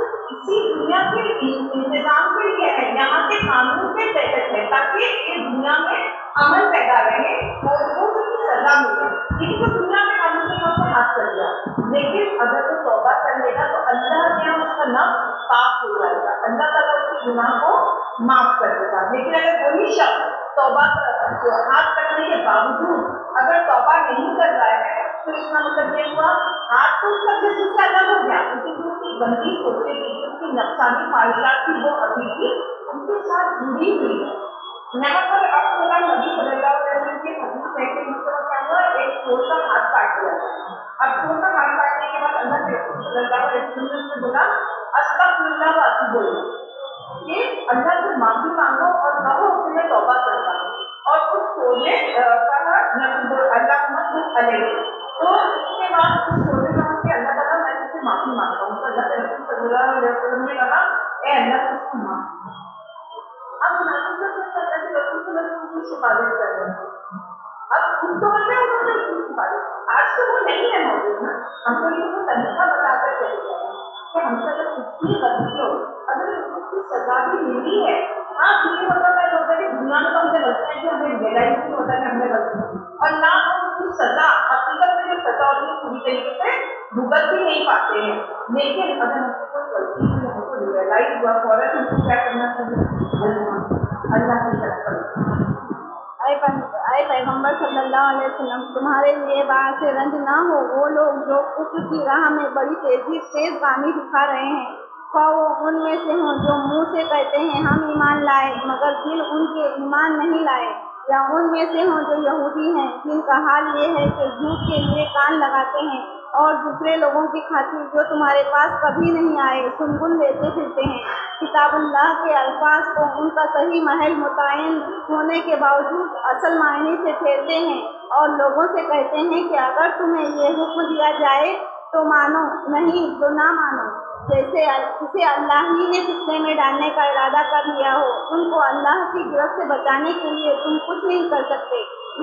सिर्फ इसी दुनिया के इंतजाम के लिए है, यहाँ के कानून के तहत है, ताकि ये दुनिया में अमल पैदा रहे और वो उसकी सजा मिले। लेकिन वो दुनिया में कानून के साथ हाथ कर दिया, लेकिन अगर वो तौबा कर लेगा तो अल्लाह के यहाँ उसका नफ्स पाक हो जाएगा, अल्लाह ताला उसके गुनाह को माफ कर देगा। लेकिन अगर वही शख्स तौबा हाथ करने के बावजूद अगर तौबा नहीं कर रहा है तो इसका मतलब ये हुआ हाथ तो उसका जिस्म से अलग हो गया, लेकिन जो उसकी गंदी सोचे थी, उसकी नफसानी ख्वाहिशात थी, वो अभी भी उसके साथ जुड़ी हुई है। यहाँ पर अब खुदा नबी सल्लल्लाहु अलैहि वसल्लम की हदीस है कि मतलब क्या हुआ, एक चोर का हाथ काट दिया। अब चोर का हाथ काटने के बाद अल्लाह के रसूल सल्लल्लाहु अलैहि वसल्लम से बोला अस्तगफिरुल्लाह व अतूबु इलैह, कि अल्लाह से माफी मांगो और कहो कि मैं तौबा करता हूँ। और उस चोर ने कहा अल्लाह अलैहि, तो उसके बाद उस चोर ने कहा कि अल्लाह ताला मैं तुझसे माफी मांगता हूँ। तो अल्लाह के रसूल सल्लल्लाहु अलैहि वसल्लम ने कहा ए अल्लाह तुझसे माफ। अब मुनाफिक अल्लाह के रसूल सल्लल्लाहु अलैहि वसल्लम की सिफारिश कर रहे हैं। अब उस दौर में उन्होंने उसकी सिफारिश, आज तो वो नहीं है मौजूद ना, हमको ये वो तरीका बताकर चले गए हैं कि हमसे अगर कुछ भी गलती हो, अगर उसकी सजा भी मिली है, हाँ ये मतलब मैं सोचता कि दुनिया में तो हमसे गलतियां हैं कि हमें रियलाइज नहीं होता कि हमने गलती, और ना हम उसकी सजा हकीकत में जो सजा होती है पूरी तरीके से भुगत भी नहीं पाते हैं। लेकिन अगर हमसे कोई गलती हुई, हमको रियलाइज हुआ, फौरन हमको क्या करना चाहिए? अल्लाह की तरफ ऐ पैगम्बर सल्लल्लाहु अलैहि वसल्लम, तुम्हारे लिए बाहर से रंज ना हो वो लोग जो कुफ्र की राह में बड़ी तेजगामी दिखा रहे हैं, ख्वाह वो उनमें से हों जो मुंह से कहते हैं हम ईमान लाए मगर दिल उनके ईमान नहीं लाए, या उनमें से हों जो यहूदी हैं जिनका हाल ये है कि झूठ के लिए कान लगाते हैं और दूसरे लोगों की खातिर जो तुम्हारे पास कभी नहीं आए सुनगुन लेते फिरते हैं। किताबुल्लाह के अल्फाज को उनका सही महल मुतयन होने के बावजूद असल मायने से फेरते हैं और लोगों से कहते हैं कि अगर तुम्हें ये हुक्म दिया जाए तो मानो, नहीं तो ना मानो। जैसे जिसे अल्लाह ही ने फितने में डालने का इरादा कर लिया हो, उनको अल्लाह की गिरफ्त से बचाने के लिए तुम कुछ नहीं कर सकते।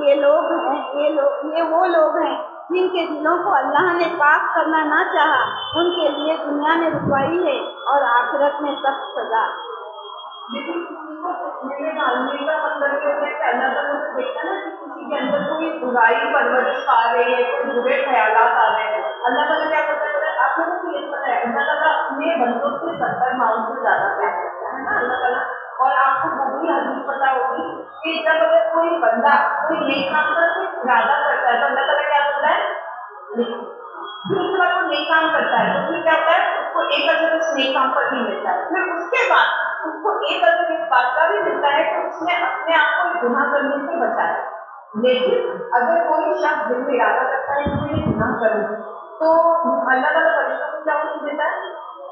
ये वो लोग हैं जिनके दिलों को अल्लाह ने पाक करना ना चाहा, उनके लिए दुनिया में रुसवाई है और आखिरत में सख्त सजा। लेकिन किसी को फितने में डालने का मतलब ये होता है कि अल्लाह ताला से देखता ना कि किसी के अंदर कोई बुराई परवरिश आ रही है, कोई बुरे ख्यालात आ रहे हैं, अल्लाह ताला क्या करता है? आप लोगों को ये पता है अल्लाह ताला अपने बंदों से 70 माओं से ज्यादा प्यार करता है ना अल्लाह ताला। और आपको वो भी हदीस पता होगी कि जब अगर कोई बंदा कोई नेक काम का सिर्फ इरादा करता है तो अल्लाह ताला क्या करता है? लिखो। फिर उसके बाद वो नेक काम करता है तो फिर क्या होता है? उसको एक अजर उस नेक काम पर भी मिलता है। फिर उसके बाद उसको एक अजर इस बात का भी मिलता है कि उसने अपने आप को गुनाह करने से बचाया। लेकिन अगर कोई शख्स दिल में इरादा करता है कि मैं गुनाह करूँ, तो अल्लाह ताला फरिश्तों को क्या हुक्म देता है?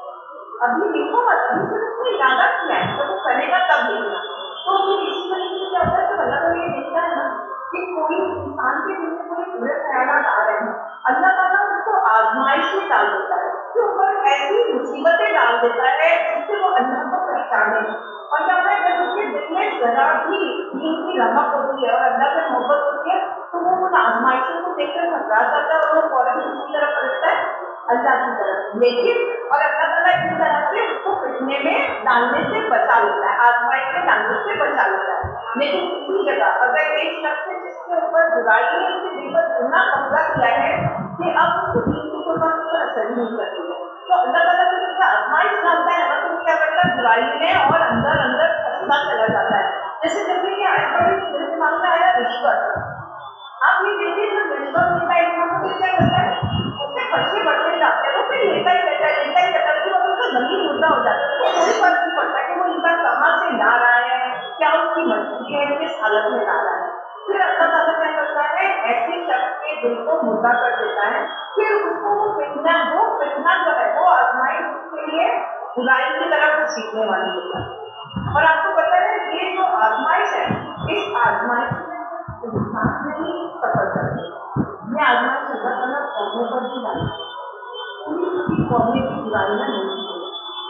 अभी लिखो मत, अभी सिर्फ उसने इरादा किया है, जब वो करेगा तब लिखना। तो फिर इसी तरीके से क्या होता है, जब अल्लाह ताला ये देखता है ना कि कोई इंसान के दिल में कोई बुरे ख्यालात आ रहे हैं, अल्लाह ताला उसको आजमाइश में डाल देता है, उसके ऊपर ऐसी मुसीबतें डाल देता है जिससे वो अल्लाह को पहचाने। और क्या होता है, जब उसके दिल में जरा भी दीन की रमक होती है और अल्लाह से मोहब्बत होती है, तो वो उन आजमाइशों को देखकर घबरा जाता है और वो फौरन किसी तरफ पलटता है? अल्लाह की तरफ। लेकिन और अल्लाह ताला इस तरह से उसको फितने में डालने से बचा लेता है, आजमाइश में डालने से बचा लेता है। लेकिन इसी जगह अगर एक शख्स है जिसके ऊपर बुराई है, उसके दिल पर इतना कब्जा किया है कि अब उसको दीन की कोई बात पर असर ही नहीं करती है, तो अल्लाह ताला जब उसका आजमाइश डालता है ना, तो क्या करता है? बुराई में और अंदर अंदर फंसता चला जाता है। जैसे जैसे कि मेरे दिमाग में आया रिश्वत। आप ये देखिए, जब रिश्वत लेता है इंसान को क्या करता है? उसके खर्चे बढ़ते जाते हैं, वो फिर लेता ही रहता है, उसके बाद उसका जमीन मुर्दा हो जाता है। उसको कोई फर्क नहीं पड़ता कि वो इंसान कहाँ से ला रहा है, क्या उसकी मजबूरी है, किस हालत में ला रहा है। फिर अल्लाह ताला क्या करता है? ऐसे शख्स के दिल को मुर्दा कर देता है। फिर उसको वो फितना जो है वो आजमाइश उसके लिए बुराई की तरफ सीखने वाली होता है। और आपको पता है ये जो आजमाइश है, इस आजमाइश में इंसान नहीं सफर करते, ये आजमाइश अल्लाह ताला कौमों पर भी डालती है, पूरी कौमें की बुराइयां नहीं होती।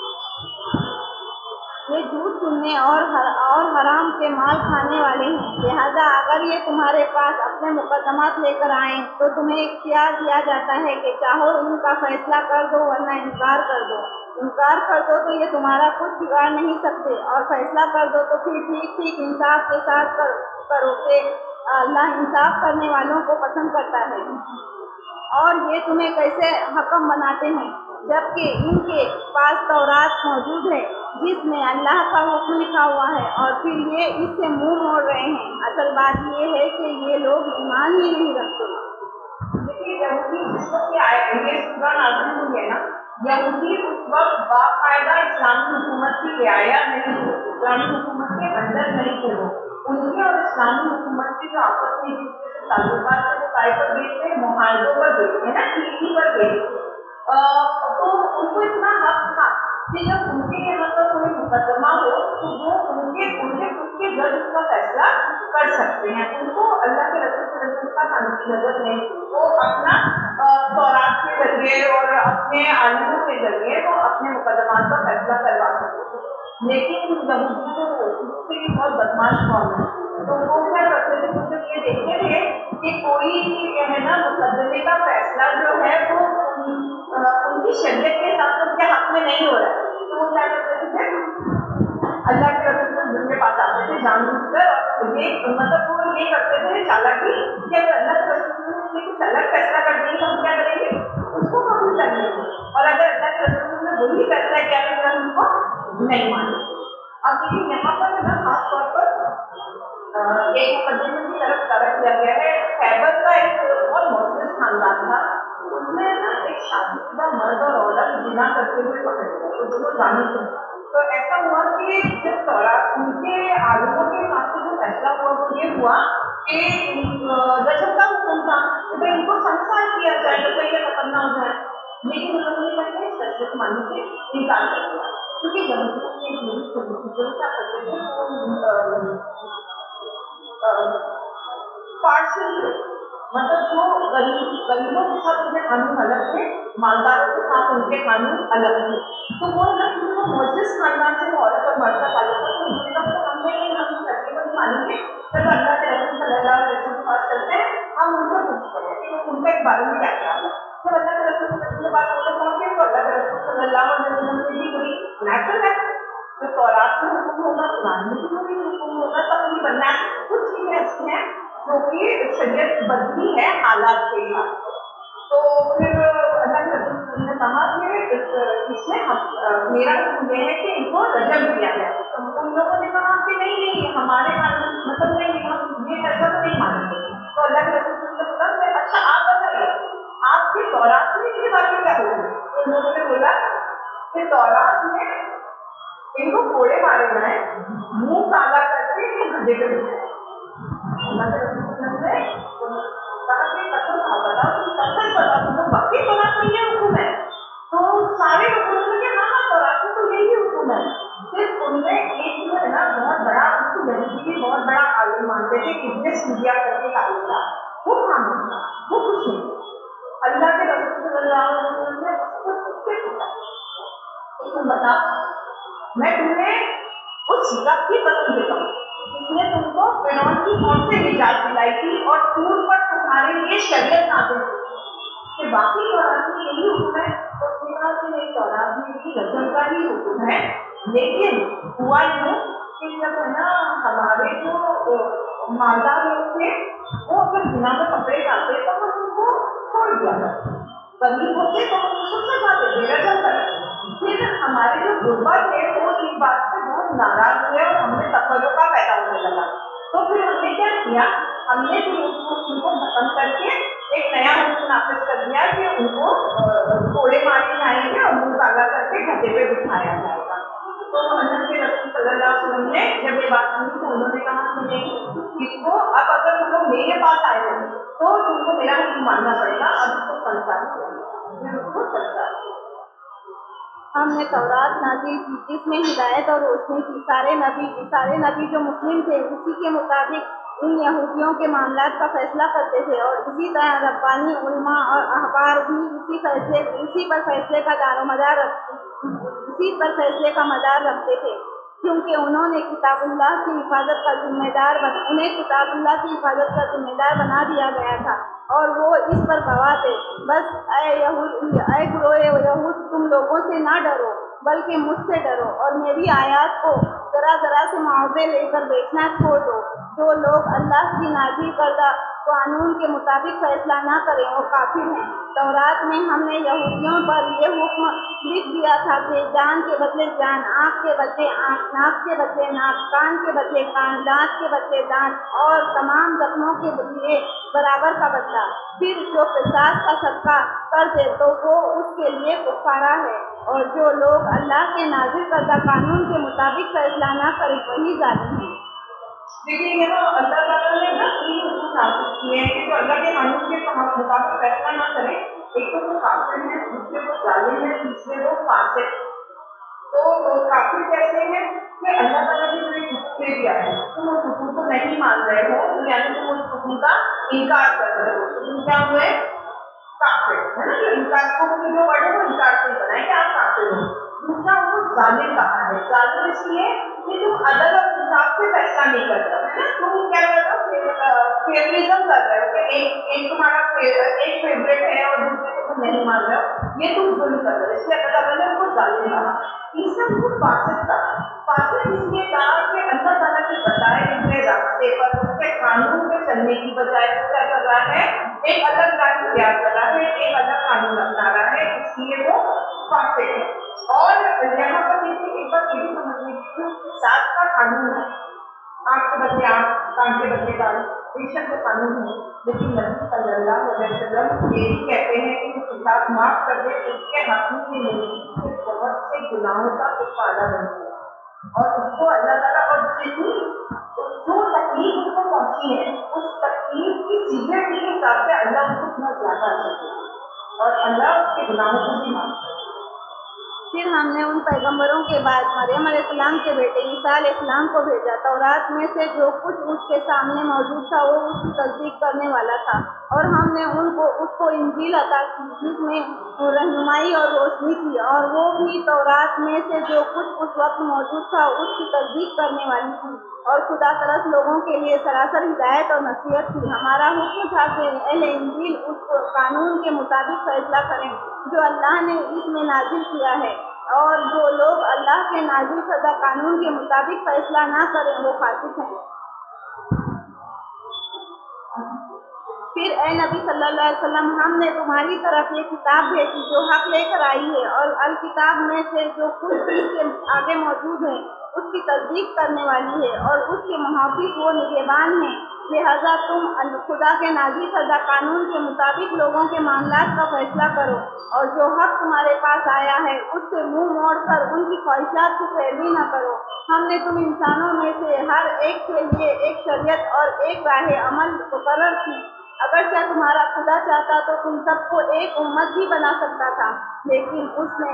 ये झूठ सुनने और हराम के माल खाने वाले हैं, लिहाजा अगर ये तुम्हारे पास अपने मुकदमात लेकर आएं तो तुम्हें इख्तियार दिया जाता है कि चाहो इनका फैसला कर दो वरना इनकार कर दो। انکار کر دو تو یہ تمہارا کچھ بگاڑ نہیں سکتے، اور فیصلہ کر دو تو پھر ٹھیک ٹھیک انصاف کے ساتھ کرو کہ اللہ انصاف کرنے والوں کو پسند کرتا ہے۔ اور یہ تمہیں کیسے حکم بناتے ہیں جبکہ ان کے پاس تورات موجود ہے جس میں اللہ کا حکم لکھا ہوا ہے، اور پھر یہ اس سے منہ موڑ رہے ہیں۔ اصل بات یہ ہے کہ یہ لوگ ایمان ہی نہیں رکھتے۔ دیکھیے یہودی جس وقت یہ سورہ نازل ہوئی ہے نا، یہودی اس وقت باقاعدہ اسلامی حکومت کی رعایا نہیں تھے، اسلامی حکومت کے اندر نہیں تھے وہ، ان کے اور اسلامی حکومت کے جو آپس میں ایک دوسرے سے تعلقات ہے وہ کائے پر بیچتے ہیں، معاہدوں پر بیچتے ہیں نا، ٹھیک پر بیچتے ہیں۔ تو ان کو اتنا حق تھا کہ جب ان کے یہاں کا کوئی مقدمہ ہو تو وہ انہیں خود کے جج اس کا فیصلہ کر سکتے ہیں، ان کو اللہ کے رسول صلی اللہ علیہ وسلم کا لانے کی ضرورت نہیں، وہ اپنا تورات کے ذریعے اور اپنے عالموں کے ذریعے وہ اپنے مقدمات کا فیصلہ کروا سکتے تھے۔ لیکن یہودی جو شروع سے ہی بہت بدماش قوم ہے، تو وہ کیا کرتے تھے، وہ جب یہ دیکھتے تھے کہ کوئی ہے نا مقدمے کا فیصلہ جو ہے وہ ان کی شریعت کے حساب سے ان کے حق میں نہیں ہو رہا ہے، تو وہ کیا کرتے تھے، اللہ کے رسول صلی اللہ علیہ وسلم کے پاس آتے تھے جان بوجھ کر، اور یہ مطلب وہ یہ کرتے تھے چالاکی کہ اگر اللہ کے رسول صلی اللہ علیہ وسلم نے کچھ الگ فیصلہ کر دیں گے تو ہم کیا کریں گے، اس کو قبول کر لیں گے، اور اگر اللہ کے رسول صلی اللہ علیہ وسلم نے وہی فیصلہ کیا تو ہم اس کو نہیں مانیں گے۔ اب دیکھیے یہاں پر نا خاص طور پر ایک مقدمے کی طرف اشارہ کیا گیا ہے، خیبر کا ایک بہت معزز خاندان تھا، اس میں نا ایک شادی شدہ مرد اور عورت زنا کرتے ہوئے پکڑے گئے، تو دونوں جانے تھے۔ تو ایسا ہوا کہ جب تورات ان کے عالموں کے حساب سے جو فیصلہ ہوا وہ یہ ہوا کہ رجم کا حکم تھا کہ بھائی ان کو سنسار کیا جائے تو یہ ختم نہ ہو جائے، لیکن ان لوگوں نے کہتے ہیں شریعت ماننے سے انکار کر دیا، کیونکہ یہودیوں کی ایک بڑی چھوٹی جو کیا کرتے تھے پارشل، مطلب جو غریبوں کے ساتھ ان کے قانون الگ تھے، مالداروں کے ساتھ ان کے قانون الگ تھے، تو وہ نا وہ معزز خاندان سے عورت اور مرد کا تعلق تھا، تو انہوں نے کہا تو ہم نے ہم اس فیصلے کو نہیں مانیں گے، جب اللہ کے رسول صلی اللہ علیہ وسلم کے پاس چلتے ہیں ہم ان سے پوچھتے ہیں کہ ان کا اس بارے میں کیا خیال ہے۔ جب اللہ کے رسول صلی اللہ علیہ وسلم کے پاس پہنچے تو اللہ کے رسول صلی اللہ علیہ وسلم سے بھی کوئی نیچرل ہے، جو تورات میں حکم ہوگا قرآن میں بھی کوئی حکم ہوگا، تقریباً کچھ چیزیں ایسی ہیں جو کہ شریعت بدلی ہے حالات کے حساب سے۔ تو پھر اللہ کے رسول صلی اللہ علیہ وسلم نے کہا کہ اس میں میرا حکم یہ ہے کہ ان کو رجم کیا جائے، تو ان لوگوں نے کہا کہ نہیں ہمارے قانون مطلب نہیں، ہم یہ فیصلہ تو نہیں مانیں گے، تو اللہ کے رسول صلی اللہ علیہ وسلم نے اچھا آپ بتائیے آپ کے تورات میں اس کے بارے میں کیا ہوگا، تو ان لوگوں نے بولا کہ تورات میں ان کو کوڑے مارے جائیں، منہ کالا کر کے ان کو گدے پہ بٹھائے۔ اللہ کے رسول صلی اللہ علیہ وسلم نے کہا کہ قسم کھا بتاؤ تم سب سچ بتاؤ تم تو واقعی تورات میں یہ حکم ہے، تو سارے لوگوں نے کہ ہاں تورات میں تو یہی حکم ہے، صرف ان میں ایک جو ہے نا بہت بڑا اس کو یہودی بھی بہت بڑا عالم مانتے تھے، ابن سوریا کر کے عالم تھا، وہ خاموش تھا، وہ کچھ نہیں۔ اللہ کے رسول صلی اللہ علیہ وسلم نے اس سے پوچھا تم بتاؤ میں تمہیں اس رب کی قسم دیتا ہوں جس نے تم کو فرعون کی موت سے نجات دلائی تھی اور طور پر تمہارے لیے شریعت نازل کی کہ باقی تورات میں یہی حکم ہے، تو اس نے کہا کہ نہیں تورات میں یہی رجم کا ہی حکم ہے، لیکن ہوا یوں کہ جب ہے نا ہمارے جو مالدار لوگ تھے وہ اگر زنا میں پکڑے جاتے تو ہم ان کو چھوڑ دیا کرتے، غریب ہوتے تو ہم ان کو سزا دیتے رجم کرتے، پھر ہمارے جو غربا تھے وہ اس بات سے بہت ناراض ہوئے اور ہم نے تفرقہ پیدا ہونے لگا، تو پھر ہم نے کیا کیا، ہم نے پھر ان کو ختم کر کے ایک نیا حکم نافذ کر دیا کہ ان کو کوڑے مارے جائیں گے اور منہ کالا کر کے گدے پہ بٹھایا جائے گا۔ تو اللہ کے رسول صلی اللہ علیہ وسلم نے جب یہ بات سنی تو انہوں نے کہا کہ نہیں اس کو اب اگر تم لوگ میرے پاس آئے ہو تو تم کو میرا حکم ماننا پڑے گا، اب اس کو سنسار کیا پھر اس کو سنسار کیا۔ ہم نے تورات نازل کی جس میں ہدایت اور روشنی تھی، سارے نبی جو مسلم تھے اسی کے مطابق ان یہودیوں کے معاملات کا فیصلہ کرتے تھے، اور اسی طرح ربانی علماء اور احبار بھی اسی پر فیصلے کا مدار رکھتے تھے، کیونکہ انہیں کتاب اللہ کی حفاظت کا ذمہ دار بنا دیا گیا تھا، اور وہ اس پر گواہ تھے۔ بس اے گروہ یہود، تم لوگوں سے نہ ڈرو بلکہ مجھ سے ڈرو اور میری آیات کو ذرا ذرا سے معاوضے لے کر بیچنا چھوڑ دو۔ جو لوگ اللہ کی نازل کردہ قانون کے مطابق فیصلہ نہ کریں وہ کافر ہیں۔ تورات میں ہم نے یہودیوں پر یہ حکم لکھ دیا تھا کہ جان کے بدلے جان، آنکھ کے بدلے آنکھ، ناک کے بدلے ناک، کان کے بدلے کان، دانت کے بدلے دانت اور تمام زخموں کے لیے برابر کا بدلہ۔ پھر جو قصاص کا صدقہ کر دے تو وہ اس کے لیے کفارہ ہے، اور جو لوگ اللہ کے نازل کردہ قانون کے مطابق فیصلہ نہ کریں وہی ظالم ہیں۔ دیکھیے یہاں اللہ تعالیٰ نے نا 3 حکم نافذ کیے ہیں کہ جو اللہ کے قانون کے مطابق فیصلہ نہ کریں، ایک تو وہ کافر ہیں، دوسرے وہ ظالم ہیں، تیسرے وہ فاسق۔ تو کافر کیسے ہیں کہ اللہ تعالیٰ نے جو ایک حکم دے دیا ہے تم اس حکم کو نہیں مان رہے ہو، یعنی تم اس حکم کا انکار کر رہے ہو، تو تم کیا ہوئے؟ کافر، ہے نا؟ جو انکار کو جو ورڈ ہے وہ انکار سے بنا ہے کہ آپ کافر ہو۔ دوسرا وہ ظالم کہا ہے، ظالم اس لیے کہ تم عدل اور انصاف سے فیصلہ نہیں کر رہے ہو، ہے نا؟ تم کیا کر رہے ہو؟ فیوریزم کر رہے ہو کہ ایک تمہارا ایک فیوریٹ ہے اور دوسرے کو تم نہیں مان رہے ہو، یہ تم ظلم کر رہے ہو، اس لیے اللہ تعالیٰ نے ان کو ظالم کہا۔ تیسرا وہ فاسق کہا، فاسق اس لیے کہا کہ اللہ تعالیٰ کے بتائے ہوئے راستے پر اس کے قانون پہ چلنے کی بجائے وہ کیا کر رہا ہے؟ ایک الگ راہ اختیار کر رہا ہے، ایک الگ قانون اپنا رہا ہے، اس لیے وہ فاسق ہے۔ اور یہاں پر دیکھیے ایک بات یہ بھی سمجھنے کی قصاص کا قانون ہے، آنکھ کے بدلے آنکھ، کان کے بدلے کان، بے شک وہ قانون ہے، لیکن نبی صلی اللہ علیہ وسلم یہ بھی کہتے ہیں کہ جو قصاص معاف کر دے اس کے حق میں کے بہت سے گناہوں کا کفارہ بنتا ہے، اور اس کو اللہ تعالیٰ اور جتنی جو تکلیف اس کو پہنچی ہے اس تکلیف کی سیوریٹی کے حساب سے اللہ اس کو اتنا زیادہ کرتے ہیں اور اللہ اس کے گناہوں کو بھی معاف کرتے ہیں۔ پھر ہم نے ان پیغمبروں کے بعد مریم علیہ السلام کے بیٹے عیسیٰ علیہ السلام کو بھیجا۔ تورات میں سے جو کچھ اس کے سامنے موجود تھا وہ اس کی تصدیق کرنے والا تھا، اور ہم نے اس کو انجیل عطا کی جس میں رہنمائی اور روشنی تھی، اور وہ بھی تورات میں سے جو کچھ اس وقت موجود تھا اس کی تصدیق کرنے والی تھی، اور خدا ترس لوگوں کے لیے سراسر ہدایت اور نصیحت تھی۔ ہمارا حکم تھا کہ اہل انجیل اس قانون کے مطابق فیصلہ کریں جو اللہ نے اس میں نازل کیا ہے، اور جو لوگ اللہ کے نازل کردہ قانون کے مطابق فیصلہ نہ کریں وہ فاسق ہیں۔ پھر اے نبی صلی اللہ علیہ وسلم، ہم نے تمہاری طرف یہ کتاب بھیجی جو حق لے کر آئی ہے، اور الکتاب میں سے جو کچھ اس کے آگے موجود ہے اس کی تصدیق کرنے والی ہے، اور اس کے محافظ وہ نگہبان ہیں۔ لہذا تم خدا کے نازل کردہ قانون کے مطابق لوگوں کے معاملات کا فیصلہ کرو، اور جو حق تمہارے پاس آیا ہے اس سے منہ موڑ کر ان کی خواہشات کی پیروی نہ کرو۔ ہم نے تم انسانوں میں سے ہر ایک کے لیے ایک شریعت اور ایک راہ عمل مقرر کی۔ اگرچہ تمہارا خدا چاہتا تو تم سب کو ایک امت بھی بنا سکتا تھا، لیکن اس نے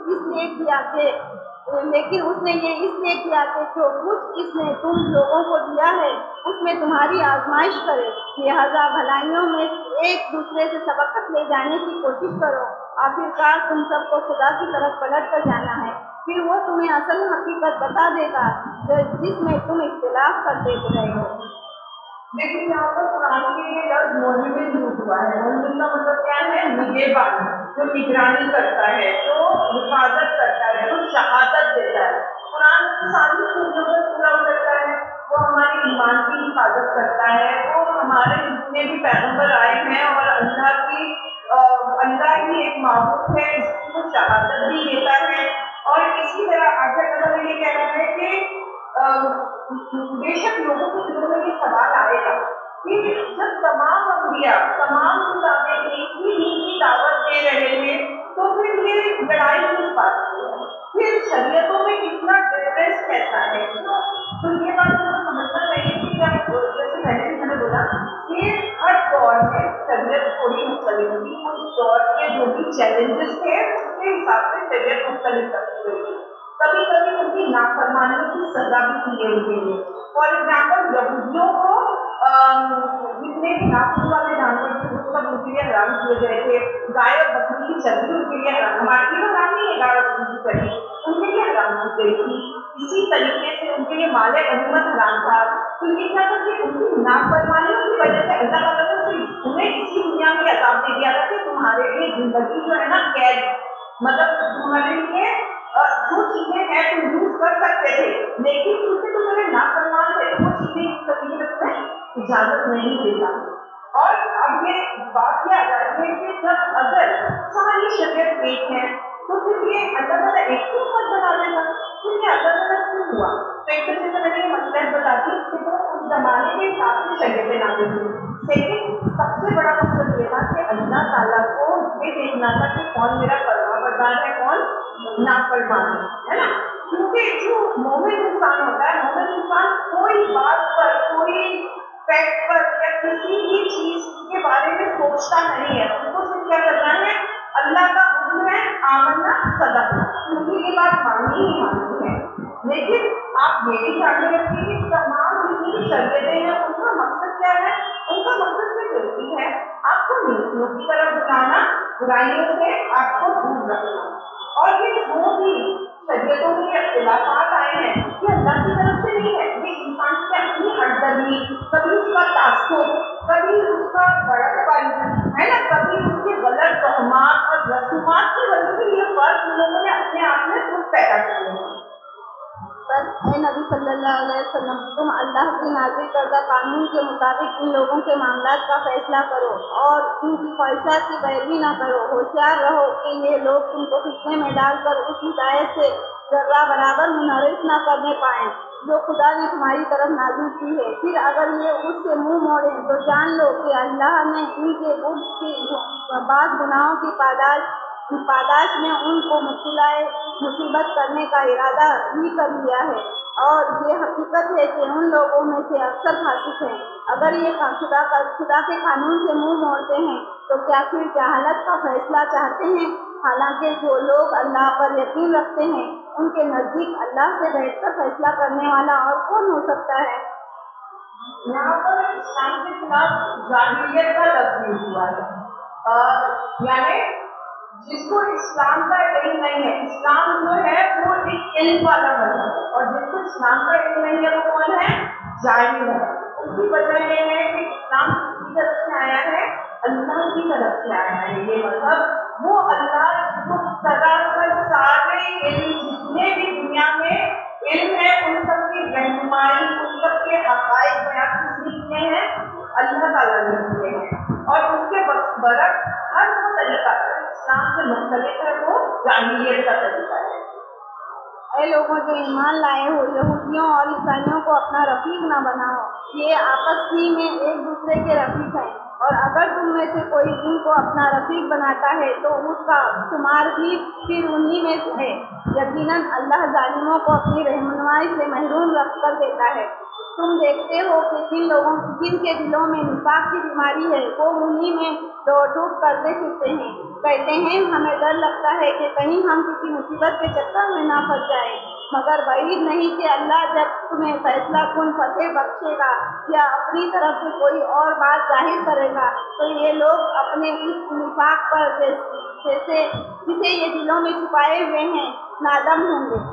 یہ اس لیے کیا کہ جو کچھ اس نے تم لوگوں کو دیا ہے اس میں تمہاری آزمائش کرے۔ لہذا بھلائیوں میں ایک دوسرے سے سبقت لے جانے کی کوشش کرو۔ آخرکار تم سب کو خدا کی طرف پلٹ کر جانا ہے، پھر وہ تمہیں اصل حقیقت بتا دے گا جس میں تم اختلاف کرتے رہے ہو۔ لیکن یہاں پر قرآن کے لیے لفظ مومن یوز ہوا ہے۔ مومن کا مطلب کیا ہے؟ نگہبان، جو نگرانی کرتا ہے، جو حفاظت کرتا ہے، جو شہادت دیتا ہے۔ قرآن ساری خوبیوں پر پورا اترتا ہے، وہ ہمارے ایمان کی حفاظت کرتا ہے، وہ ہمارے جتنے بھی پیغمبر آئے ہیں اور اللہ ہی ایک معبود ہے، اس کی وہ شہادت بھی دیتا ہے۔ اور اسی طرح آگے اللہ یہ کہہ رہا ہے کہ بے شک لوگوں کے دلوں میں یہ سوال آئے گا کہ جب تمام انبیاء، تمام کتابیں ایک ہی دین کی دعوت دے رہے تھے تو پھر یہ لڑائی کس بات کی ہے؟ پھر شریعتوں میں اتنا ڈفرینس کیسا ہے؟ تو یہ بات ہمیں سمجھنا چاہیے کہ جیسے میں نے بولا کہ ہر دور میں شریعت تھوڑی مختلف ہوگی، اس دور کے جو بھی چیلنجز تھے اس کے حساب سے شریعت مختلف کرتی ہوئی، کبھی کبھی ان کی نافرمانی کی سزا بھی کی گئی ہوئی ہے۔ فار ایگزامپل یہودیوں کو جتنے بھی ناخن والے جانور تھے وہ سب ان کے لیے حرام کیے گئے تھے، گائے اور بکری کی چربی ان کے لیے حرام، ہمارے لیے حرام نہیں ہے گائے اور بکری کی چربی، ان کے لیے حرام کی گئی تھی. اسی طریقے سے ان کے لیے مال غنیمت حرام تھا. تو یہ کیا تھا کہ ان کی نافرمانیوں کی وجہ سے اللہ تعالیٰ نے انہیں اسی دنیا میں عذاب دے دیا تھا کہ تمہارے لیے زندگی جو ہے نا قید، مطلب تمہارے لیے جو چیزیں ہیں تم یوز کر سکتے تھے، لیکن کیونکہ تم میرے نافرمان تھے تو وہ چیزیں یوز کرنے کی تمہیں اجازت نہیں دیتا. اور اب یہ بات یہ آ جاتی ہے کہ جب اگر ساری شریعت ایک ہے تو پھر یہ اللہ تعالیٰ ایک ہی امت بنا دیتا، پھر یہ اللہ تعالیٰ کیوں ہوا؟ تو ایک تو جیسے میں نے یہ مسئلہ بتا دی کہ وہ اس زمانے کے حساب سے شریعتیں نازل ہوئی. لیکن سب سے بڑا مقصد یہ تھا کہ اللہ تعالیٰ کو یہ دیکھنا تھا کہ کون میرا فرما بردار ہے، کون نافرمان ہے نا. کیونکہ جو مومن انسان ہوتا ہے، مومن انسان کوئی بات پر، کوئی فیکٹ پر یا کسی بھی چیز کے بارے میں سوچتا نہیں ہے. ان کو صرف کیا کرنا ہے، اللہ کا حکم ہے آمنا صدقنا، کیونکہ یہ بات ماننی ہی ماننی ہے. لیکن آپ یہ بھی جانتے رکھیے کہ تمام جتنی بھی شریعتیں ہیں ان کا مقصد کیا ہے؟ ان کا مقصد صرف ایک ہی ہے، آپ کو نیکیوں کی طرف بلانا، برائیوں سے آپ کو دور رکھنا. اور یہ جو بھی شریعتوں کے اختلافات آئے ہیں یہ اللہ کی طرف سے نہیں ہے، یہ انسان کی اپنی ہردرمی، کبھی اس کا تعصب، کبھی اس کا بڑکپن ہے نا، کبھی اس کے غلط تہمات اور رسومات کی وجہ سے یہ فرق ان لوگوں نے اپنے آپ میں خود پیدا کر لیا. بس اے نبی صلی اللہ علیہ وسلم، تم اللہ کی نازل کردہ قانون کے مطابق ان لوگوں کے معاملات کا فیصلہ کرو اور ان کی خواہشات کی پیروی نہ کرو. ہوشیار رہو کہ یہ لوگ تم کو فتنے میں ڈال کر اس ہدایت سے ذرہ برابر منحرف نہ کرنے پائیں جو خدا نے تمہاری طرف نازل کی ہے. پھر اگر یہ اس سے منہ موڑیں تو جان لو کہ اللہ نے ان کے بغض کی بعض گناہوں کی پاداش میں ان کو مبتلا مصیبت کرنے کا ارادہ بھی کر لیا ہے. اور یہ حقیقت ہے کہ ان لوگوں میں سے اکثر فاسق ہیں. اگر یہ خدا کے قانون سے منہ موڑتے ہیں تو کیا پھر جہالت کا فیصلہ چاہتے ہیں؟ حالانکہ جو لوگ اللہ پر یقین رکھتے ہیں ان کے نزدیک اللہ سے بہتر فیصلہ کرنے والا اور کون ہو سکتا ہے؟ یہاں پر اسلام کے خلاف جاہلیت کا لفظ یوز ہوا ہے، یعنی جس کو اسلام کا علم نہیں ہے، اسلام جو ہے وہ ایک علم والا مذہب ہے، اور جس کو اسلام کا علم نہیں ہے وہ کون ہے؟ جاہل ہے. اس کی وجہ یہ ہے کہ اسلام کس کی طرف سے آیا ہے؟ اللہ کی طرف سے آیا ہے. یہ مذہب وہ اللہ جس کو سراسر سارے علم جتنے بھی دنیا میں علم ہے ان سب کی رہنمائی، ان سب کے حقائق بیان کس نے کیے ہیں؟ اللہ تعالیٰ نے کیے ہیں. اور اس کے برعکس ہر وہ طریقہ اسلام سے مختلف ہے، وہ جاہلیت کا طریقہ ہے. اے لوگوں جو ایمان لائے ہو، یہودیوں اور عیسائیوں کو اپنا رفیق نہ بناؤ، یہ آپس ہی میں ایک دوسرے کے رفیق ہیں. اور اگر تم میں سے کوئی ان کو اپنا رفیق بناتا ہے تو اس کا شمار بھی پھر انہی میں ہے. یقیناً اللہ ظالموں کو اپنی رہنمائی سے محروم رکھ کر دیتا ہے. تم دیکھتے ہو کہ جن کے دلوں میں نفاق کی بیماری ہے وہ انہی میں دوڑ دھوپ کرتے پھرتے ہیں. کہتے ہیں ہمیں ڈر لگتا ہے کہ کہیں ہم کسی مصیبت کے چکر میں نہ پھنس جائیں، مگر بعید نہیں کہ اللہ جب تمہیں فیصلہ کن فتح بخشے گا یا اپنی طرف سے کوئی اور بات ظاہر کرے گا تو یہ لوگ اپنے اس نفاق پر جسے یہ دلوں میں چھپائے ہوئے ہیں نادم ہوں گے.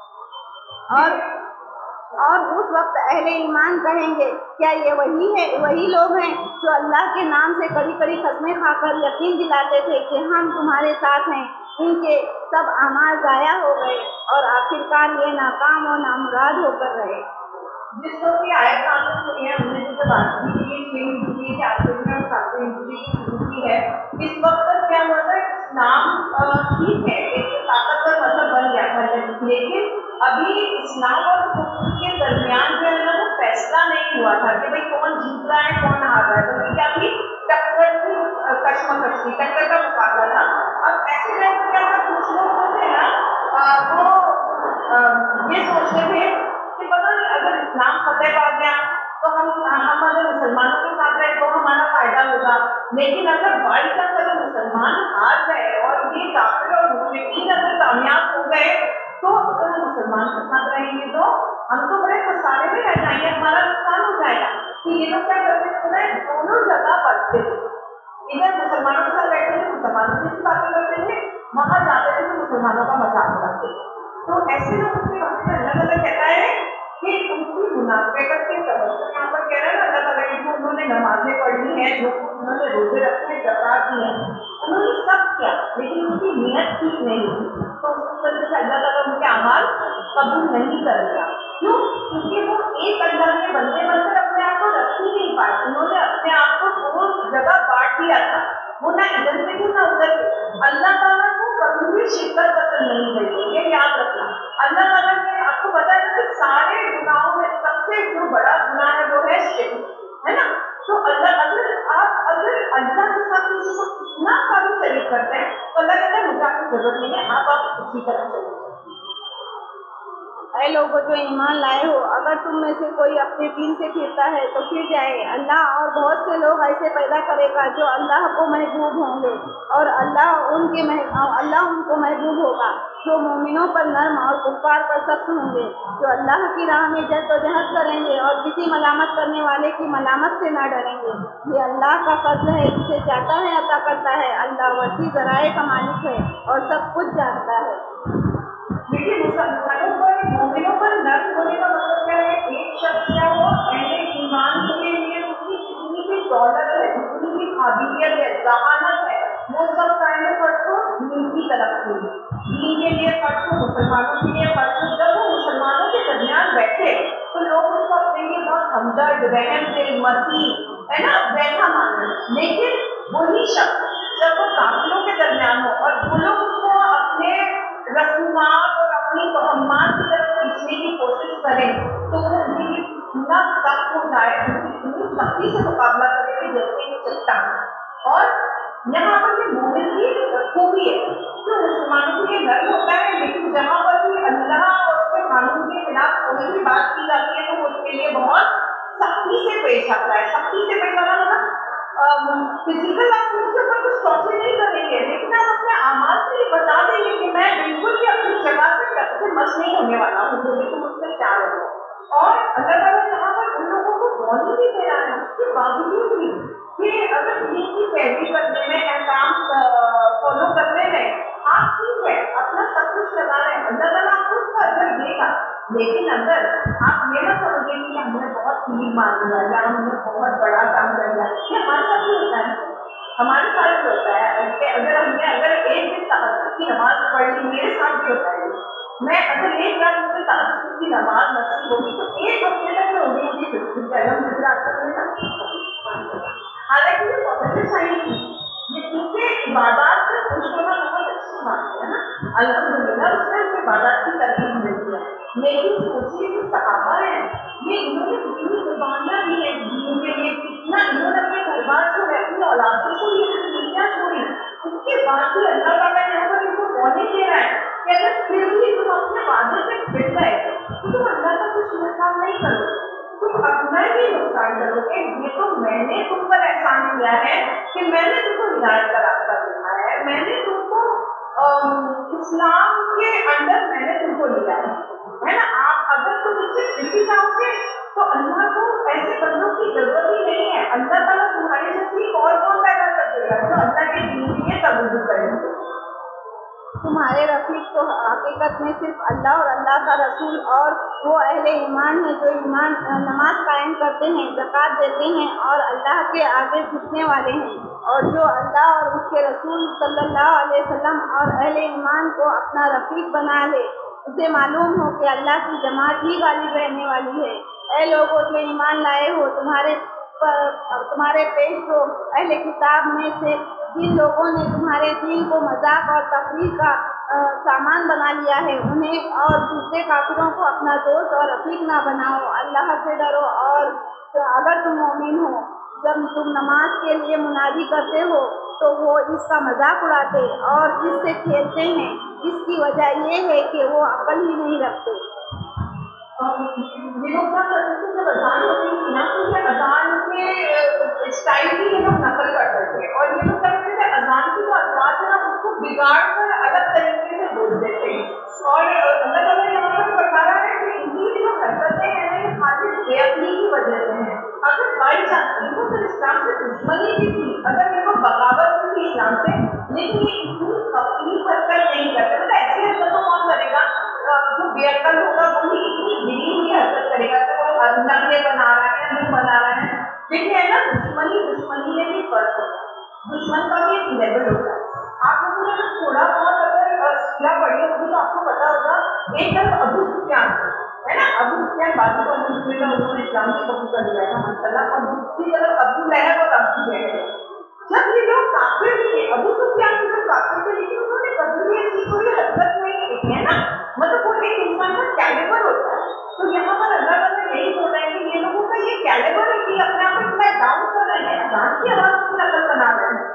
اور اس وقت اہل ایمان کہیں گے کیا یہ وہی لوگ ہیں جو اللہ کے نام سے کڑی کڑی قسمیں کھا کر یقین دلاتے تھے کہ ہم تمہارے ساتھ ہیں. ان کے سب اعمال ضائع ہو گئے اور آخرکار یہ ناکام و نامراد ہو کر رہے. جس کو بھی آیت نازل ہوئی ہے ہم نے جیسے بات کی کہ 6 ہجری کے آخر میں اور 7 ہجری کی شروع کی ہے. اس وقت تک کیا ہوا تھا؟ اسلام ٹھیک ہے ایک طاقتور مذہب بن گیا تھا، لیکن ابھی اسلام اور کفر کے درمیان جو ہے نا وہ فیصلہ نہیں ہوا تھا کہ بھائی کون جیت رہا ہے کون ہار رہا ہے. تو یہ کیا تھی؟ ٹکر کی کشمکش تھی، ٹکر کا مقابلہ تھا. اب ایسے میں کیا تھا، کچھ لوگ جو تھے نا وہ یہ سوچتے تھے کہ پتہ نہیں اگر اسلام فتح پا گیا تو ہم اگر مسلمانوں کے ساتھ رہے تو ہمارا فائدہ ہوگا، لیکن اگر بائی چانس اگر مسلمان ہار گئے اور یہ کافر اور مشرکین اگر کامیاب ہو گئے تو اگر ہم مسلمان کے ساتھ رہیں گے تو ہم تو بڑے خسارے میں رہ جائیں گے، ہمارا نقصان ہو جائے گا. تو یہ لوگ کیا کرتے تھے، دونوں جگہ پڑھتے تھے، ادھر مسلمانوں کے ساتھ بیٹھے تھے मुसलमानों जैसी बातें करते थे, वहाँ जाते थे तो मुसलमानों का मजाक उड़ाते थे। तो ऐसे लोगों के बारे में अल्लाह ताला कहता है कि उनकी मुनाफिकत के सबब से, यहाँ पर कह रहा है ना अल्लाह ताला कि जो उन्होंने नमाजें पढ़ी हैं, जो उन्होंने रोजे रखे हैं, ज़कात दी है, उन्होंने सब किया, लेकिन उनकी नीयत ठीक नहीं थी, तो उस वजह से अल्लाह ताला उनके अमाल कबूल नहीं करेगा। क्यों? क्योंकि वो एक अल्लाह के बंदे बनकर अपने आप को रख ही नहीं पाए, उन्होंने अपने आप को दो जगह बांट दिया था, वो ना इधर से थे ना उधर से। अल्लाह ताला को कभी भी शिद्दत पसंद नहीं करती, ये याद रखना। अल्लाह ताला ने आपको पता है कि सारे गुनाहों में सबसे जो बड़ा गुनाह है वो है शिर्क, है ना। तो अल्लाह अगर अल्लाह के साथ किसी को इतना सारी शरीक करते हैं तो अल्लाह कहता है मुझे आपकी जरूरत नहीं है, आप उसी तरह चलिए। ऐ लोगों जो ईमान लाए हो, अगर तुम में से कोई अपने दीन से फिरता है तो फिर जाए। अल्लाह और बहुत से लोग ऐसे पैदा करेगा जो अल्लाह को महबूब होंगे और अल्लाह उनको महबूब होगा, जो मोमिनों पर नर्म और कुफ्फार पर सख्त होंगे, जो अल्लाह की राह में जद्दोजहद करेंगे और किसी मलामत करने वाले की मलामत से न डरेंगे। ये अल्लाह का फजल है, जिसे चाहता है अता करता है। अल्लाह वसी ज़राए का मालिक है और सब कुछ जानता है। देखिए, मुसलमानों पर मोमिनों पर नर्म होने का मतलब क्या है? एक शख्स क्या हो, अहले ईमान के लिए उसकी जितनी भी दौलत है, जितनी भी काबिलियत है, जहानत है, वो सब टाइम में खर्च हो दीन की तरफ हो, दीन के लिए खर्च हो, मुसलमानों के लिए खर्च हो। जब वो मुसलमानों के दरमियान बैठे तो लोग उसको अपने लिए बहुत हमदर्द, रहम दिल, मती, है ना, वैसा माने। लेकिन वही शख्स जब वो काफिरों के दरमियान हो और वो लोग उसको अपने रसूमात और अपनी तोहमात की तरफ खींचने की कोशिश करें तो वो उनकी इतना सख्त हो जाए, उनकी इतनी सख्ती से मुकाबला करेंगे जैसे कि चट्टान। और यहाँ पर ये मोमिन की खूबी है, जो मुसलमानों के लिए नर्म होता है, लेकिन जहाँ पर भी अल्लाह और उसके कानून के खिलाफ कोई भी बात की जाती है तो वो उसके लिए बहुत सख्ती से पेश आता है। सख्ती से पेश आना मतलब फिजिकल आप उसके ऊपर कुछ टॉर्चर नहीं करेंगे, लेकिन आप अपने आमाल से ये बता देंगे कि मैं बिल्कुल भी अपनी जगह से मस नहीं होने वाला हूँ, जो भी तुम मुझसे चाह रहे हो। और अल्लाह ताला यहाँ पर उन लोगों को वार्निंग भी दे रहा है, उसके बावजूद भी कि अगर दीन की पैरवी करने में, एहकाम फॉलो करने में आप ठीक है, अपना सब कुछ लगा रहे हैं, अल्लाह ताला आपको उसका अजर देगा। लेकिन अगर आप ये मत समझिए कि हमने बहुत तीर मार दिया या हमने बहुत बड़ा काम कर दिया, ये हमारे साथ भी होता है, हमारे साथ भी होता है। अगर एक दिन तहज्जुद की नमाज पढ़ ली, मेरे साथ भी होता है, मैं अगर एक रात मुझे तहज्जुद की नमाज नसीब होगी तो एक हफ्ते तक मैं उम्मीद की हालांकि ये पॉजिटिव साइन थी, ये क्योंकि इबादत से खुश होना बहुत अच्छी बात है ना, अल्हम्दुलिल्लाह उससे इबादत की तरकीब मिलती है। लेकिन सोचिए कि सहाबा है, ये इन्होंने कितनी कुर्बानियां दी है दीन के लिए, कितना इन्होंने अपने घर-बार छोड़े, अपनी औलादों को ये जिंदगियां छोड़ी, उसके बाद भी अल्लाह ताला यहाँ पर इनको वार्निंग दे रहा है कि अगर फिर भी तुम अपने वादे से फिर गए तो तुम अल्लाह का कुछ नुकसान नहीं करोगे, तुम अपना ही नुकसान करोगे। ये तो मैंने तुम पर एहसान किया है कि मैंने तुमको हिदायत का रास्ता दिखाया है, मैंने तुमको इस्लाम के अंदर मैंने तुमको लिया है ना। आप अगर तुम इससे फिर भी जाओगे तो अल्लाह को ऐसे बंदों की जरूरत ही नहीं है, अल्लाह ताला तुम्हारे जैसी और कौन पैदा कर देगा जो अल्लाह के दीन के लिए तवज्जो करेंगे। तुम्हारे रफीक तो हकीकत में सिर्फ अल्लाह और अल्लाह का रसूल और वो अहले ईमान है जो ईमान नमाज कायम करते हैं, ज़कात देते हैं और अल्लाह के आगे झुकने वाले हैं, और जो अल्लाह और उसके रसूल सल्लल्लाहु अलैहि वसल्लम और अहले ईमान को अपना रफीक बना ले, उसे मालूम हो कि अल्लाह की जमात ही गालिब रहने वाली है। ऐ लोगों जो ईमान लाए हो, तुम्हारे पेश हो अहले किताब में से जिन लोगों ने तुम्हारे दीन को मजाक और तफरीह का सामान बना लिया है, उन्हें और दूसरे काफिरों को अपना दोस्त और रफीक ना बनाओ। अल्लाह से डरो, और अगर तुम मोमिन हो, जब तुम नमाज के लिए मुनादी करते हो तो वो इसका मजाक उड़ाते और इससे खेलते हैं। इसकी वजह ये है कि वो अकल ही नहीं रखते। ये लोग क्या करते थे जब अजान होती थी ना, तो ये अजान के स्टाइल की ये लोग नकल करते थे, और ये लोग क्या करते थे अजान की जो अल्फाज है ना उसको बिगाड़ कर अलग तरीके से बोल देते हैं। और अल्लाह ताला यहाँ पर बता रहा है कि इनकी जो हरकतें हैं ना ये खाली बेअक्ली की वजह से हैं। अगर बाई चांस इनको फिर इस्लाम से दुश्मनी भी थी, अगर इनको बगावत भी थी इस्लाम से, لیکن یہ اتنی اپنی حرکت نہیں کرتے. مطلب ایسی حرکت تو کون کرے گا؟ جو بے عقل ہوگا وہی اتنی گری ہوئی حرکت کرے گا کہ وہ نخرے بنا رہا ہے، منہ بنا رہا ہے. دیکھیے ہے نا، دشمنی میں بھی فرق ہوتا ہے. دشمن کا بھی ایک لیول ہوتا ہے. آپ لوگوں نے تھوڑا بہت اگر سیرہ پڑھی ہوگی تو آپ کو پتا ہوگا، ایک طرف ابو سفیان ہے نا، ابو سفیان بعد میں انہوں نے اسلام سے قبول کر لیا تھا ماشاءاللہ، اور دوسری طرف ابو لہب اور ابو جہل. جب یہ لوگ کافر بھی تھے، ابو سفیان کے جو کافر تھے، لیکن انہوں نے کبھی بھی ایسی کوئی حرکت نہیں کی ہے نا. مطلب وہ ایک انسان کا کیلیبر ہوتا ہے. تو یہاں پر اللہ تعالیٰ یہی بول رہے ہیں کہ یہ لوگوں کا یہ کیلیبر ہے کہ اپنے آپ کو اتنا ڈاؤن کر رہے ہیں، ڈانس کی آواز کو نقل بنا رہے ہیں.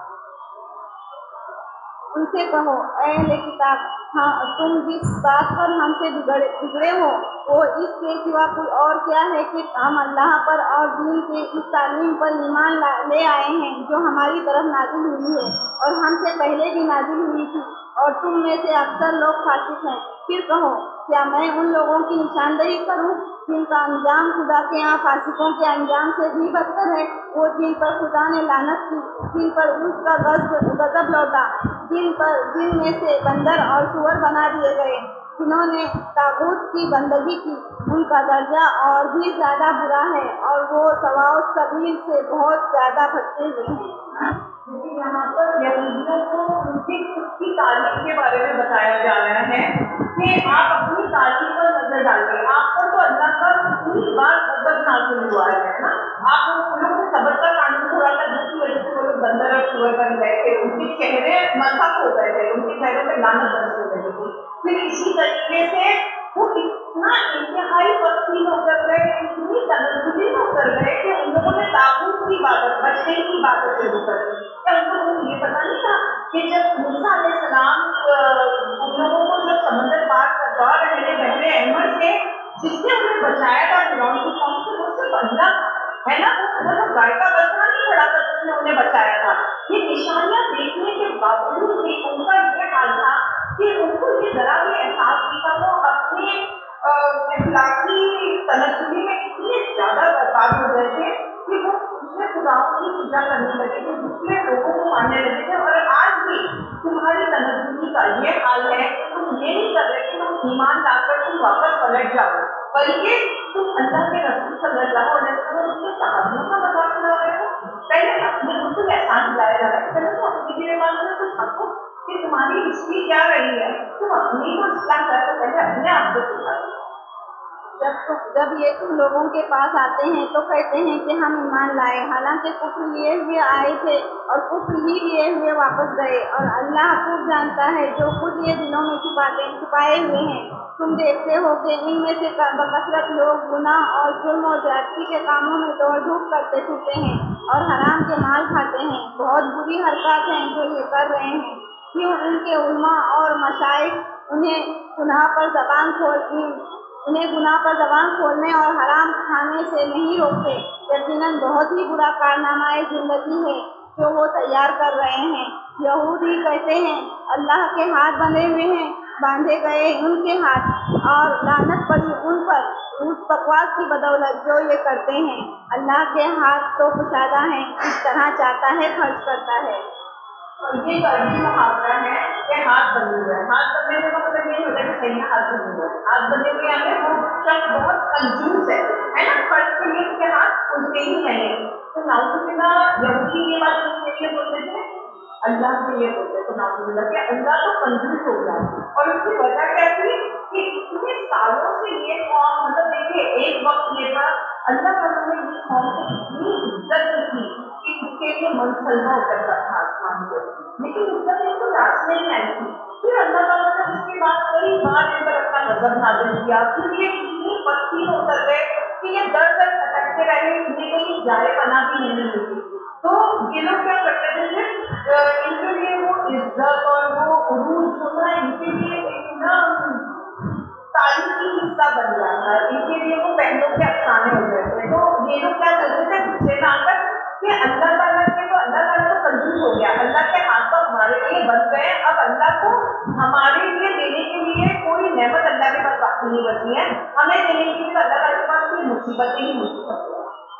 ان سے کہو اے اہل کتاب، ہاں تم جس بات پر ہم سے بگڑے ہو وہ اس کے سوا کوئی اور کیا ہے کہ ہم اللہ پر اور دین کے اس تعلیم پر ایمان لے آئے ہیں جو ہماری طرف نازل ہوئی ہے اور ہم سے پہلے بھی نازل ہوئی تھی، اور تم میں سے اکثر لوگ فاسق ہیں. پھر کہو کیا میں ان لوگوں کی نشاندہی کروں جن کا انجام خدا کے یہاں فاسقوں کے انجام سے بھی بدتر ہے؟ وہ جن پر خدا نے لعنت کی، جن پر اس کا غضب لوٹا، جن میں سے بندر اور سور بنا دیے گئے، جنہوں نے طاغوت کی بندگی کی، ان کا درجہ اور بھی زیادہ برا ہے اور وہ سواء السبیل سے بہت زیادہ بھٹکے ہوئے ہیں. یہاں پر یہودیوں کو ان کی خود کی تعلیم کے بارے میں بتایا جا رہا ہے کہ آپ اپنی تعلیم پر نظر ڈالیں. آپ پر تو اللہ کا کتنی بار غضب نازل ہوا ہے نا. آپ لوگوں نے صبر کا قانون چھوڑا تھا جس کی وجہ سے وہ لوگ بندر اور سور بن گئے تھے، ان کے چہرے مسخ ہو گئے تھے، ان کے چہروں پہ لعنت برس ہو گئی تھی. پھر اسی طریقے سے وہ اتنا انتہائی پستی میں اتر گئے، اتنی تنزلی میں اتر گئے کہ ان لوگوں نے طاغوت کی عبادت، بچنے کی عبادت شروع کر دی. کیا ان لوگوں کو یہ پتا نہیں تھا کہ جب موسیٰ علیہ السلام ان لوگوں کو جو سمندر پار کروا رہے تھے بحر احمر سے، جس نے انہیں بچایا تھا فرعون کی قوم سے، وہ صرف اللہ ہے نا. وہ گائے کا بچہ نہیں کھڑا تھا جس نے انہیں بچایا تھا. یہ نشانیاں دیکھنے کے باوجود بھی ان کا یہ حال تھا کہ ان کو یہ ذرا بھی احساس نہیں تھا. وہ اپنے اخلاقی تنزلی میں اتنے زیادہ برباد ہو گئے تھے کہ وہ دوسرے خداؤں کی پوجا کرنے لگے تھے، دوسرے لوگوں کو ماننے لگے تھے. اور آج بھی تمہاری تنزلی کا یہ حال ہے کہ تم یہ نہیں کر رہے کہ تم ایمان لا کر تم واپس پلٹ جاؤ، بلکہ تم اللہ کے رسول صلی اللہ علیہ وسلم کے صحابیوں کا مذاق اڑا رہے ہو. پہلے اپنے ان کو احساس دلایا جا رہا ہے، پہلے تو اپنی دل والوں میں کچھ حقو کہ تمہاری ہسٹری کیا رہی ہے، تم اپنی کو اصلاح کر تو پہلے اپنے آپ کو سکھا. جب یہ تم لوگوں کے پاس آتے ہیں تو کہتے ہیں کہ ہم ایمان لائے، حالانکہ کفر لیے ہوئے آئے تھے اور کفر ہی لیے ہوئے واپس گئے، اور اللہ خوب جانتا ہے جو خود یہ دلوں میں چھپائے ہوئے ہیں. تم دیکھتے ہو کہ ان میں سے بکثرت لوگ گناہ اور جرم و زیادتی کے کاموں میں دوڑ دھوپ کرتے پھرتے ہیں اور حرام کے مال کھاتے ہیں. بہت بری حرکات ہیں جو یہ کر رہے ہیں. کیوں ان کے علماء اور مشائخ انہیں گناہ پر زبان کھولنے اور حرام کھانے سے نہیں روکتے؟ یقیناً بہت ہی برا کارنامہ زندگی ہے جو وہ تیار کر رہے ہیں. یہودی کہتے ہیں اللہ کے ہاتھ بندھے ہوئے ہیں، باندھے گئے ان کے ہاتھ، اور لعنت پڑی ان پر اس بکواس کی بدولت جو یہ کرتے ہیں. اللہ کے ہاتھ تو کشادہ ہیں، اس طرح چاہتا ہے خرچ کرتا ہے. یہ عربی محاورہ ہے کہ ہاتھ بندھے ہوئے. ہاتھ بندھے ہوئے کا مطلب یہ ہوتا ہے کہ صحیح ہاتھ بندھے ہوئے. ہاتھ بندھے ہوئے آگے وہ شخص بہت کنجوس ہے نا، خرچ کے لیے اس کے ہاتھ کھلتے ہی نہیں. تو نعوذ باللہ یہودی یہ بات اس کے لیے بولتے تھے، اللہ کے لیے بولتے تھے نعوذ باللہ کہ اللہ تو کنجوس ہو گیا. اور اس کی وجہ کیا تھی کہ اتنے سالوں سے یہ قوم، مطلب دیکھیے ایک وقت یہ تھا اللہ تعالیٰ نے اس قوم کو اتنی عزت کی کہ اس کے لیے منصلبہ اترتا تھا آسمان سے، لیکن عزت ان کو راس نہیں آئی تھی. پھر اللہ تعالیٰ نے اس کے بعد کئی بار ان پر اپنا غضب نازل کیا. پھر یہ اتنی پستی میں اتر گئے کہ یہ در در بھٹکتے رہے، انہیں کہیں جائے پناہ بھی نہیں ملی. تو یہ لوگ کیا کرتے تھے، ان کے لیے وہ عزت اور وہ عروج جو تھا ان کے لیے ایک نا تاریخی حصہ بن گیا تھا. ان کے لیے وہ پہلوں کے افسانے ہو گئے تھے. تو یہ لوگ کیا کرتے تھے غصے میں آ کر کہ اللہ تعالیٰ تو کنجوس ہو گیا، اللہ کے ہاتھ تو ہمارے لیے بن گئے، اب اللہ کو ہمارے لیے دینے کے لیے کوئی نعمت اللہ کے پاس باقی نہیں بچی ہے، ہمیں دینے کے لیے اللہ تعالیٰ کے پاس کوئی مصیبتیں ہی مصیبت ہے.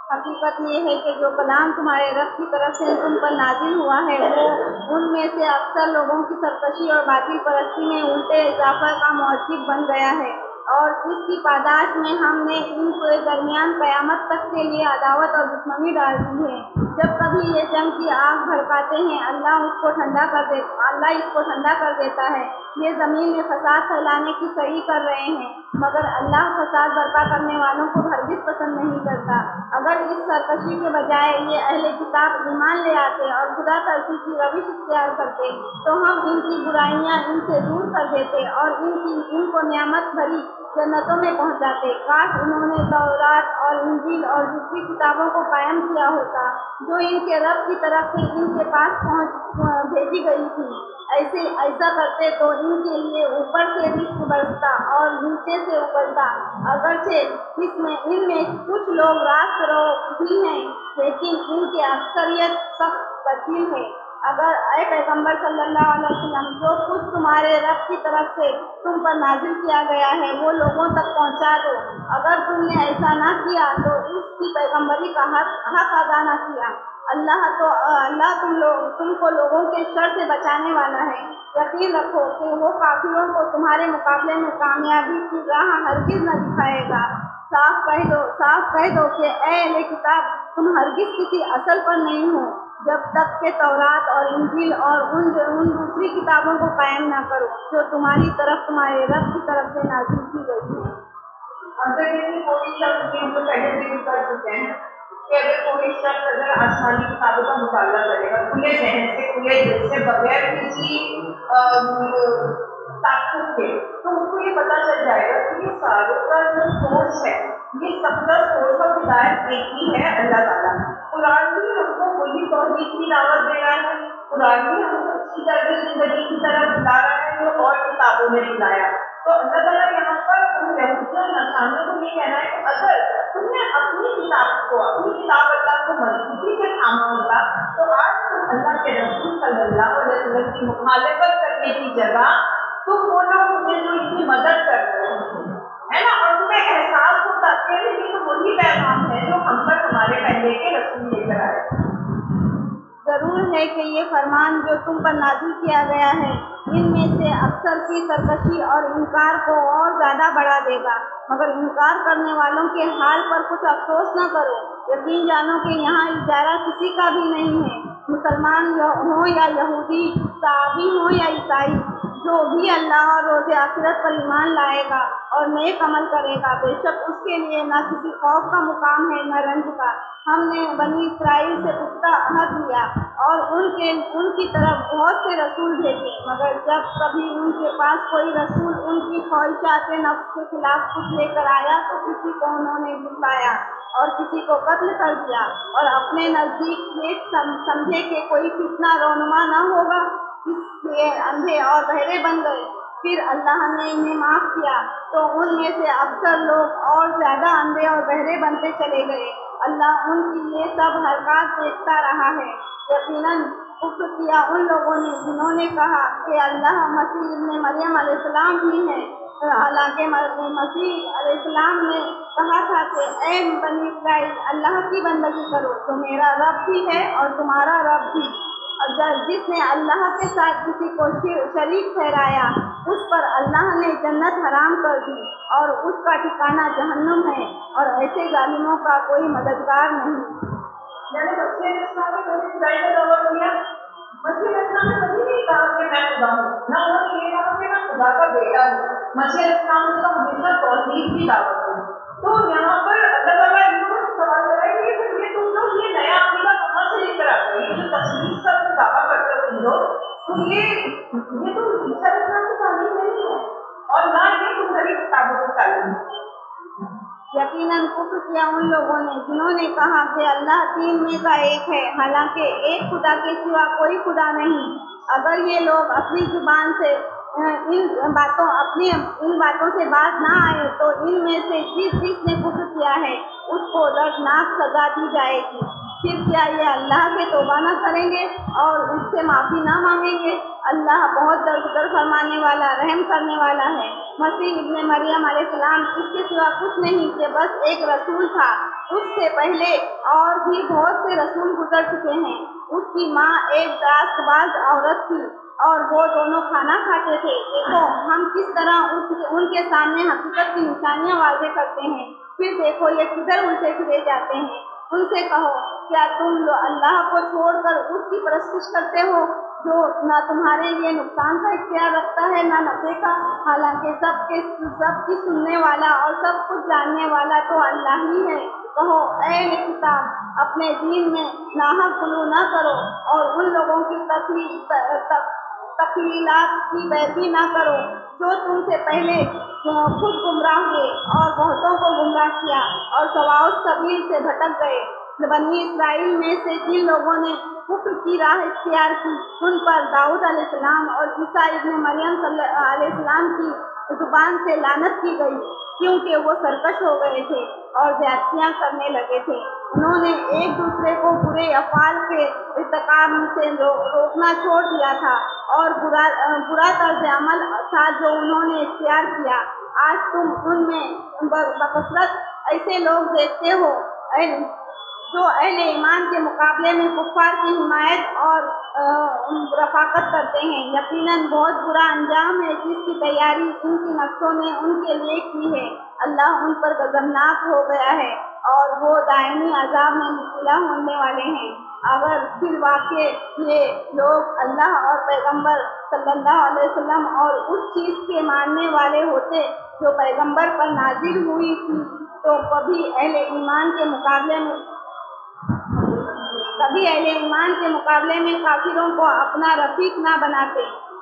حقیقت یہ ہے کہ جو کلام تمہارے رب کی طرف سے تم پر نازل ہوا ہے وہ ان میں سے اکثر لوگوں کی سرکشی اور باطل پرستی میں الٹے اضافہ کا موجب بن گیا ہے، اور اس کی پاداش میں ہم نے ان کے درمیان قیامت تک کے لیے عداوت اور دشمنی ڈال دی ہے۔ جب کبھی یہ جنگ کی آگ بھڑکاتے ہیں اللہ اس کو ٹھنڈا کر دیتا ہے۔ یہ زمین میں فساد پھیلانے کی صحیح کر رہے ہیں، مگر اللہ فساد برپا کرنے والوں کو ہرگز پسند نہیں کرتا۔ اگر اس سرکشی کے بجائے یہ اہل کتاب ایمان لے آتے اور خدا ترسی کی روش اختیار کرتے تو ہم ان کی برائیاں ان سے دور کر دیتے اور ان کو نعمت بھری جنتوں میں پہنچاتے۔ کاش انہوں نے تورات اور انجیل اور دوسری کتابوں کو قائم کیا ہوتا جو ان کے رب کی طرف سے ان کے پاس بھیجی گئی تھی۔ ایسا کرتے تو ان کے لیے اوپر سے رزق برستا اور نیچے سے ابلتا۔ اگرچہ ان میں کچھ لوگ راست رو بھی ہیں، لیکن ان کی اکثریت سخت بددل ہے۔ اگر اے پیغمبر صلی اللہ علیہ وسلم جو کچھ تمہارے رب کی طرف سے تم پر نازل کیا گیا ہے وہ لوگوں تک پہنچا دو۔ اگر تم نے ایسا نہ کیا تو اس کی پیغمبری کا حق ادا نہ کیا۔ اللہ تم کو لوگوں کے شر سے بچانے والا ہے۔ یقین رکھو کہ وہ کافروں کو تمہارے مقابلے میں کامیابی کی راہ ہرگز نہ دکھائے گا۔ صاف کہہ دو کہ اے اہل کتاب تم ہرگز کسی اصل پر نہیں ہو جب تک کہ تورات اور انجیل اور ان دوسری کتابوں کو قائم نہ کرو جو تمہاری طرف تمہارے رب کی طرف سے نازل کی گئی ہے۔ اگر کوئی شخص ہم تو پہلے ذکر کر چکے ہیں کہ اگر کوئی شخص اگر آسمانی کتابوں کا مطالعہ کرے گا کھلے ذہن سے کھلے دل سے بغیر کسی تعصب کے تو اس کو یہ پتہ چل جائے گا کہ یہ ساروں کا جو سورس ہے یہ سب کا سورس آف ہدایت ایک ہی ہے، اللہ تعالیٰ۔ قرآن بھی ہم کو وہی توحید کی دعوت دے رہا ہے، قرآن بھی ہم کو اسی طرح زندگی کی طرف بلا رہا ہے جو اور کتابوں نے بلایا۔ تو اللہ تعالیٰ یہاں پر ان یہودیوں اور نصرانیوں کو یہ کہنا ہے کہ اگر تم نے اپنی کتاب اللہ کو مضبوطی سے تھاما ہوتا تو آج تم اللہ کے رسول صلی اللہ علیہ وسلم کی مخالفت کرنے کی جگہ تم وہ لوگ ہوتے جو ان کی مدد کر رہے ہے نا، اور تمہیں احساس ہوتا کہ یہ تو وہی پیغام ہے جو ہم پر ہمارے پہلے کے رسول لے کر آئے۔ ضرور ہے کہ یہ فرمان جو تم پر نازل کیا گیا ہے ان میں سے اکثر کی سرکشی اور انکار کو اور زیادہ بڑھا دے گا، مگر انکار کرنے والوں کے حال پر کچھ افسوس نہ کرو۔ یقین جانو کہ یہاں اجارہ کسی کا بھی نہیں ہے، مسلمان ہوں یا یہودی، صحابی ہوں یا عیسائی، جو بھی اللہ اور روز آخرت پر ایمان لائے گا اور نیک عمل کرے گا بے شک اس کے لیے نہ کسی خوف کا مقام ہے نہ رنج کا۔ ہم نے بنی اسرائیل سے پختہ عہد لیا اور ان کی طرف بہت سے رسول بھیجے، مگر جب کبھی ان کے پاس کوئی رسول ان کی خواہشات نفس کے خلاف کچھ لے کر آیا تو کسی کو انہوں نے جھٹلایا اور کسی کو قتل کر دیا، اور اپنے نزدیک یہ سمجھے کہ کوئی فتنہ رونما نہ ہوگا، اس لیے اندھے اور بہرے بن گئے۔ پھر اللہ نے انہیں معاف کیا تو ان میں سے اکثر لوگ اور زیادہ اندھے اور بہرے بنتے چلے گئے۔ اللہ ان کی یہ سب حرکات دیکھتا رہا ہے۔ یقیناً کفر کیا ان لوگوں نے جنہوں نے کہا کہ اللہ مسیح ابن مریم علیہ السلام ہی ہے، حالانکہ مسیح علیہ السلام نے کہا تھا کہ اے بنی اسرائیل اللہ کی بندگی کرو جو میرا رب بھی ہے اور تمہارا رب بھی۔ جس نے اللہ کے ساتھ کسی کو شریک ٹھہرایا اس پر اللہ نے جنت حرام کر دی اور اس کا ٹھکانہ جہنم ہے، اور ایسے ظالموں کا کوئی مددگار نہیں۔ یعنی مسیح علیہ السلام نے کبھی خدائی کا دعویٰ کیا؟ مسیح علیہ السلام نے کبھی نہیں کہا کہ میں خدا ہوں، نہ انہوں نے یہ کہا کہ میں خدا کا بیٹا ہوں۔ مسیح علیہ السلام نے تو ہمیشہ توحید کی دعوت دی۔ تو یہاں پر اللہ تعالیٰ ان لوگوں سے سوال کر رہا ہے کہ تم لوگ یہ نیا عقیدہ کہاں سے لے کر آتے ہو؟ یہ جو تصویر کا دعویٰ کرتے ہو تم لوگ، تو یہ تو عیسیٰ علیہ السلام کی تعلیم نہیں ہے اور نہ یہ تمہاری کتابوں کی تعلیم ہے۔ یقیناً کفر کیا ان لوگوں نے جنہوں نے کہا کہ اللہ تین میں کا ایک ہے، حالانکہ ایک خدا کے سوا کوئی خدا نہیں۔ اگر یہ لوگ اپنی زبان سے ان باتوں سے باز نہ آئے تو ان میں سے جس نے کفر کیا ہے اس کو دردناک سزا دی جائے گی۔ پھر کیا یہ اللہ سے توبہ نہ کریں گے اور اس سے معافی نہ مانگیں گے؟ اللہ بہت درگزر فرمانے والا، رحم کرنے والا ہے۔ مسیح ابن مریم علیہ السلام اس کے سوا کچھ نہیں کہ بس ایک رسول تھا۔ اس سے پہلے اور بھی بہت سے رسول گزر چکے ہیں۔ اس کی ماں ایک راست باز عورت تھی اور وہ دونوں کھانا کھاتے تھے۔ دیکھو ہم کس طرح ان کے سامنے حقیقت کی نشانیاں واضح کرتے ہیں، پھر دیکھو یہ کدھر الٹے پھرے جاتے ہیں۔ ان سے کہو کیا تم اللہ کو چھوڑ کر اس کی پرستش کرتے ہو جو نہ تمہارے لیے نقصان کا اختیار رکھتا ہے نہ نفع کا، حالانکہ سب کی سننے والا اور سب کچھ جاننے والا تو اللہ ہی ہے۔ کہو اے اہل کتاب، اپنے دین میں ناحق غلو نہ کرو اور ان لوگوں کی تخیلات کی پیروی نہ کرو جو تم سے پہلے خود گمراہ ہوئے اور بہتوں کو گمراہ کیا اور سواء السبیل سے بھٹک گئے۔ بنی اسرائیل میں سے جن لوگوں نے کفر کی راہ اختیار کی، ان پر داؤد علیہ السلام اور عیسیٰ ابن مریم علیہ السلام کی زبان سے لعنت کی گئی، کیونکہ وہ سرکش ہو گئے تھے اور زیادتیاں کرنے لگے تھے۔ انہوں نے ایک دوسرے کو برے افعال کے ارتکاب سے روکنا چھوڑ دیا تھا اور برا طرز عمل تھا جو انہوں نے اختیار کیا۔ آج تم ان میں بکثرت ایسے لوگ دیکھتے ہو جو اہل ایمان کے مقابلے میں کفار کی حمایت اور رفاقت کرتے ہیں۔ یقیناً بہت برا انجام ہے جس کی تیاری ان کی نفسوں نے ان کے لیے کی ہے۔ اللہ ان پر غضبناک ہو گیا ہے اور وہ دائمی عذاب میں مبتلا ہونے والے ہیں۔ اگر پھر واقع یہ لوگ اللہ اور پیغمبر صلی اللہ علیہ وسلم اور اس چیز کے ماننے والے ہوتے جو پیغمبر پر نازل ہوئی تھی تو کبھی اہل ایمان کے مقابلے میں کافروں کو اپنا رفیق نہ بناتے۔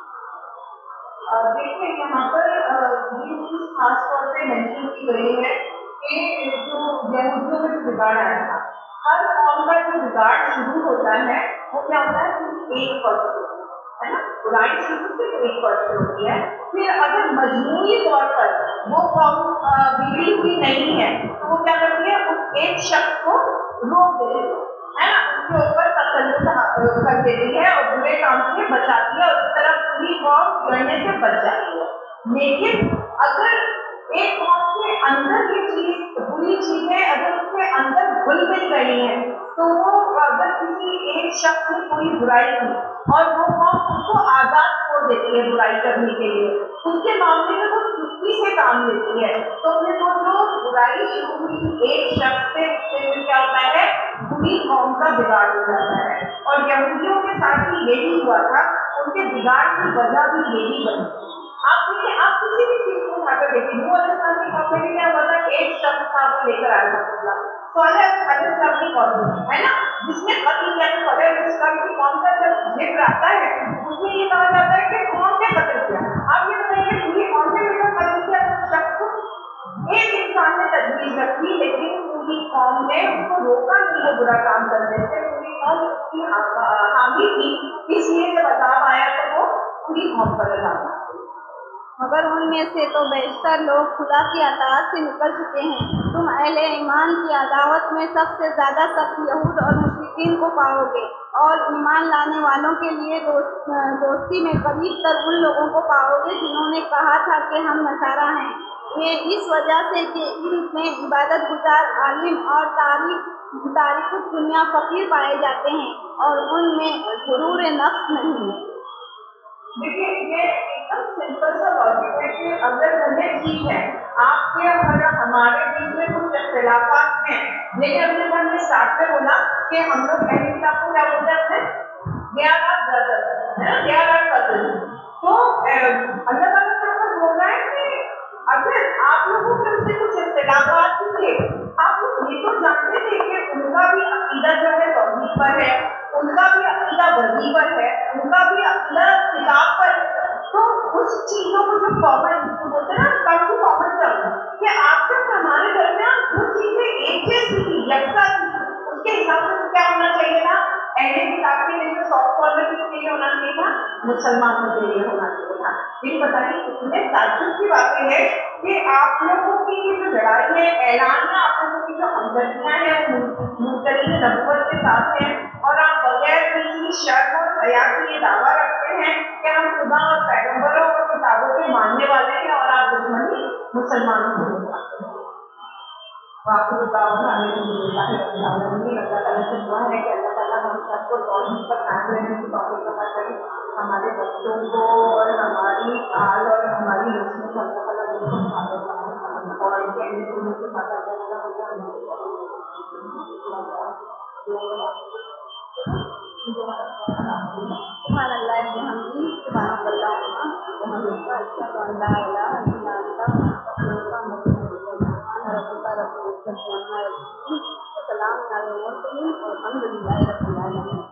دیکھیں یہاں پر یہ چیز خاص طور سے مینشن کی گئی ہے کہ جو یہودیوں میں جو بگاڑ آیا تھا، ہر قوم کا جو بگاڑ شروع ہوتا ہے وہ کیا ہوتا ہے؟ کسی ایک فرد سے ہے نا، برائی شروع سے ایک فرد سے ہوتی ہے، پھر اگر مجموعی طور پر وہ قوم بگڑی ہوئی نہیں ہے تو وہ کیا کرتی ہے؟ اس ایک شخص کو روک دیتی ہے نا، اس کے اوپر تسلط کر دیتی ہے اور برے کام سے بچاتی ہے اور اس طرح پوری قوم بگڑنے سے بچ جاتی ہے۔ لیکن اگر ایک قوم کے اندر یہ چیز بری چیزیں اگر اس کے اندر گھل مل گئی ہیں تو وہ اگر کسی ایک شخص نے کوئی برائی کی اور وہ قوم اس کو آزاد چھوڑ دیتی ہے برائی کرنے کے لیے، اس کے معاملے میں وہ سستی سے کام لیتی ہے، تو پھر وہ جو برائی شروع ہوئی ایک شخص سے اس سے کیا ہوتا ہے؟ پوری قوم کا بگاڑ ہو جاتا ہے۔ اور یہودیوں کے ساتھ بھی یہی ہوا تھا، ان کے بگاڑ کی وجہ بھی یہی بنی۔ آپ دیکھیں، آپ کسی بھی چیز کو اٹھا کر دیکھیں، نوح علیہ السلام کی قوم میں کیا ہوا تھا؟ ایک شخص تھا وہ لے کر آیا تھا صالح علیہ السلام کی قوم ہے نا، جس نے قتل کیا تھا۔ صالح علیہ السلام کی قوم کا جب ذکر آتا ہے اس میں یہ کہا جاتا ہے کہ قوم نے قتل کیا۔ آپ یہ بتائیے پوری قوم نے مل کر قتل کیا تو شخص کو ایک انسان نے تجویز رکھی لیکن پوری قوم نے اس کو روکا نہیں وہ برا کام کرنے سے، پوری قوم اس کی حامی تھی، اس لیے جب عذاب آیا تو وہ پوری قوم پر عذاب آیا۔ مگر ان میں سے تو بیشتر لوگ خدا کی اطاعت سے نکل چکے ہیں۔ تم اہل ایمان کی عداوت میں سب سے زیادہ سخت یہود اور مشرکین کو پاؤ گے، اور ایمان لانے والوں کے لیے دوستی میں قریب تر ان لوگوں کو پاؤ گے جنہوں نے کہا تھا کہ ہم نصارہ ہیں۔ یہ اس وجہ سے کہ ان میں عبادت گزار عالم اور تاریخ دنیا فقیر پائے جاتے ہیں اور ان میں غرور نفس نہیں ہے۔ دیکھیے یہ ایک دم سمپل سا لاجک ہے کہ اگر ہمیں ٹھیک ہے آپ کے اور ہمارے بیچ میں کچھ اختلافات ہیں، لیکن اپنے ہم نے اسٹارٹ میں بولا کہ ہم لوگ اہل کتاب کو کیا بولتے ہیں؟ they are our brothers ہے نا، they are our cousins۔ تو اللہ تعالیٰ یہاں پر بول رہا ہے کہ اگر آپ لوگوں کے ان سے کچھ اختلافات تھے، آپ لوگ یہ تو جانتے تھے کہ ان کا بھی عقیدہ جو ہے توحید پر ہے، ان کا بھی عقیدہ وحی پر ہے، ان کا بھی عقیدہ کتاب پر ہے، تو اس چیزوں کو جو کامن جو بولتے ہیں نا کم ٹو کامن ٹرم کہ آپ کے ہمارے درمیان جو چیزیں ایک جیسی تھی، یکساں تھی، اس کے حساب سے کیا ہونا چاہیے نا؟ اہل کتاب کے لیے سافٹ کارنر کس के लिए होना चाहिए था, मुसलमानों के लिए होना चाहिए था। ये बताइए कितने ताज्जुब की बातें हैं कि आप लोगों की ये जो लड़ाई है, ऐलान है, आप लोगों की जो हमदर्दियाँ हैं वो मुनकरीन नबूवत के साथ हैं, और आप बगैर किसी शर्म और हया के ये दावा रखते हैं कि हम खुदा और पैगंबरों और किताबों के मानने वाले हैं, और आप दुश्मनी मुसलमानों से निभाते हैं। वाक़ई अल्लाह ताला से दुआ है कि अल्लाह ताला हम सबको तौहीद पर कायम रहने की तौफीक अता करे, हमारे बच्चों को और हमारी आल और हमारी नस्लों को अल्लाह ताला बिल्कुल हिफाज़त करे, और कहने सुनने से ज़्यादा सुभान अल्लाह बिहम्दी, सुभान अल्लाह बिहम्दिका, अशहदु अन ला इलाहा इल्ला अंता, अस्तगफिरुका व अतूबु इलैक। सुभान रब्बिका रब्बिल इज्जति अम्मा यसिफून, व सलामुन अलल मुरसलीन, वल्हम्दुलिल्लाहि रब्बिल आलमीन।